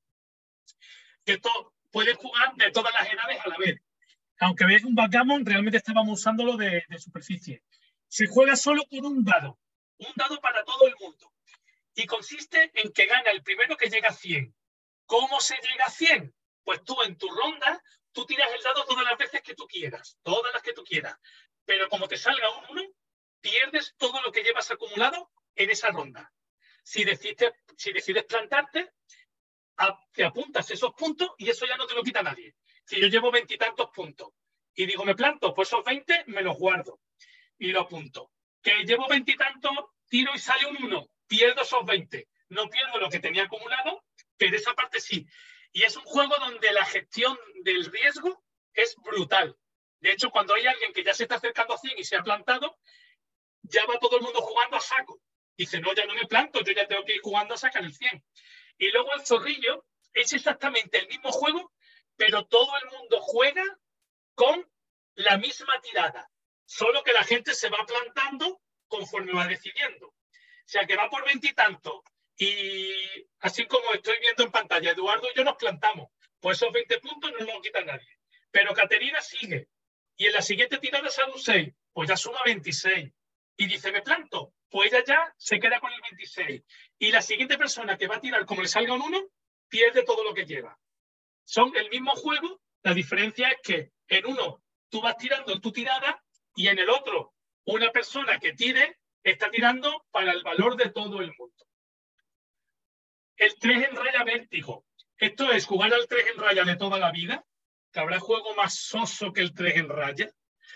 que puedes jugar de todas las edades a la vez. Aunque veáis un backgammon, realmente estábamos usándolo de, de superficie. Se juega solo con un dado. Un dado para todo el mundo. Y consiste en que gana el primero que llega a cien. ¿Cómo se llega a cien? Pues tú en tu ronda, tú tiras el dado todas las veces que tú quieras. Todas las que tú quieras. Pero como te salga un uno, pierdes todo lo que llevas acumulado en esa ronda. Si decides, si decides plantarte, a, te apuntas esos puntos y eso ya no te lo quita nadie. Si yo llevo veintitantos puntos y digo, me planto, pues esos veinte me los guardo y lo apunto. Que llevo veintitantos, tiro y sale un uno, pierdo esos veinte. No pierdo lo que tenía acumulado, pero esa parte sí. Y es un juego donde la gestión del riesgo es brutal. De hecho, cuando hay alguien que ya se está acercando a cien y se ha plantado, ya va todo el mundo jugando a saco. Dice, no, ya no me planto, yo ya tengo que ir jugando a sacar el cien. Y luego el zorrillo es exactamente el mismo juego, pero todo el mundo juega con la misma tirada. Solo que la gente se va plantando conforme va decidiendo. O sea, que va por veintitantos. Y así como estoy viendo en pantalla, Eduardo y yo nos plantamos. Pues esos veinte puntos no nos quita nadie. Pero Caterina sigue. Y en la siguiente tirada sale un seis. Pues ya suma veintiséis. Y dice, me planto. Pues ella ya se queda con el veintiséis. Y la siguiente persona que va a tirar, como le salga un uno, pierde todo lo que lleva. Son el mismo juego. La diferencia es que en uno tú vas tirando tu tirada y en el otro una persona que tire está tirando para el valor de todo el mundo. El tres en raya vértigo. Esto es jugar al tres en raya de toda la vida, que habrá juego más soso que el tres en raya.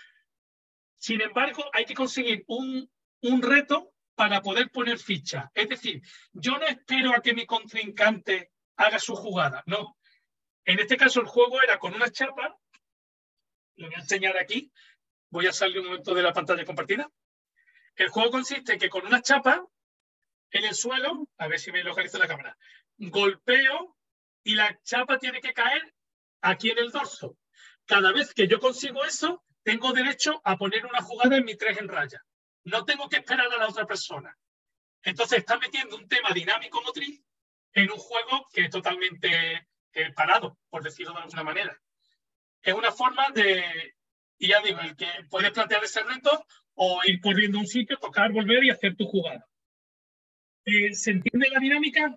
Sin embargo, hay que conseguir un, un reto para poder poner ficha. Es decir, yo no espero a que mi contrincante haga su jugada, no. En este caso el juego era con una chapa. Lo voy a enseñar aquí. Voy a salir un momento de la pantalla compartida. El juego consiste en que con una chapa en el suelo, a ver si me localiza la cámara, golpeo y la chapa tiene que caer aquí en el dorso. Cada vez que yo consigo eso, tengo derecho a poner una jugada en mi tres en raya. No tengo que esperar a la otra persona. Entonces está metiendo un tema dinámico motriz en un juego que es totalmente eh, parado, por decirlo de alguna manera. Es una forma de, y ya digo, el que puedes plantear ese reto o ir corriendo a un sitio, tocar, volver y hacer tu jugada. Eh, ¿Se entiende la dinámica?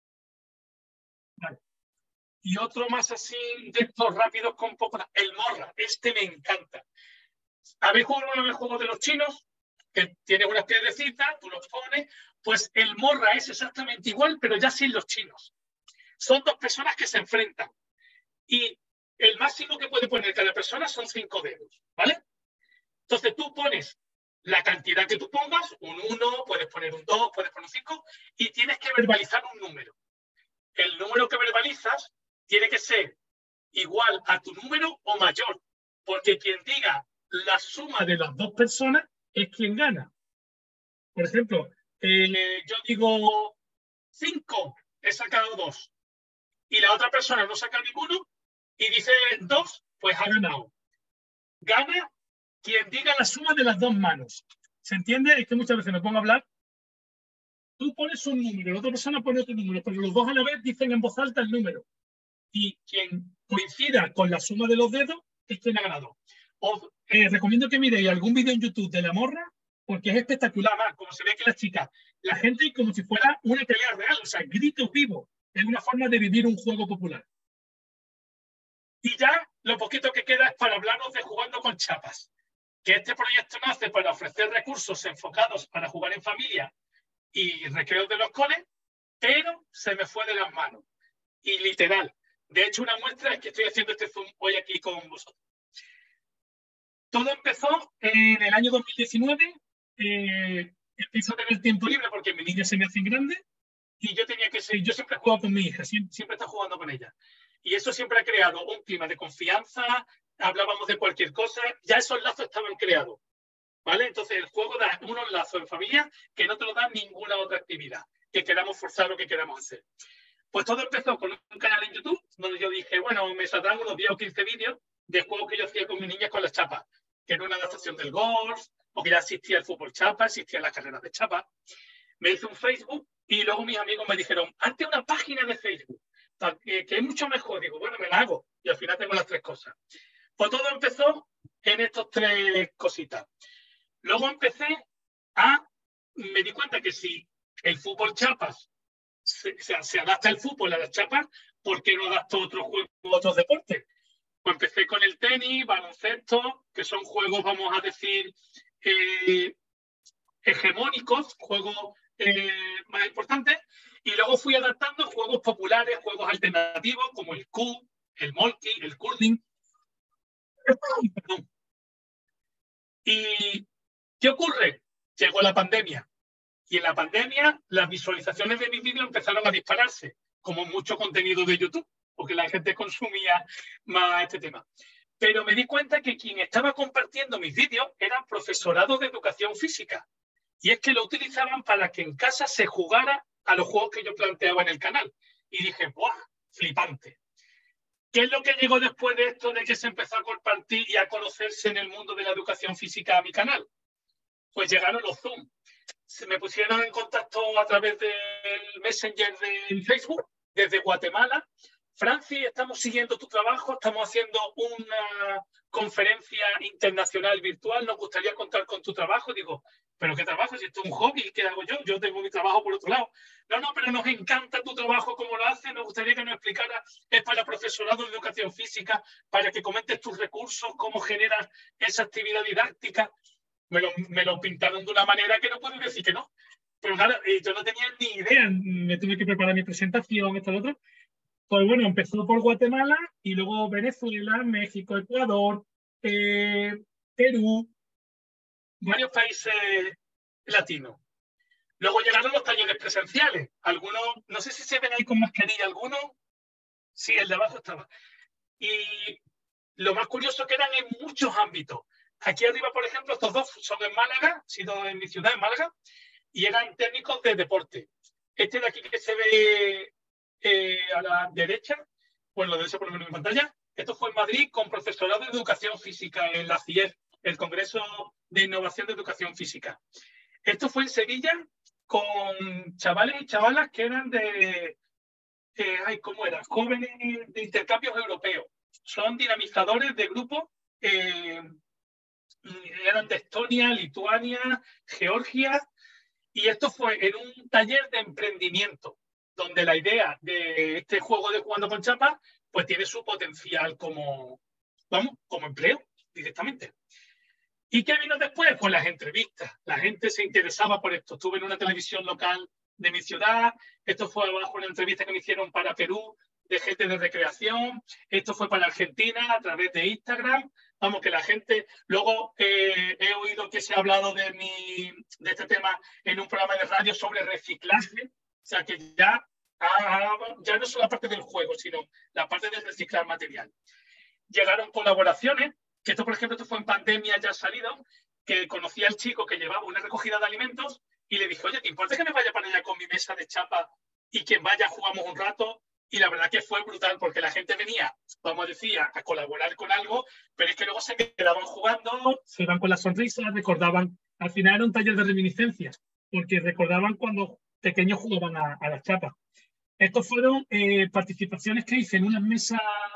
Vale. Y otro más así de estos rápidos con poco. El morra, este me encanta. ¿Habéis jugado una vez juegos de los chinos? Que tienes unas piedrecitas, tú los pones. Pues el morra es exactamente igual, pero ya sin los chinos. Son dos personas que se enfrentan. Y el máximo que puede poner cada persona son cinco dedos, ¿vale? Entonces tú pones la cantidad que tú pongas, un uno, puedes poner un dos, puedes poner un cinco, y tienes que verbalizar un número. El número que verbalizas tiene que ser igual a tu número o mayor, porque quien diga la suma de las dos personas es quien gana. Por ejemplo, eh, yo digo cinco, he sacado dos, y la otra persona no saca ninguno, y dice dos, pues ha ganado. Gana quien diga la suma de las dos manos. ¿Se entiende? Es que muchas veces me pongo a hablar. Tú pones un número, la otra persona pone otro número, pero los dos a la vez dicen en voz alta el número. Y quien coincida con la suma de los dedos es quien ha ganado. Os eh, recomiendo que miréis algún vídeo en YouTube de la morra, porque es espectacular, ¿verdad? Como se ve que las chicas, la gente como si fuera una pelea real, o sea, gritos vivos. Es una forma de vivir un juego popular. Y ya lo poquito que queda es para hablaros de Jugando con Chapas, que este proyecto nace para ofrecer recursos enfocados para jugar en familia y recreos de los coles, pero se me fue de las manos. Y literal. De hecho, una muestra es que estoy haciendo este Zoom hoy aquí con vosotros. Todo empezó en el año dos mil diecinueve. Eh, empiezo a tener tiempo libre porque mi niña se me hace grande y yo tenía que ser, yo siempre he jugado con mi hija, siempre, siempre he estado jugando con ella. Y eso siempre ha creado un clima de confianza, hablábamos de cualquier cosa, ya esos lazos estaban creados, ¿vale? Entonces el juego da unos lazos en familia que no te lo da ninguna otra actividad, que queramos forzar o que queramos hacer. Pues todo empezó con un canal en YouTube, donde yo dije, bueno, me saldrán unos diez o quince vídeos de juegos que yo hacía con mis niñas con las chapas, que era una adaptación del golf, o que ya existía el fútbol chapa, existían las carreras de chapa. Me hice un Facebook y luego mis amigos me dijeron, hazte una página de Facebook, que, que es mucho mejor. Digo, bueno, me la hago. Y al final tengo las tres cosas. Pues todo empezó en estas tres cositas. Luego empecé a... Me di cuenta que si el fútbol chapas se, se, se adapta el fútbol a las chapas, ¿por qué no adapto otros juegos, otros deportes? Pues empecé con el tenis, baloncesto, que son juegos, vamos a decir, eh, hegemónicos, juegos eh, más importantes. Y luego fui adaptando juegos populares, juegos alternativos, como el Q, el Molki, el Curling. Perdón. ¿Y qué ocurre? Llegó la pandemia. Y en la pandemia las visualizaciones de mis vídeos empezaron a dispararse, como mucho contenido de YouTube, porque la gente consumía más este tema. Pero me di cuenta que quien estaba compartiendo mis vídeos eran profesorados de educación física. Y es que lo utilizaban para que en casa se jugara a los juegos que yo planteaba en el canal. Y dije, ¡buah! Flipante. ¿Qué es lo que llegó después de esto, de que se empezó a compartir y a conocerse en el mundo de la educación física a mi canal? Pues llegaron los Zoom. Se me pusieron en contacto a través del Messenger de Facebook, desde Guatemala. Francis, estamos siguiendo tu trabajo, estamos haciendo una conferencia internacional virtual, nos gustaría contar con tu trabajo. Digo, ¿pero qué trabajo? Si esto es un hobby, ¿qué hago yo? Yo tengo mi trabajo por otro lado. No, no, pero nos encanta tu trabajo, cómo lo haces, nos gustaría que nos explicara, es para profesorado de educación física, para que comentes tus recursos, cómo generas esa actividad didáctica. Me lo, me lo pintaron de una manera que no puedo decir que no. Pero claro, eh, yo no tenía ni idea, me tuve que preparar mi presentación, esto, lo otro. Pues bueno, empezó por Guatemala y luego Venezuela, México, Ecuador, eh, Perú, varios países latinos. Luego llegaron los talleres presenciales. Algunos, no sé si se ven ahí con mascarilla, algunos, sí, el de abajo estaba. Y lo más curioso que eran en muchos ámbitos. Aquí arriba, por ejemplo, estos dos son en Málaga, sido en mi ciudad, en Málaga, y eran técnicos de deporte. Este de aquí que se ve eh, a la derecha, bueno, debe ser por lo menos en pantalla, esto fue en Madrid con profesorado de educación física en la C I E F, el Congreso de Innovación de Educación Física. Esto fue en Sevilla con chavales y chavalas que eran de, eh, ay, ¿cómo era? Jóvenes de intercambios europeos. Son dinamizadores de grupos, eh, eran de Estonia, Lituania, Georgia, y esto fue en un taller de emprendimiento, donde la idea de este juego de Jugando con Chapa, pues tiene su potencial como, vamos, como empleo directamente. ¿Y qué vino después? Pues las entrevistas. La gente se interesaba por esto. Estuve en una televisión local de mi ciudad. Esto fue abajo una entrevista que me hicieron para Perú de gente de recreación. Esto fue para Argentina a través de Instagram. Vamos, que la gente... Luego eh, he oído que se ha hablado de, mi, de este tema en un programa de radio sobre reciclaje. O sea, que ya, ah, ya no solo la parte del juego, sino la parte de reciclar material. Llegaron colaboraciones, que esto, por ejemplo, esto fue en pandemia ya salido, que conocí al chico que llevaba una recogida de alimentos y le dije, oye, ¿te importa que me vaya para allá con mi mesa de chapa y quien vaya jugamos un rato? Y la verdad que fue brutal, porque la gente venía, vamos a decir, a colaborar con algo, pero es que luego se quedaban jugando, se iban con las sonrisas, recordaban. Al final era un taller de reminiscencias, porque recordaban cuando pequeños jugaban a, a las chapas. Estos fueron eh, participaciones que hice en unas mesas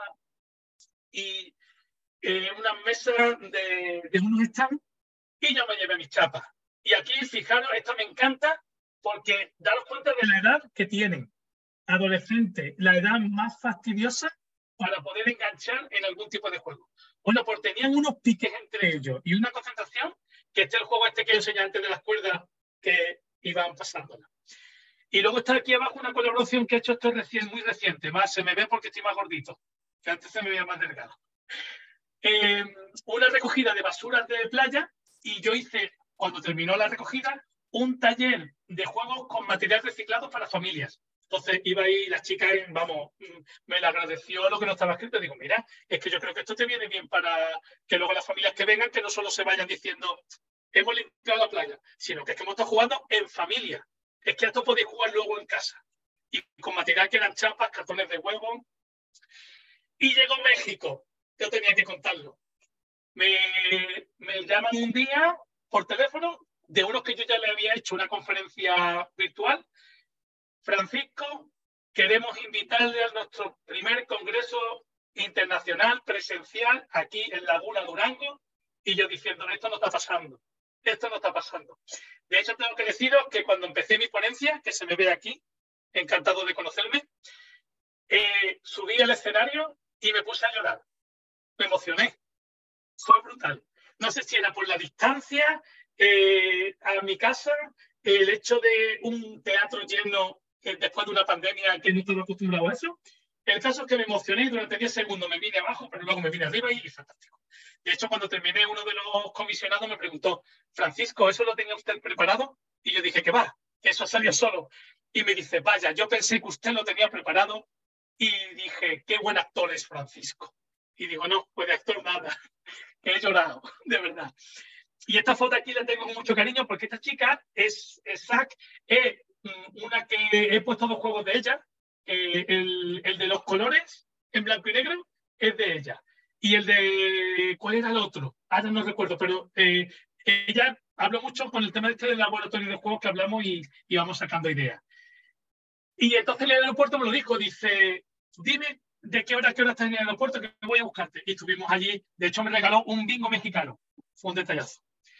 y eh, unas mesas de, de unos stands, y yo me llevé mis chapas. Y aquí, fijaros, esto me encanta porque daros cuenta de la edad que tienen. Adolescentes, la edad más fastidiosa para poder enganchar en algún tipo de juego. Bueno, pues tenían unos piques entre ellos y una concentración, que este es el juego este que enseñé antes de las cuerdas que iban pasándola. Y luego está aquí abajo una colaboración que he hecho, esto recién, muy reciente, más se me ve porque estoy más gordito, que antes se me veía más delgado. Eh, una recogida de basuras de playa, y yo hice, cuando terminó la recogida, un taller de juegos con material reciclado para familias. Entonces iba ahí las chicas, vamos, me le agradeció lo que no estaba escrito. Digo, mira, es que yo creo que esto te viene bien para que luego las familias que vengan, que no solo se vayan diciendo, hemos limpiado la playa, sino que es que hemos estado jugando en familia. Es que esto podéis jugar luego en casa. Y con material que eran chapas, cartones de huevo. Y llegó México. Yo tenía que contarlo. Me, me llaman un día por teléfono de unos que yo ya le había hecho una conferencia virtual. Francisco, queremos invitarle a nuestro primer congreso internacional presencial aquí en Laguna Durango. Y yo diciendo, esto no está pasando. Esto no está pasando. De hecho, tengo que deciros que cuando empecé mi ponencia, que se me ve aquí, encantado de conocerme, eh, subí al escenario y me puse a llorar. Me emocioné. Fue brutal. No sé si era por la distancia eh, a mi casa, el hecho de un teatro lleno que después de una pandemia que no estoy acostumbrado a eso. El caso es que me emocioné y durante diez segundos me vine abajo, pero luego me vine arriba y, y fantástico. De hecho, cuando terminé, uno de los comisionados me preguntó, Francisco, ¿eso lo tenía usted preparado? Y yo dije, que va, que eso salió solo. Y me dice, vaya, yo pensé que usted lo tenía preparado y dije, qué buen actor es Francisco. Y digo, no, pues de actor nada, que he llorado, de verdad. Y esta foto aquí la tengo con mucho cariño porque esta chica es, es Zack, es una que he puesto dos juegos de ella. Eh, el, el de los colores en blanco y negro es de ella. Y el de... ¿Cuál era el otro? Ahora no recuerdo, pero eh, ella habló mucho con el tema este del laboratorio de juegos que hablamos y, y vamos sacando ideas. Y entonces en el aeropuerto me lo dijo, dice, dime de qué hora a qué hora estás en el aeropuerto que voy a buscarte. Y estuvimos allí, de hecho me regaló un bingo mexicano. Fue un detallazo.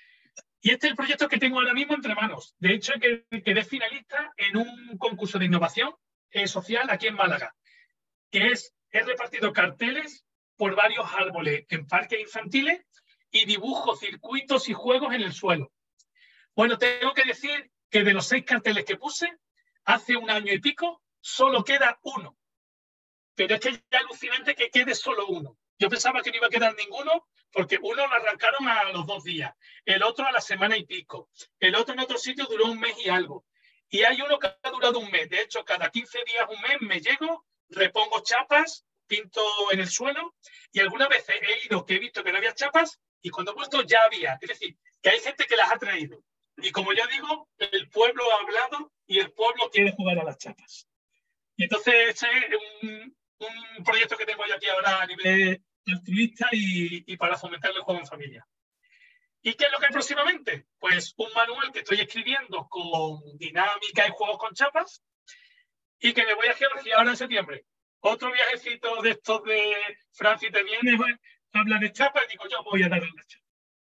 Y este es el proyecto que tengo ahora mismo entre manos. De hecho, quedé finalista en un concurso de innovación eh, social aquí en Málaga, que es, he repartido carteles por varios árboles en parques infantiles y dibujo circuitos y juegos en el suelo. Bueno, tengo que decir que de los seis carteles que puse, hace un año y pico, solo queda uno. Pero es que es alucinante que quede solo uno. Yo pensaba que no iba a quedar ninguno, porque uno lo arrancaron a los dos días, el otro a la semana y pico, el otro en otro sitio duró un mes y algo. Y hay uno que ha durado un mes. De hecho, cada quince días, un mes, me llego, repongo chapas, pinto en el suelo, y algunas veces he ido que he visto que no había chapas, y cuando he vuelto ya había. Es decir, que hay gente que las ha traído. Y como yo digo, el pueblo ha hablado y el pueblo quiere jugar a las chapas. Y entonces ese es un, un proyecto que tengo yo aquí ahora a nivel altruista y, y para fomentar el juego en familia. ¿Y qué es lo que hay próximamente? Pues un manual que estoy escribiendo con dinámica y juegos con chapas y que me voy a Georgia ahora en septiembre. Otro viajecito de estos de Francia, te vienes, habla de chapas y digo, yo voy a darle la chapa.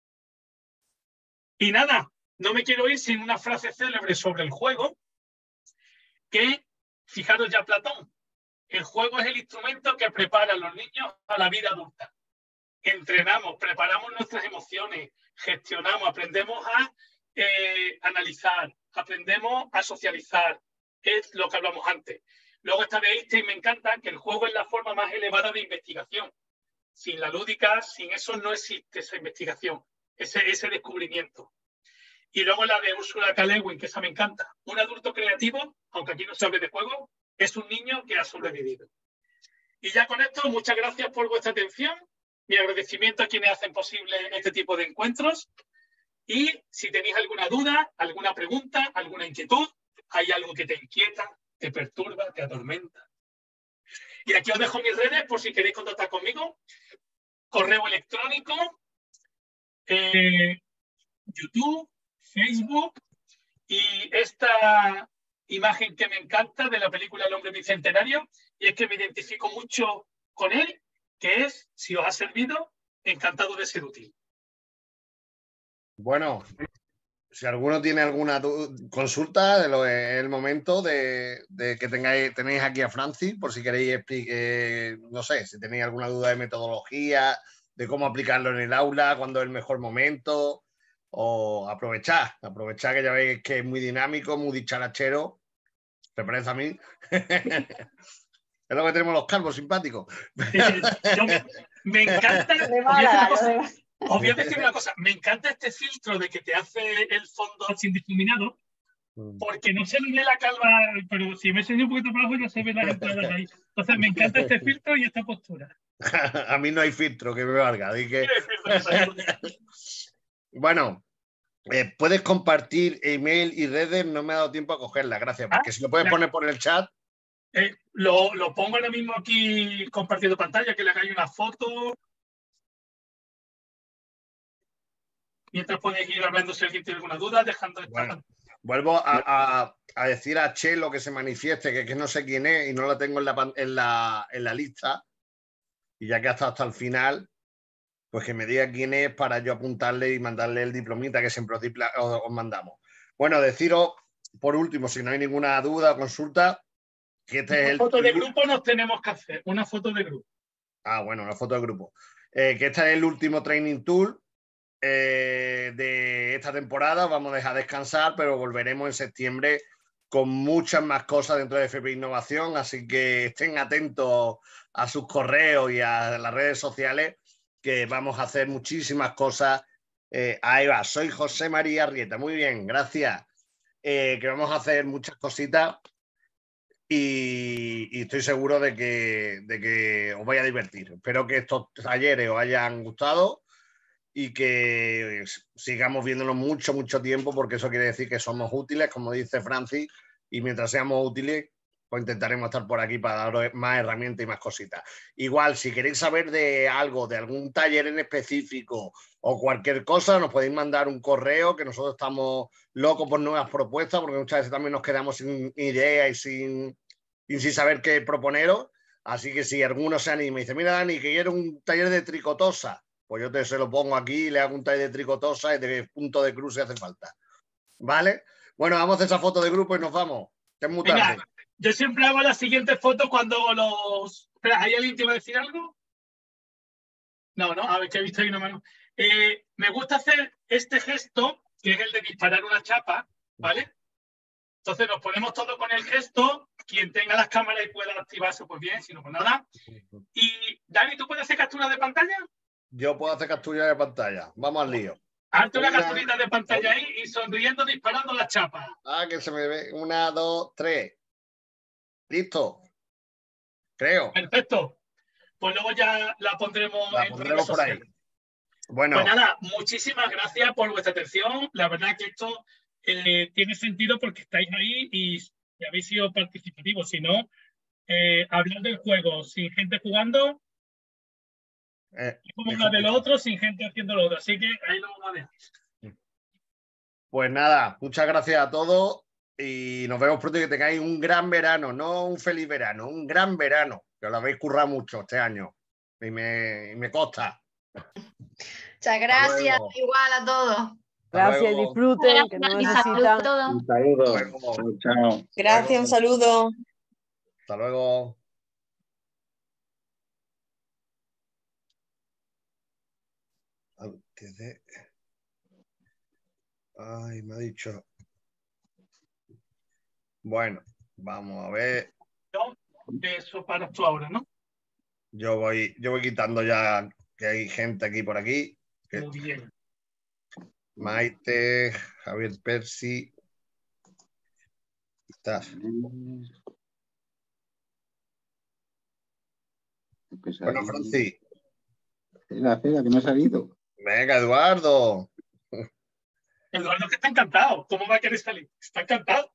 Y nada, no me quiero ir sin una frase célebre sobre el juego, que, fijaros ya Platón, el juego es el instrumento que prepara a los niños a la vida adulta. Entrenamos, preparamos nuestras emociones, gestionamos, aprendemos a eh, analizar, aprendemos a socializar. Es lo que hablamos antes. Luego está de Einstein, me encanta, que el juego es la forma más elevada de investigación. Sin la lúdica, sin eso no existe esa investigación, ese, ese descubrimiento. Y luego la de Ursula K. Le Guin, que esa me encanta. Un adulto creativo, aunque aquí no se hable de juego, es un niño que ha sobrevivido. Y ya con esto, muchas gracias por vuestra atención. Mi agradecimiento a quienes hacen posible este tipo de encuentros. Y si tenéis alguna duda, alguna pregunta, alguna inquietud, hay algo que te inquieta, te perturba, te atormenta. Y aquí os dejo mis redes por si queréis contactar conmigo. Correo electrónico, eh, YouTube, Facebook y esta imagen que me encanta de la película El hombre bicentenario, y es que me identifico mucho con él, que es, si os ha servido, encantado de ser útil. Bueno, si alguno tiene alguna consulta, de lo, es el momento de, de que tengáis, tenéis aquí a Francis, por si queréis explicar, no sé, si tenéis alguna duda de metodología, de cómo aplicarlo en el aula, cuándo es el mejor momento, o aprovechar, aprovechar que ya veis que es muy dinámico, muy dicharachero. ¿Te parece a mí? Es lo que tenemos los calvos simpáticos. Yo me, me encanta. Os voy a decir una cosa, me encanta este filtro de que te hace el fondo sin difuminado, porque no se ve la calva, pero si me enseño un poquito para abajo ya se ve las entradas ahí. Entonces me encanta este filtro y esta postura. A mí no hay filtro que me valga. Así que... Bueno, eh, puedes compartir email y redes, no me ha dado tiempo a cogerla, gracias, porque ah, si lo puedes claro. poner por el chat. Eh, lo, lo pongo ahora mismo aquí compartiendo pantalla, que le hagáis una foto. Mientras podéis ir hablando si alguien tiene alguna duda, dejando esta... Bueno, vuelvo a, a, a decir a Chelo que se manifieste, que, que no sé quién es y no la tengo en la, en la, en la lista. Y ya que ha estado hasta el final, pues que me diga quién es para yo apuntarle y mandarle el diplomita que siempre os, os, os mandamos. Bueno, deciros, por último, si no hay ninguna duda o consulta, que este una es el... foto de grupo nos tenemos que hacer, una foto de grupo. Ah, bueno, una foto de grupo. Eh, que este es el último training tool eh, de esta temporada. Vamos a dejar descansar, pero volveremos en septiembre con muchas más cosas dentro de F P Innovación, así que estén atentos a sus correos y a las redes sociales, que vamos a hacer muchísimas cosas. Eh, ahí va, soy José María Arrieta, muy bien, gracias. Eh, que vamos a hacer muchas cositas y, y estoy seguro de que, de que os vaya a divertir. Espero que estos talleres os hayan gustado y que sigamos viéndonos mucho, mucho tiempo, porque eso quiere decir que somos útiles, como dice Francis, y mientras seamos útiles, pues intentaremos estar por aquí para daros más herramientas y más cositas. Igual, si queréis saber de algo, de algún taller en específico o cualquier cosa, nos podéis mandar un correo, que nosotros estamos locos por nuevas propuestas, porque muchas veces también nos quedamos sin ideas y sin, y sin saber qué proponeros. Así que si alguno se anima y dice, mira, Dani, que quiero un taller de tricotosa, pues yo te se lo pongo aquí y le hago un taller de tricotosa y de punto de cruz si hace falta. ¿Vale? Bueno, vamos a hacer esa foto de grupo y nos vamos. Que es muy tarde. Venga, yo siempre hago la siguiente foto cuando los... Espera, ¿hay alguien que va a decir algo? No, no, a ver, que he visto ahí una mano. Eh, me gusta hacer este gesto, que es el de disparar una chapa, ¿vale? Entonces nos ponemos todos con el gesto. Quien tenga las cámaras y pueda activarse, pues bien, si no, pues nada. Y, Dani, ¿tú puedes hacer captura de pantalla? Yo puedo hacer captura de pantalla. Vamos al lío. Hazte una capturita de pantalla ahí y sonriendo disparando la chapa. Ah, que se me ve. Una, dos, tres. Listo. Creo. Perfecto. Pues luego ya la pondremos, La en pondremos por ahí. Bueno. Pues nada, muchísimas gracias por vuestra atención. La verdad que esto eh, tiene sentido porque estáis ahí y, y habéis sido participativos. Si no, eh, hablar del juego sin gente jugando, Eh, y como hablar de lo otro sin gente haciendo lo otro. Así que ahí lo vamos a dejar. Pues nada, muchas gracias a todos y nos vemos pronto y que tengáis un gran verano, no un feliz verano, un gran verano, que os lo habéis currado mucho este año y me, y me consta. Muchas gracias, igual a todos. Gracias, disfruten, que no necesitan. Un saludo. Chao. Gracias, un saludo. Hasta luego. Antes de... Ay, me ha dicho. Bueno, vamos a ver. No, eso para tú ahora, ¿no? Yo voy, yo voy quitando ya que hay gente aquí por aquí. Que... Muy bien. Maite, Javier Persi. ¿Estás? Bueno, Francis. Espera, espera, que me ha salido. Venga, Eduardo. Eduardo que está encantado. ¿Cómo va a querer salir? Está encantado.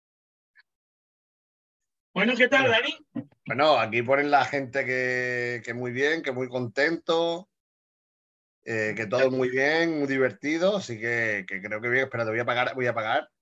Bueno, ¿qué tal, Dani? Bueno, aquí ponen la gente que, que muy bien, que muy contento, eh, que todo muy bien, muy divertido, así que, que creo que bien. Espera, te voy a pagar, voy a pagar.